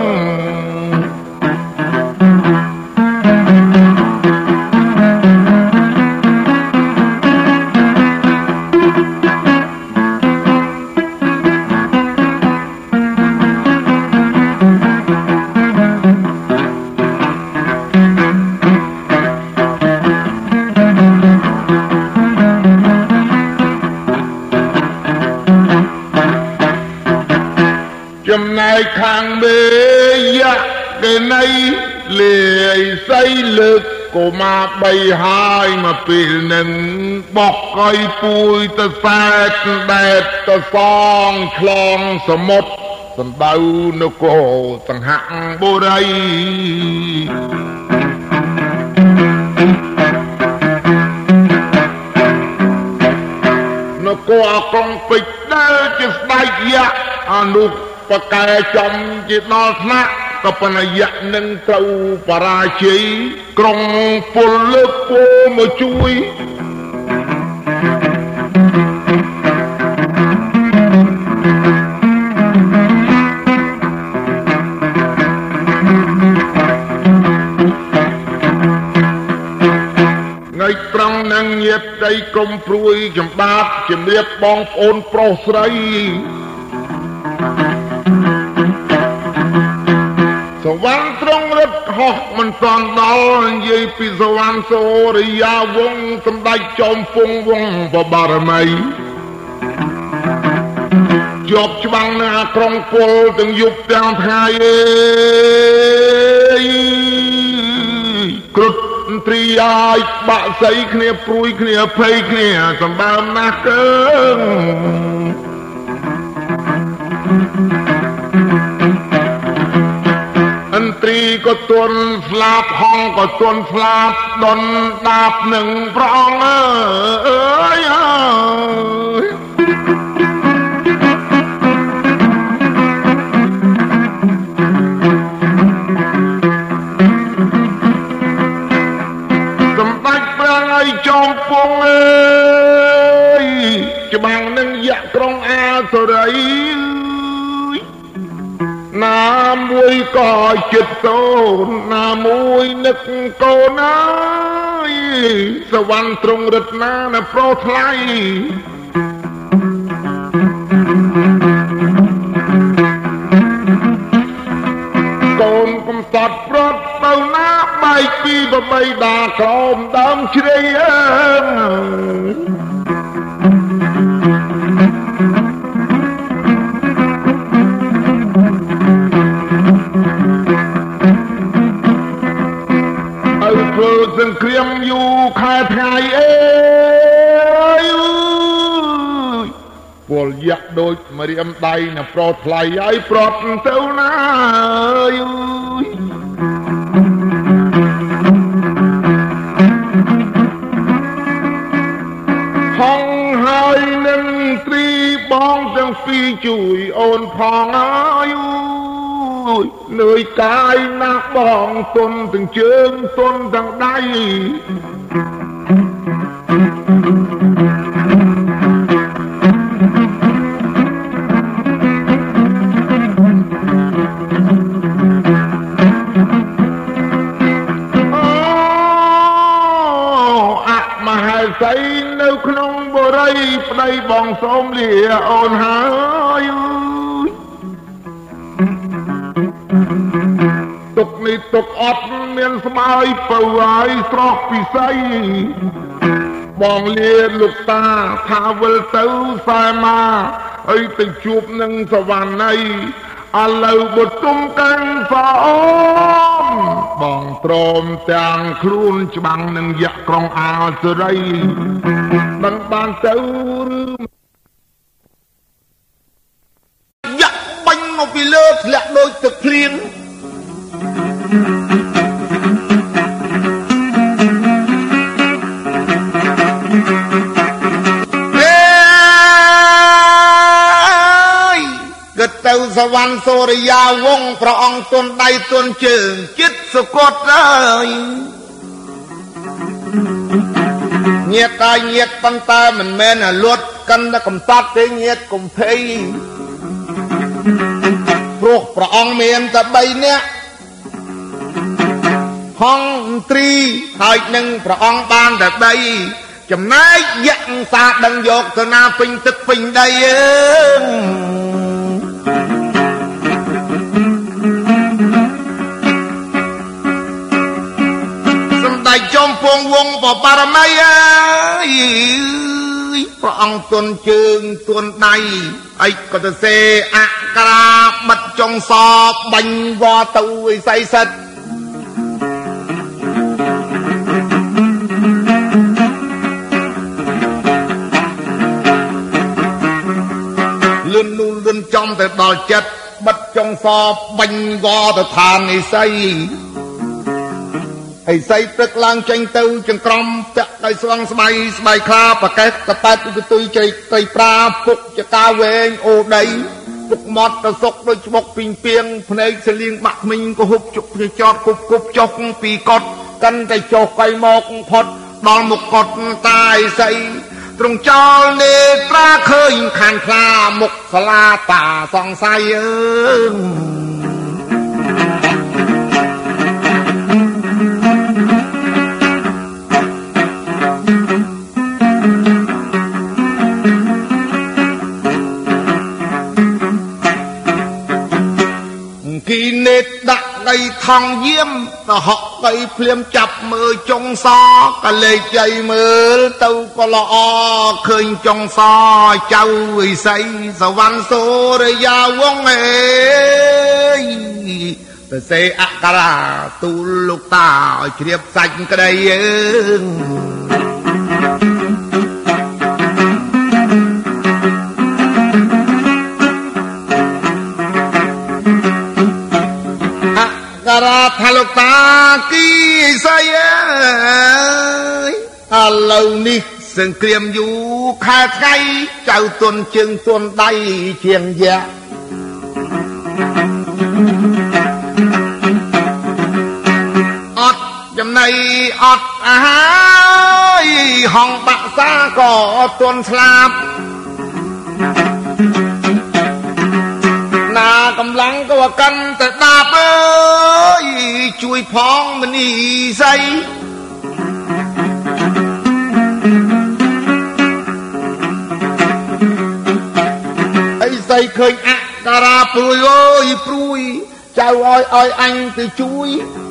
ចំណែកខាងមេយៈគេនៃលាយសៃលើកក៏មកបីហើយមកពេលនឹងបោះកុយពួយទៅសែតដែតទៅសងឆ្លងសមុទ្រសម្ដៅនគរសង្ហបុរីនគរកងពេជ្រដែលជាស្ដេចយៈអនុបកែចំជាដល់ថ្នាក់ក៏ប៉ុន្តែយៈនឹងត្រូវបរាជ័យក្រុងពលលើកពោមកជួយថ្ងៃត្រង់នឹងញាតិដីក្រុមព្រួយចម្បាតជំរាបបងប្អូនប្រុសស្រីសវណ្ណត្រង់រត់ហោះមិនតាន់ដល់និយាយពីសវណ្ណសូរិយាវង្សសម្ដេចចោមពងវង្សបបារមីជាប់ច្បាំងនៅអាក្រុងពលទាំងយប់ទាំងថ្ងៃអើយគ្រុឌត្រីយាយបាក់សៃគ្នាព្រួយគ្នាភ័យគ្នាសម្បើមណាស់កើអន្ត្រីក៏ទន់ស្លាប់ហងក៏ទន់ស្លាប់ដុនដាបនឹងព្រះអង្គអើយអើយសម្ដេចព្រះឲ្យចោមពងអើយច្បាំងនឹងយៈក្រុងអាសុរីណាណាមួយក៏ចិត្តសូនណាមួយនឹកកូនអើយសវណ្ណទ្រង់រិទ្ធណាណាប្រោថ្លៃកូនកំសត់ប្រត់ទៅណាបែកពីបបីដាក្រោមដើមជ្រៃអើធ្វើសង្គ្រាមយូរខែថ្ងៃអេពលយៈដូចមរៀមដៃណាប្រត់ថ្លៃឲ្យប្រត់ទៅណាហងហើយនឹងត្រីបងទាំងពីរជួយអូនផងអើយនឿយកាយណាស់បងទុនទាំងជើងទុនទាំងដៃអូអមហេសីនៅក្នុងបរិយប្តីបងសូមលាអូនហើយទុកនេះទុកអត់មានស្បើយពៅហើយស្រស់ពិសីបងលាលោកតាថាវិលទៅសែមាហើយទៅជួបនឹងសវណ្ណីឥឡូវបុទុំកាន់សអូមបងព្រមទាំងខ្លួនច្បាំងនឹងយៈក្រុងអាលសេរីមិនបានទៅយៈបាញ់មកពីលើធ្លាក់ដូចទឹកភ្លៀងទៅសវណ្ណសូរិយាវង្សព្រះអង្គទុនដៃទុនជើងចិត្តសុគតអើយញាតតែញាតប៉ុន្តែមិនមែនអាលួតកាន់តែកំសត់ទេញាតកុំភ័យព្រោះព្រះអង្គមានតែបីនាក់ហងត្រីហើយនឹងព្រះអង្គបានតែបីចំណែកយៈសាដឹងយកទៅណាពេញទឹកពេញដីអើចំពងវងបបរមីអើយព្រះអង្គទុនជើងទុនដៃអីក៏ទៅសេអក្រាបិទចុងសបាញ់វទៅឯស័យសិតលឿនលូនលឿនចំទៅដល់ចិត្តបិទចុងសបាញ់វទៅឋានឯស័យឯស័យព្រឹកឡើងចេញទៅចង្ក្រមពាក់ដោយស្វងស្បៃស្បៃខ្លាប្រកេះកប៉ែតឧបទុយជ័យត្រីប្រាពុកចកាវែងអូដីពុកមាត់ទៅសុកដូចច្បុកពីងពីងភ្នែកសលៀងបាក់ថ្មិញក៏ហុបជុកចោតគប់គប់ចុកពីកត់កាន់តែចុះកៃមកផុតដល់មុខកត់តាឯស័យត្រង់ចោលនេត្រាឃើញខានខ្លាមុខសាលាតាសង្ស័យអើគីនេតដាក់ដៃថងយាមទៅហក់ដៃភ្លាមចាប់មើលចុងសកលេចជ័យមើលទៅក៏ល្អឃើញចុងសចៅវិស័យសវណ្ណសូរិយាវង្សអេយទៅសេអក្សរាទូលលោកតាឲ្យជ្រាបសាច់ក្តីអើការថាលោកតាគីស្អីអើយឥឡូវនេះសង្គ្រាមយូរខែថ្ងៃចៅទុនជើងទុនដៃជាងយ៉ាអត់ចំណៃអត់អាហារហងបាក់សាក៏ទុនស្លាប់ណាក៏កម្លាំងក៏កាន់តែដាបអើយជួយផងមនីស័យអីស័យឃើញអការាព្រួយអើយព្រួយចៅឲ្យឲ្យអញទៅជួយ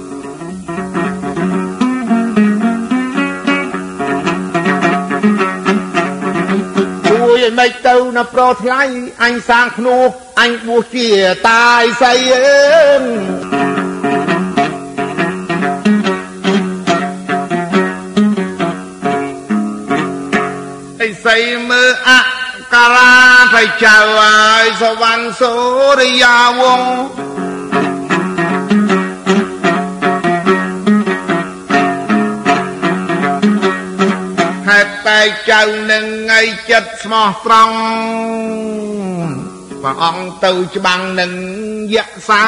ជួយឲ្យមិនទៅណាប្រថ្លៃអញសាងភ្នោះអញបួសជាតាយស័យអើអីស័យមើលអការាទៅចៅឲ្យសវណ្ណសូរិយាវង្សតែចៅនឹងថ្ងៃចិត្តស្មោះត្រង់ព្រះអង្គទៅច្បាំងនឹងយក្សា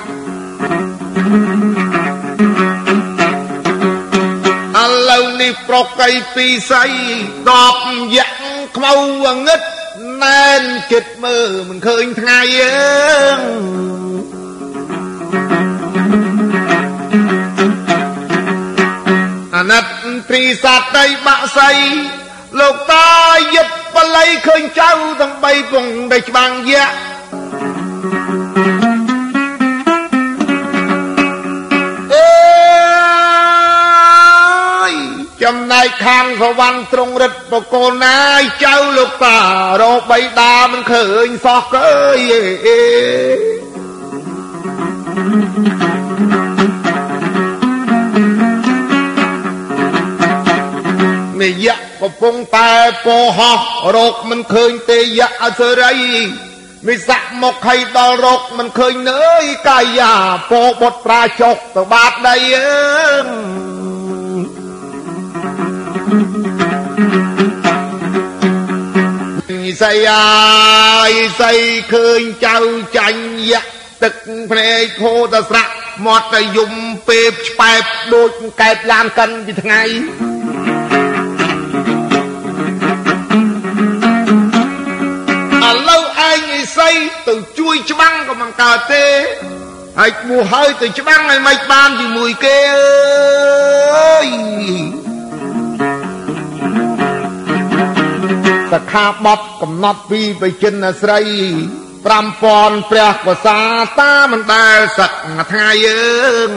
ឥឡូវនេះប្រកៃពីស័យដបយ៉ាក់ខ្មៅងឹតណែនចិត្តមើលមិនឃើញថ្ងៃអើអាណិតត្រីសត្វដីបាក់សៃលោកតាយឹបបល័យឃើញចៅទាំងបីពងដែលច្បាំងយ៉ាក់អើយចំណែកខាងសវណ្ណទ្រង់រិទ្ធបកូនណាយចៅលោកតារកបីដាមិនឃើញសោះកើយអេមេយៈកំពុងតែពោហោះរកមិនឃើញទេយៈអសរីមិស័កមកឲ្យដល់រកមិនឃើញនើយកាយាពោបុតប្រាចុកទៅបាតដីអើស័យអាយស័យឃើញចៅចាញ់យៈទឹកភ្នែកខោតស្រាក់មាត់តែយំពេបឆ្បែបដូចកែបឡានកិនពីថ្ងៃឥឡូវឯងឯស័យទៅជួយច្បាំងក៏មិនកើតទេហើយឈ្មោះហើយទៅច្បាំងឲ្យមិនបានជាមួយគេអើយតខាបត់កំណត់ពីបជនស្រីប្រាំពាន់ព្រះកសាតាមិនដែលសឹកថ្ងៃអើ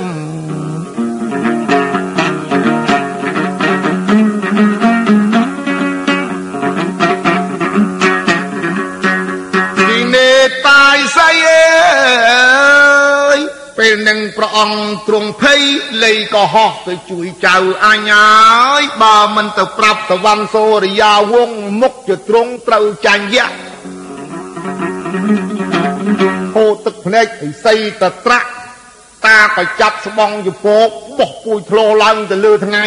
តាយស័យអើយពេលនឹងព្រះអង្គទ្រង់ភ័យលៃក៏ហោះទៅជួយចៅអញហើយបើមិនទៅប្រាប់សវណ្ណសូរិយាវង្សមុខជាទ្រង់ត្រូវចាញ់យៈហូរទឹកភ្នែកឥសីតត្រាក់តាក៏ចាប់ស្បង់យពកបោះពួយធ្លោឡើងទៅលើថ្ងៃ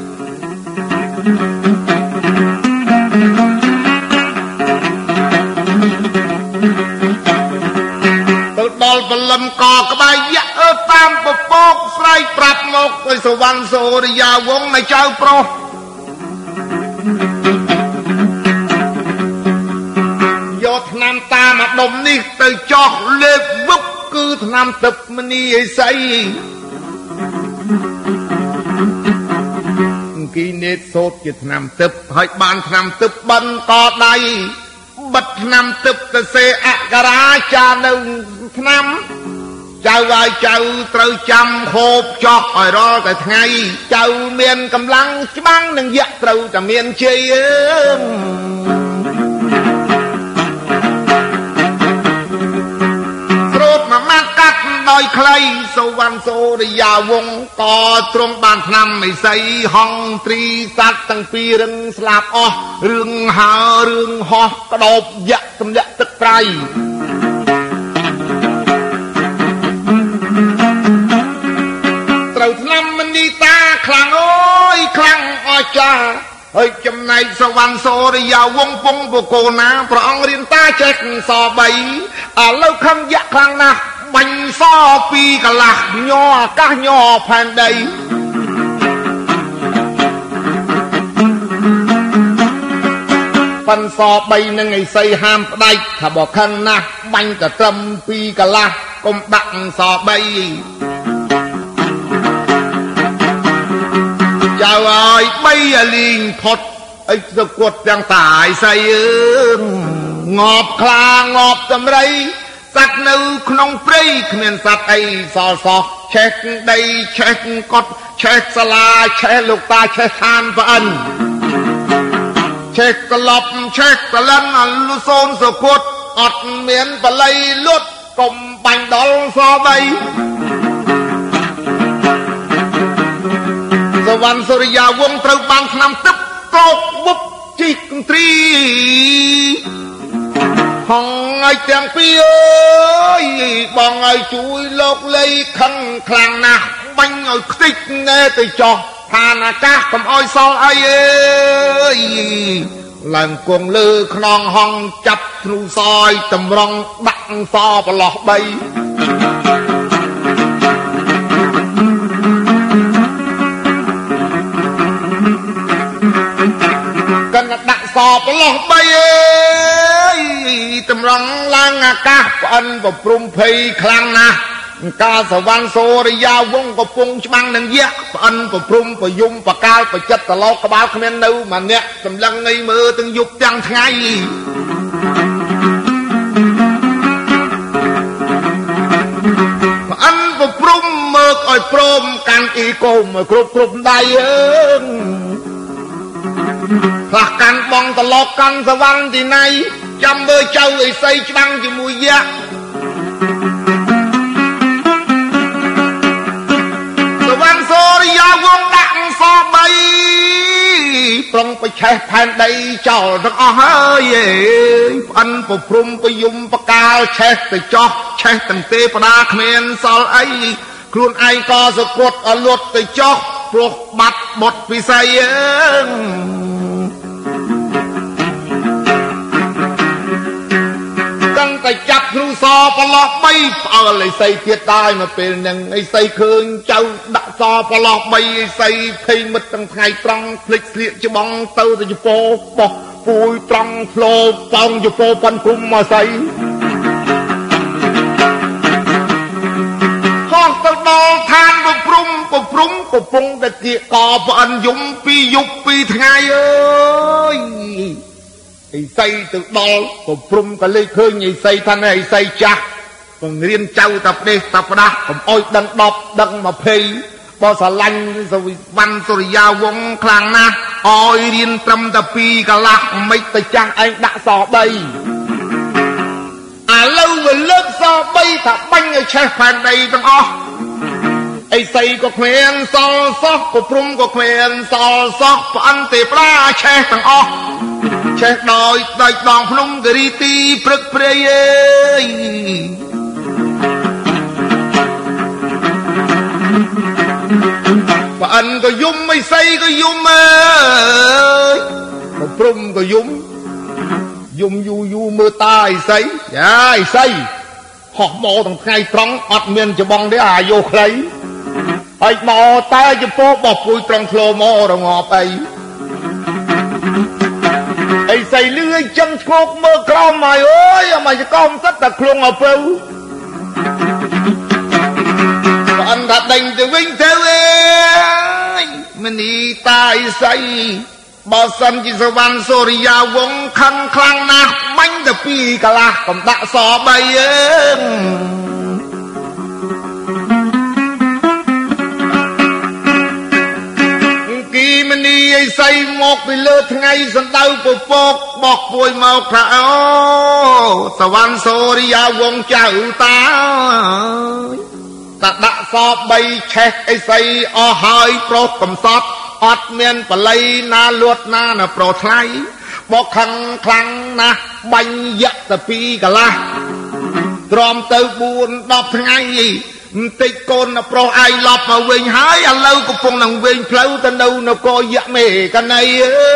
ដល់បលឹមកក្បាយយៈអើតាមពពកស្រែកប្រាប់មកទៅសវណ្ណសូរិយាវង្សនៃចៅប្រុសយកថ្នាំតាមអាដុំនេះទៅចោះលេបវឹបគឺថ្នាំទឹកមនីអេសីគីនេតសូតជាថ្នាំទឹកហើយបានថ្នាំទឹកបិណ្ឌកដៃបិទថ្នាំទឹកទៅសេអការាចានៅថ្នាំចៅឲ្យចៅត្រូវចាំហូបចោះឲ្យរាល់តែថ្ងៃចៅមានកម្លាំងច្បាំងនឹងយៈត្រូវតែមានជ័យអើស្រូតមួយម៉ាត់កាត់ដោយខ្លីសវណ្ណសូរិយាវង្សក៏ទ្រង់បានថ្នាំឥសីហង្សត្រីសត្វទាំងពីររឹងស្លាប់អស់រឿងហើរឿងហោះក្តោបយៈទម្លាក់ទឹកប្រៃត្រូវថ្នាំមនីតាខ្លាំងអើយខ្លាំងអស្ចារ្យហើយចំណែកសវណ្ណសូរិយាវង្សពងបកូនណាព្រះអង្គរៀនតាចេះសបីឥឡូវខំយៈខ្លាំងណាស់បាញ់សពីកន្លះញ័រអាកាសញ័រផែនដីប៉ិនសបីនឹងឥសីហាមផ្ដាច់ថាបើខឹងណាស់បាញ់ក៏ត្រឹមពីកន្លះកុំដាក់សបីចៅអើយបីលីងផុតអីទៅគាត់ទាំងតាយស្អីអើងប់ខ្លាងប់តម្រៃសត្វនៅក្នុងព្រៃគ្មានសត្វអីសល់សោះឆេះដីឆេះកត់ឆេះសាលាឆេះលោកតាឆេះខានប្អិនឆេះក្លប់ឆេះកលិនអលូសូនសគត់អត់មានបល័យលុតកុំបាញ់ដល់សបីសវណ្ណសុរិយាវងศ์ត្រូវបានឆ្នាំទឹកកោកវឹបជីកន្ត្រីហងឲ្យទាំងពីរអើយបងឲ្យជួយលោកលៃខឹងខ្លាំងណាស់បាញ់ឲ្យខ្ទេចណែទៅចោះឋានអាកាសកុំឲ្យសល់អីអើយឡើងគង់លើខ្នងហងចាប់ធ្នូសយតម្រង់ដាក់សប្រឡោះបីកណ្ដដាក់សប្រឡោះបីអើយតម្រង់ឡើងអាកាសប្អិនប្រព្រំភ័យខ្លាំងណាស់កាសវណ្ណសូរិយាវងកំពុងច្បាំងនឹងយៈប្អិនប្រព្រំប្រយំបកាលប្រចិត្តតឡោក្បាលគ្មាននៅម្នាក់សម្លឹងងីមើលទាំងយប់ទាំងថ្ងៃប្អិនប្រព្រំមើលឲ្យព្រមកាន់អ៊ីកុំគ្រប់គ្រប់ដៃអើផ្លាស់កាន់បងតឡោកាន់សវណ្ណទីណៃចាំមើលចៅអីសីច្បាំងជាមួយយៈសូរិយាវងដាក់សបីប្រុងប្រឆេះផែនដីចោលទាំងអស់ហើយប្អិនប្រព្រំប្រយំបកាលឆេះទៅចោះឆេះទាំងទេវតាគ្មានសល់អីខ្លួនឯងក៏សគត់ឲ្យលត់ទៅចោះព្រោះបាត់បុតពិស័យអើតាំងតែចាប់គ្រូសប្រឡោះបីផ្អើលឥសីទៀតដែរមកពេលហ្នឹងឥសីឃើញចៅដាក់សប្រឡោះបីឥសីភ័យមិត្តទាំងថ្ងៃត្រង់ភ្លេចស្លៀកច្បងទៅទៅជពោបោះពួយត្រង់ធ្លោប៉ោងជពោប៉ុនគុំមកស្អីហោះទៅដល់ឋានប្រព្រំប្រព្រំកំពុងតែគៀកកប្អិនយំពីយប់ពីថ្ងៃអើយឥសីទៅដល់ប្រព្រំក៏លេចឃើញឥសីថាណែឥសីចាស់បង្រៀនចៅតាផ្ដេសតាផ្ដាស់កុំអោយដឹងដប់ដឹងម្ភៃបើស្រឡាញ់សវណ្ណសុរិយាវងศ์ខ្លាំងណាស់អោយរៀនត្រឹមតែពីរកន្លះមិនទៅចាស់ឯងដាក់សបីឥឡូវវាលើកសបីថាបាញ់ឲ្យឆេះផែនដីទាំងអស់ឥសីក៏គ្មានសល់សោះប្រព្រំក៏គ្មានសល់សោះប្អិនទេវតាឆេះទាំងអស់ឆេះដោយដាច់ដងភ្នំគិរីទីព្រឹកព្រៃអើយប្អិនក៏យំឥសីក៏យំអើយប្រព្រំក៏យំយំយូយូមើលតាឥសីយ៉ាឥសីហោះមកទាំងថ្ងៃត្រង់អត់មានច្បងទេអាយុខ្លីហើយមកតែចំពោះបោះពួយត្រង់ធ្លោមករងាប់អីឥសីលឺអីចឹងឈោកមើលក្រោមហើយអើយអមយកមសិតតែខ្លួនអពៅអន្តដេញទៅវិញទៅអើយមនីតាឥសីបើសិនជាសវណ្ណសូរិយាវងศ์ខឹងខ្លាំងណាស់បាញ់ទៅពីកន្លះកំដាក់សបីអើគីមនីឥសីមកពីលើថ្ងៃសណ្ដៅពពកបោះពួយមកថាអូសវណ្ណសូរិយាវងศ์ចៅតាតាដាក់សបីឆេះឥសីអស់ហើយប្រុសកំសត់អត់មានបល័យណាលួតណាណាប្រថ្លៃបោកខឹងខ្លាំងណាស់បាញ់យៈទៅពីកន្លះទ្រាំទៅបួនដប់ថ្ងៃបន្តិចកូនប្រុសឯងឡប់មកវិញហើយឥឡូវកំពុងនឹងវិញផ្លូវទៅនៅនគរយៈមេកណីអើ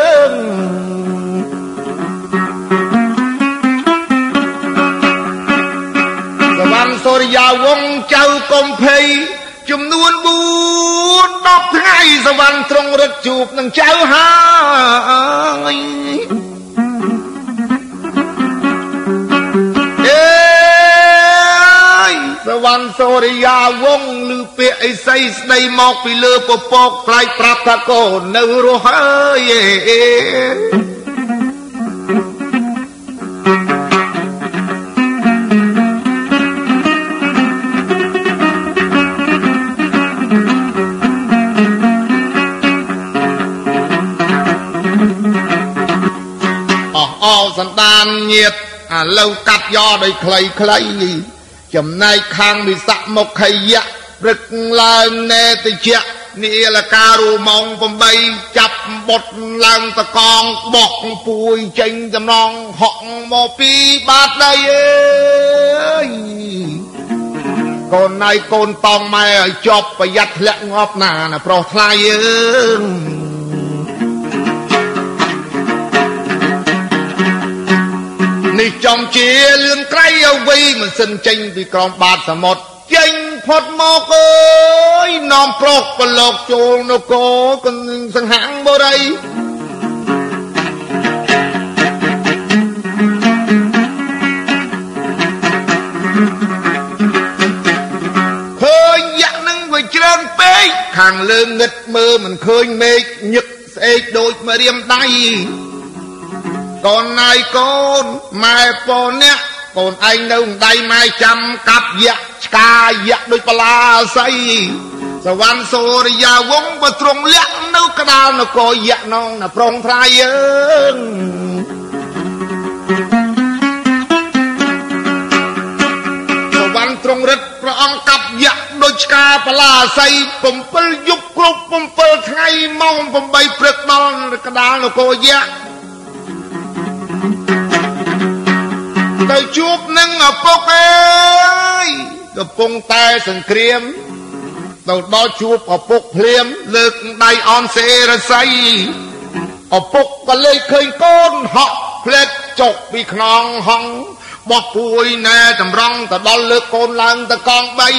សវណ្ណសូរិយាវងศ์ចៅកុំភ័យចំនួនបួនដប់ថ្ងៃសវណ្ណទ្រង់រត់ជួបនឹងចៅហើយអេវណ្ណសូរិយាវង្សឬពាក្យអីសីស្ដីមកពីលើពពកថ្លៃប្រាប់ថាកូននៅរស់ហើយអស់អសន្តានញាតឥឡូវកាត់យកដោយខ្លីៗចំណែកខាងវិស័កមុខយៈព្រឹកឡើងណែតិចនីលការូម៉ោងeightចាប់បុតឡើងតកងបោះពួយចេញចំណងហក់មកពីបាតដីអើយកូនណៃកូនតង់ម៉ែឲ្យជាប់ប្រយ័ត្នធ្លាក់ងាប់ណាណាប្រុសថ្លៃអើនេះចំជាលឿនក្រៃអ្វីមិនសិនចេញពីក្រោមបាតសមុទ្រចេញផុតមកអើយនាំប្រុសប្រឡកចូលនគរកសង្ហាំងបរិយឃើញយៈនឹងវាច្រើនពេកខាងលើងឹតមើលមិនឃើញមេឃញឹកស្អេកដូចមករៀមដៃកូនណៃកូនម៉ែប៉អ្នកកូនឯងនៅដៃម៉ែចាំកាប់យៈឆ្កាយៈដូចបលាស័យសវណ្ណសូរិយាវង្សបើទ្រង់លាក់នៅក្តារនគរយៈនងណាប្រងថ្លៃអើងសវណ្ណទ្រង់រិទ្ធព្រះអង្គកាប់យៈដូចឆ្កាបលាស័យ7យប់គ្រប់7ថ្ងៃម៉ោង8ព្រឹកដល់ក្តារនគរយៈទៅជួបនឹងឪពុកអើយកំពុងតែសង្គ្រាមទៅដល់ជួបឪពុកភ្លាមលើកដៃអនសេរស័យឪពុកក៏លេចឃើញកូនហក់ផ្លេតចុកពីខ្នងហងបោះពួយណែតម្រង់ទៅដល់លើកកូនឡើងទៅកងបី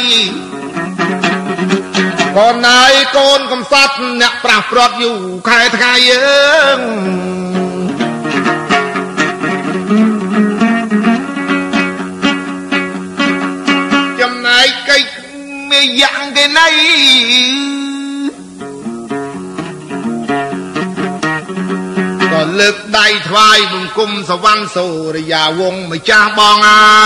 កូនណៃកូនកំសត់អ្នកប្រាស់ព្រាត់យូរខែថ្ងៃអើងកៃមេយ៉ាងគេណៃក៏លើកដៃថ្វាយបង្គំសវណ្ណសូរិយាវង្សម្ចាស់បងអើ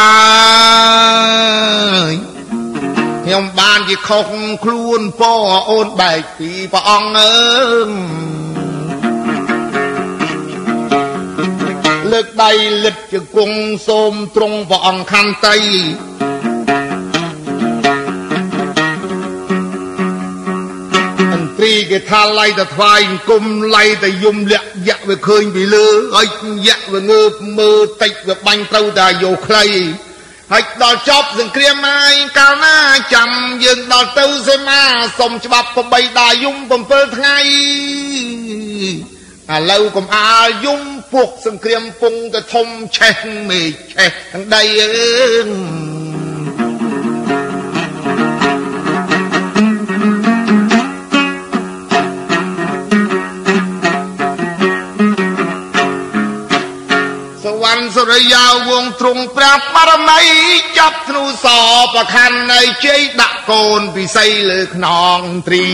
យខ្ញុំបានជាខុសខ្លួនពោអូនបែកពីព្រះអង្គអើងលើកដៃលិតជង្គង់សូមទ្រង់ព្រះអង្គខន្តីព្រីគេថាឡៃតែថ្វាយអង្គមឡៃតែយំលាក់យៈវាឃើញពីលើហើយយៈវាងើបមើលតិចវាបាញ់ទៅតែយោខ្លីហើយដល់ចប់សង្គ្រាមហើយកាលណាចាំយើងដល់ទៅសេមាសុំច្បាប់8ដាយំ7ថ្ងៃឥឡូវកុំអាលយំពួកសង្គ្រាមពងទៅធំឆេះមេឃឆេះទាំងដីអើងសូរិយាវង្សទ្រង់ប្រាប់បារមីចាប់ធ្នូសប្រខណ្ឌនៃជ័យដាក់កូនពិសីលើខ្នងទ្រី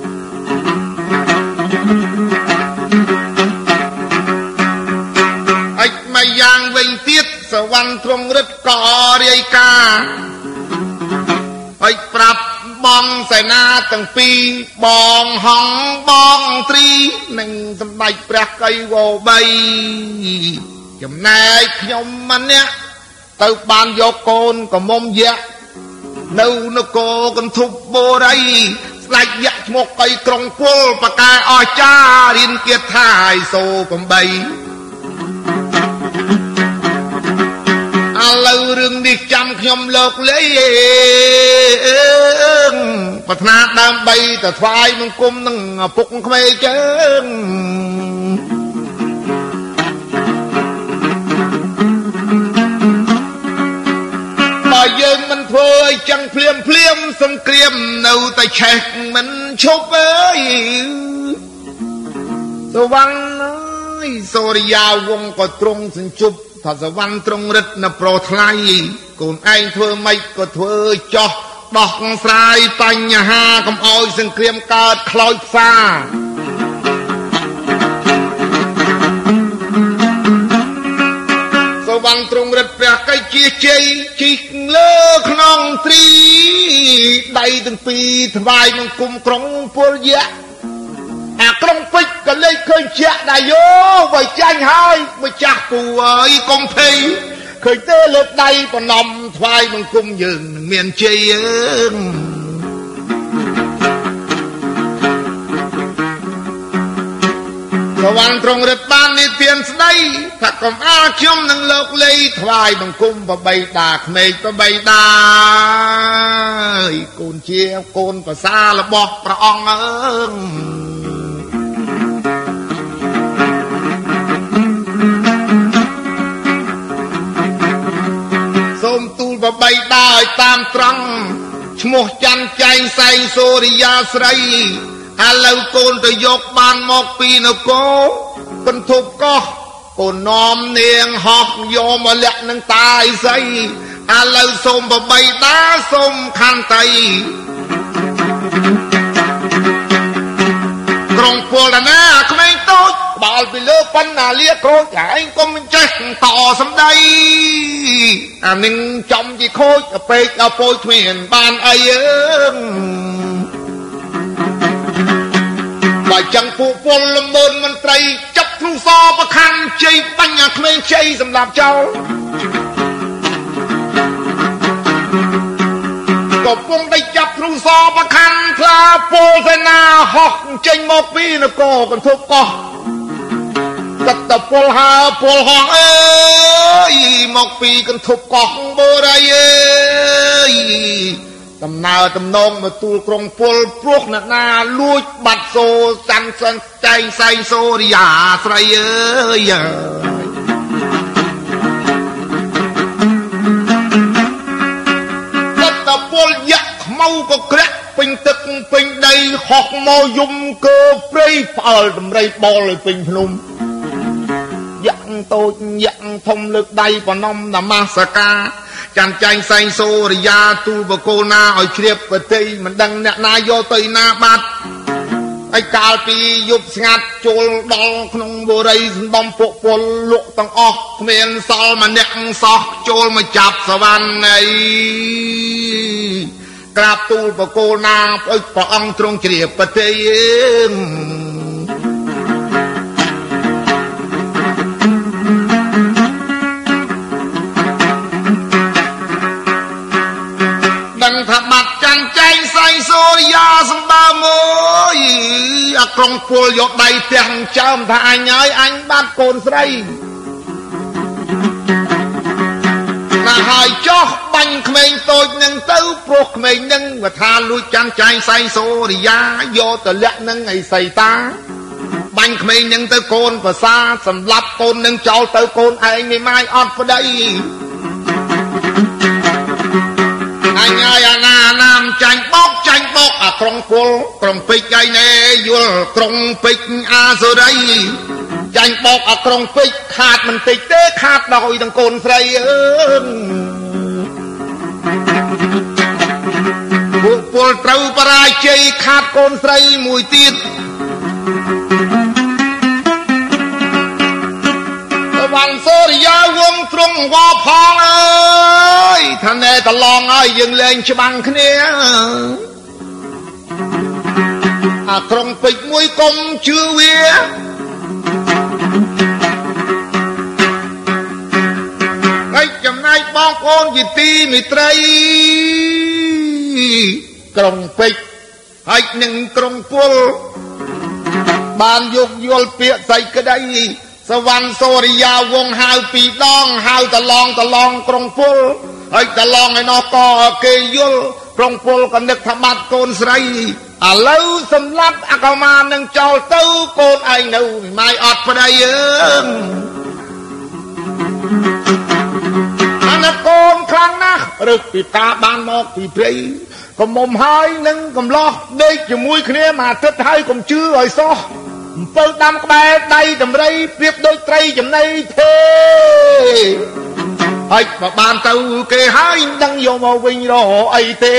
អិចមកយ៉ាងវិញទៀតសវណ្ណទ្រង់រិទ្ធក៏រាយការណ៍អិចប្រាប់បងសេនាទាំងពីរបងហងបងទ្រីនិងសម្ដេចព្រះកៃវរបីចំណែកខ្ញុំម្នាក់ទៅបានយកកូនកមុំយៈនៅនគរកន្ធុបបូរីស្ដេចយៈឈ្មោះកៃក្រុងពលបកែអស្ចារ្យរៀនគៀតថាឲ្យសូ8ឥឡូវរឿងនេះចាំខ្ញុំលោកលេប្រាថ្នាដើម្បីទៅថ្វាយបង្គំនឹងឪពុកក្មេងជើងបើយើងមិនធ្វើឲ្យចឹងភ្លាមភ្លាមសង្គ្រាមនៅតែឆេះមិនឈប់អើយសវណ្ណអើយសូរិយាវង្សក៏ទ្រង់សញ្ជប់ថាសវណ្ណទ្រង់រិទ្ធនៅប្រថ្លៃកូនឯងធ្វើម៉េចក៏ធ្វើចោះដោះស្រាយបញ្ហាកុំឲ្យសង្គ្រាមកើតខ្លោចផ្សាសវណ្ណទ្រង់រិទ្ធព្រះកិច្ចជាជ័យជីកលើក្នុងទ្រីដៃទាំងពីរថ្វាយបង្គំក្រុងពលយៈអាក្រុងពេជ្រក៏លេចឃើញជាក់ដែរយោបើចាញ់ហើយម្ចាស់ពូអើយកុំភ័យឃើញទេលើកដៃប្រណំថ្វាយបង្គំយើងនឹងមានជ័យអើសវណ្ណទ្រង់រិទ្ធបាននិទានស្ដីថាកុំអាលខ្ញុំនឹងលោកលីថ្វាយបង្គំប្របីតាក្មេកប្របីតាកូនជាកូនប្រសារបស់ព្រះអង្គអើសូមទូលប្របីតាឲ្យតាមត្រង់ឈ្មោះច័ន្ទចែងសែងសូរិយាស្រីឥឡូវកូនទៅយកបានមកពីនគរបន្ធប់កោះកូននាំនាងហោះយកមកលាក់នឹងតាឥសីឥឡូវសូមប្របីតាសូមខន្តីក្រុងពលណាក្មេងតូចបាល់ពីលើបណ្ណាលាក្រូចឯងកុំចេះតសម្ដីអានឹងចំជាខូចពេកអពោយគ្មានបានអីអើបើចឹងពួកពលលំមើនមន្ត្រីចាប់គ្រូសប្រខណ្ឌជ័យបាញ់អាក្មេងជ័យសម្រាប់ចោលកំពុងតែចាប់គ្រូសប្រខណ្ឌផ្លាពលសេនាហោះចេញមកពីនគរកន្ធប់កោះកតពលហើពលហងអើយមកពីកន្ធប់កោះបូរីអើយដំណើរតំណងមកទូលក្រុងពលព្រោះអ្នកណាលួចបាត់សូសាន់សាន់ចែងសែងសូរិយាស្រីអើយកតពលយៈខ្មៅក៏ក្រាក់ពេញទឹកពេញដីហោះមកយំកើព្រៃផ្អើលតម្រៃបលឲ្យពេញភ្នំយ៉ាងតូចយ៉ាងធំលើកដៃប្រណំនមស្ការច័ន្ទចែងសែងសូរិយាទូលបកូលណាឲ្យជ្រាបប្រតិមិនដឹងអ្នកណាយកទៅណាបាត់ហើយកាលពីយប់ស្ងាត់ចូលដល់ក្នុងបុរីសំដំពួកពលលក់ទាំងអស់គ្មានសល់ម្នាក់សោះចូលមកចាប់សវណ្ណអីក្រាបទូលបកូលណាឲ្យព្រះអង្គទ្រង់ជ្រាបប្រតិដឹងថាបាត់ច័ន្ទចែងសែងសូរិយាសម្បើមួយអាក្រុងពលយកដៃទាំងចើមថាអញហើយអញបាត់កូនស្រីណាហើយចោះបាញ់ក្មេងតូចនឹងទៅព្រោះក្មេងនឹងវាថាលួចច័ន្ទចែងសែងសូរិយាយកទៅលាក់នឹងឯសីតាបាញ់ក្មេងនឹងទៅកូនប្រសាសម្លាប់កូននឹងចោលទៅកូនឯងមិនម៉ាយអត់ប្តីអញហើយអាណាណាមចាញ់បោកចាញ់បោកអាក្រុងពលក្រុងពេជ្រឯណែយល់ក្រុងពេជ្រអាសូរីចាញ់បោកអាក្រុងពេជ្រខាតមិនតិចទេខាតដល់ទាំងកូនស្រីអើពួកពលត្រូវបរាជ័យខាតកូនស្រីមួយទៀតវណ្ណសូរិយាវងទ្រង់វ៉ផងអើយថាណែតឡងហើយយើងលែងច្បាំងគ្នាអាក្រុងពេជ្រមួយកុំជឿវាហើយចំណែកបងប្អូនជាទីមិត្តរីក្រុងពេជ្រហើយនឹងក្រុងពលបានយកយល់ពាក្យសេចក្តីសវណ្ណសូរិយាវងហៅពីរដងហៅតឡងតឡងក្រុងពលហើយតឡងឯណោះក៏គេយល់ក្រុងពលក៏នឹកថាបាត់កូនស្រីឥឡូវសម្លាប់អកមានឹងចោលទៅកូនឯងនៅម៉ាយអត់ប្តីអើអាណកូនខ្លាំងណាស់រឹកពីតាបានមកពីព្រៃកុំមុំហើយនឹងកំឡោះដេកជាមួយគ្នាមួយអាទិត្យហើយកុំជឿឲ្យសោះអំពើដាំក្បែរដៃតម្រៃប្រៀបដូចត្រីចំណីទេហើយបើបានទៅគេហើយដឹងយកមកវិញរហអីទេ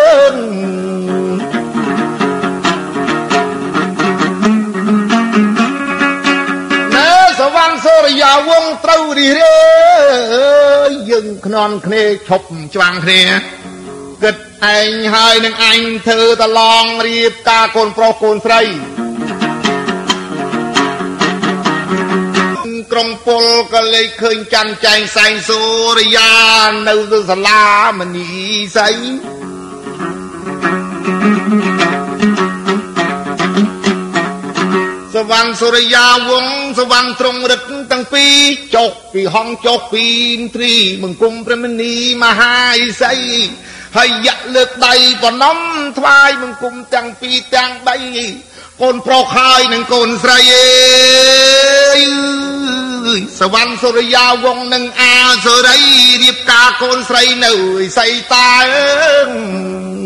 ណែសវណ្ណសូរិយាវង្សត្រូវរីរេយើងខ្នន់គ្នាឈប់ច្វាំងគ្នាគិតឯងហើយនឹងអញធ្វើតឡងរៀបការកូនប្រុសកូនស្រីក្រុងពលក៏លេចឃើញច័ន្ទចែងសែងសូរិយានៅទៅសាលាមនីសីសវណ្ណសូរិយាវង្សសវណ្ណត្រង់រិទ្ធទាំងពីរចុះពីហងចុះពីទ្រីបង្គំព្រះមនីមហាឥសីហើយយ៉ាក់លើកដៃប្រណំថ្វាយបង្គំទាំងពីរទាំងបីកូនប្រុសហើយនឹងកូនស្រីអើយសវណ្ណសូរិយាវង្សនឹងអាសូរីរៀបការកូនស្រីនៅឥសីតាអើ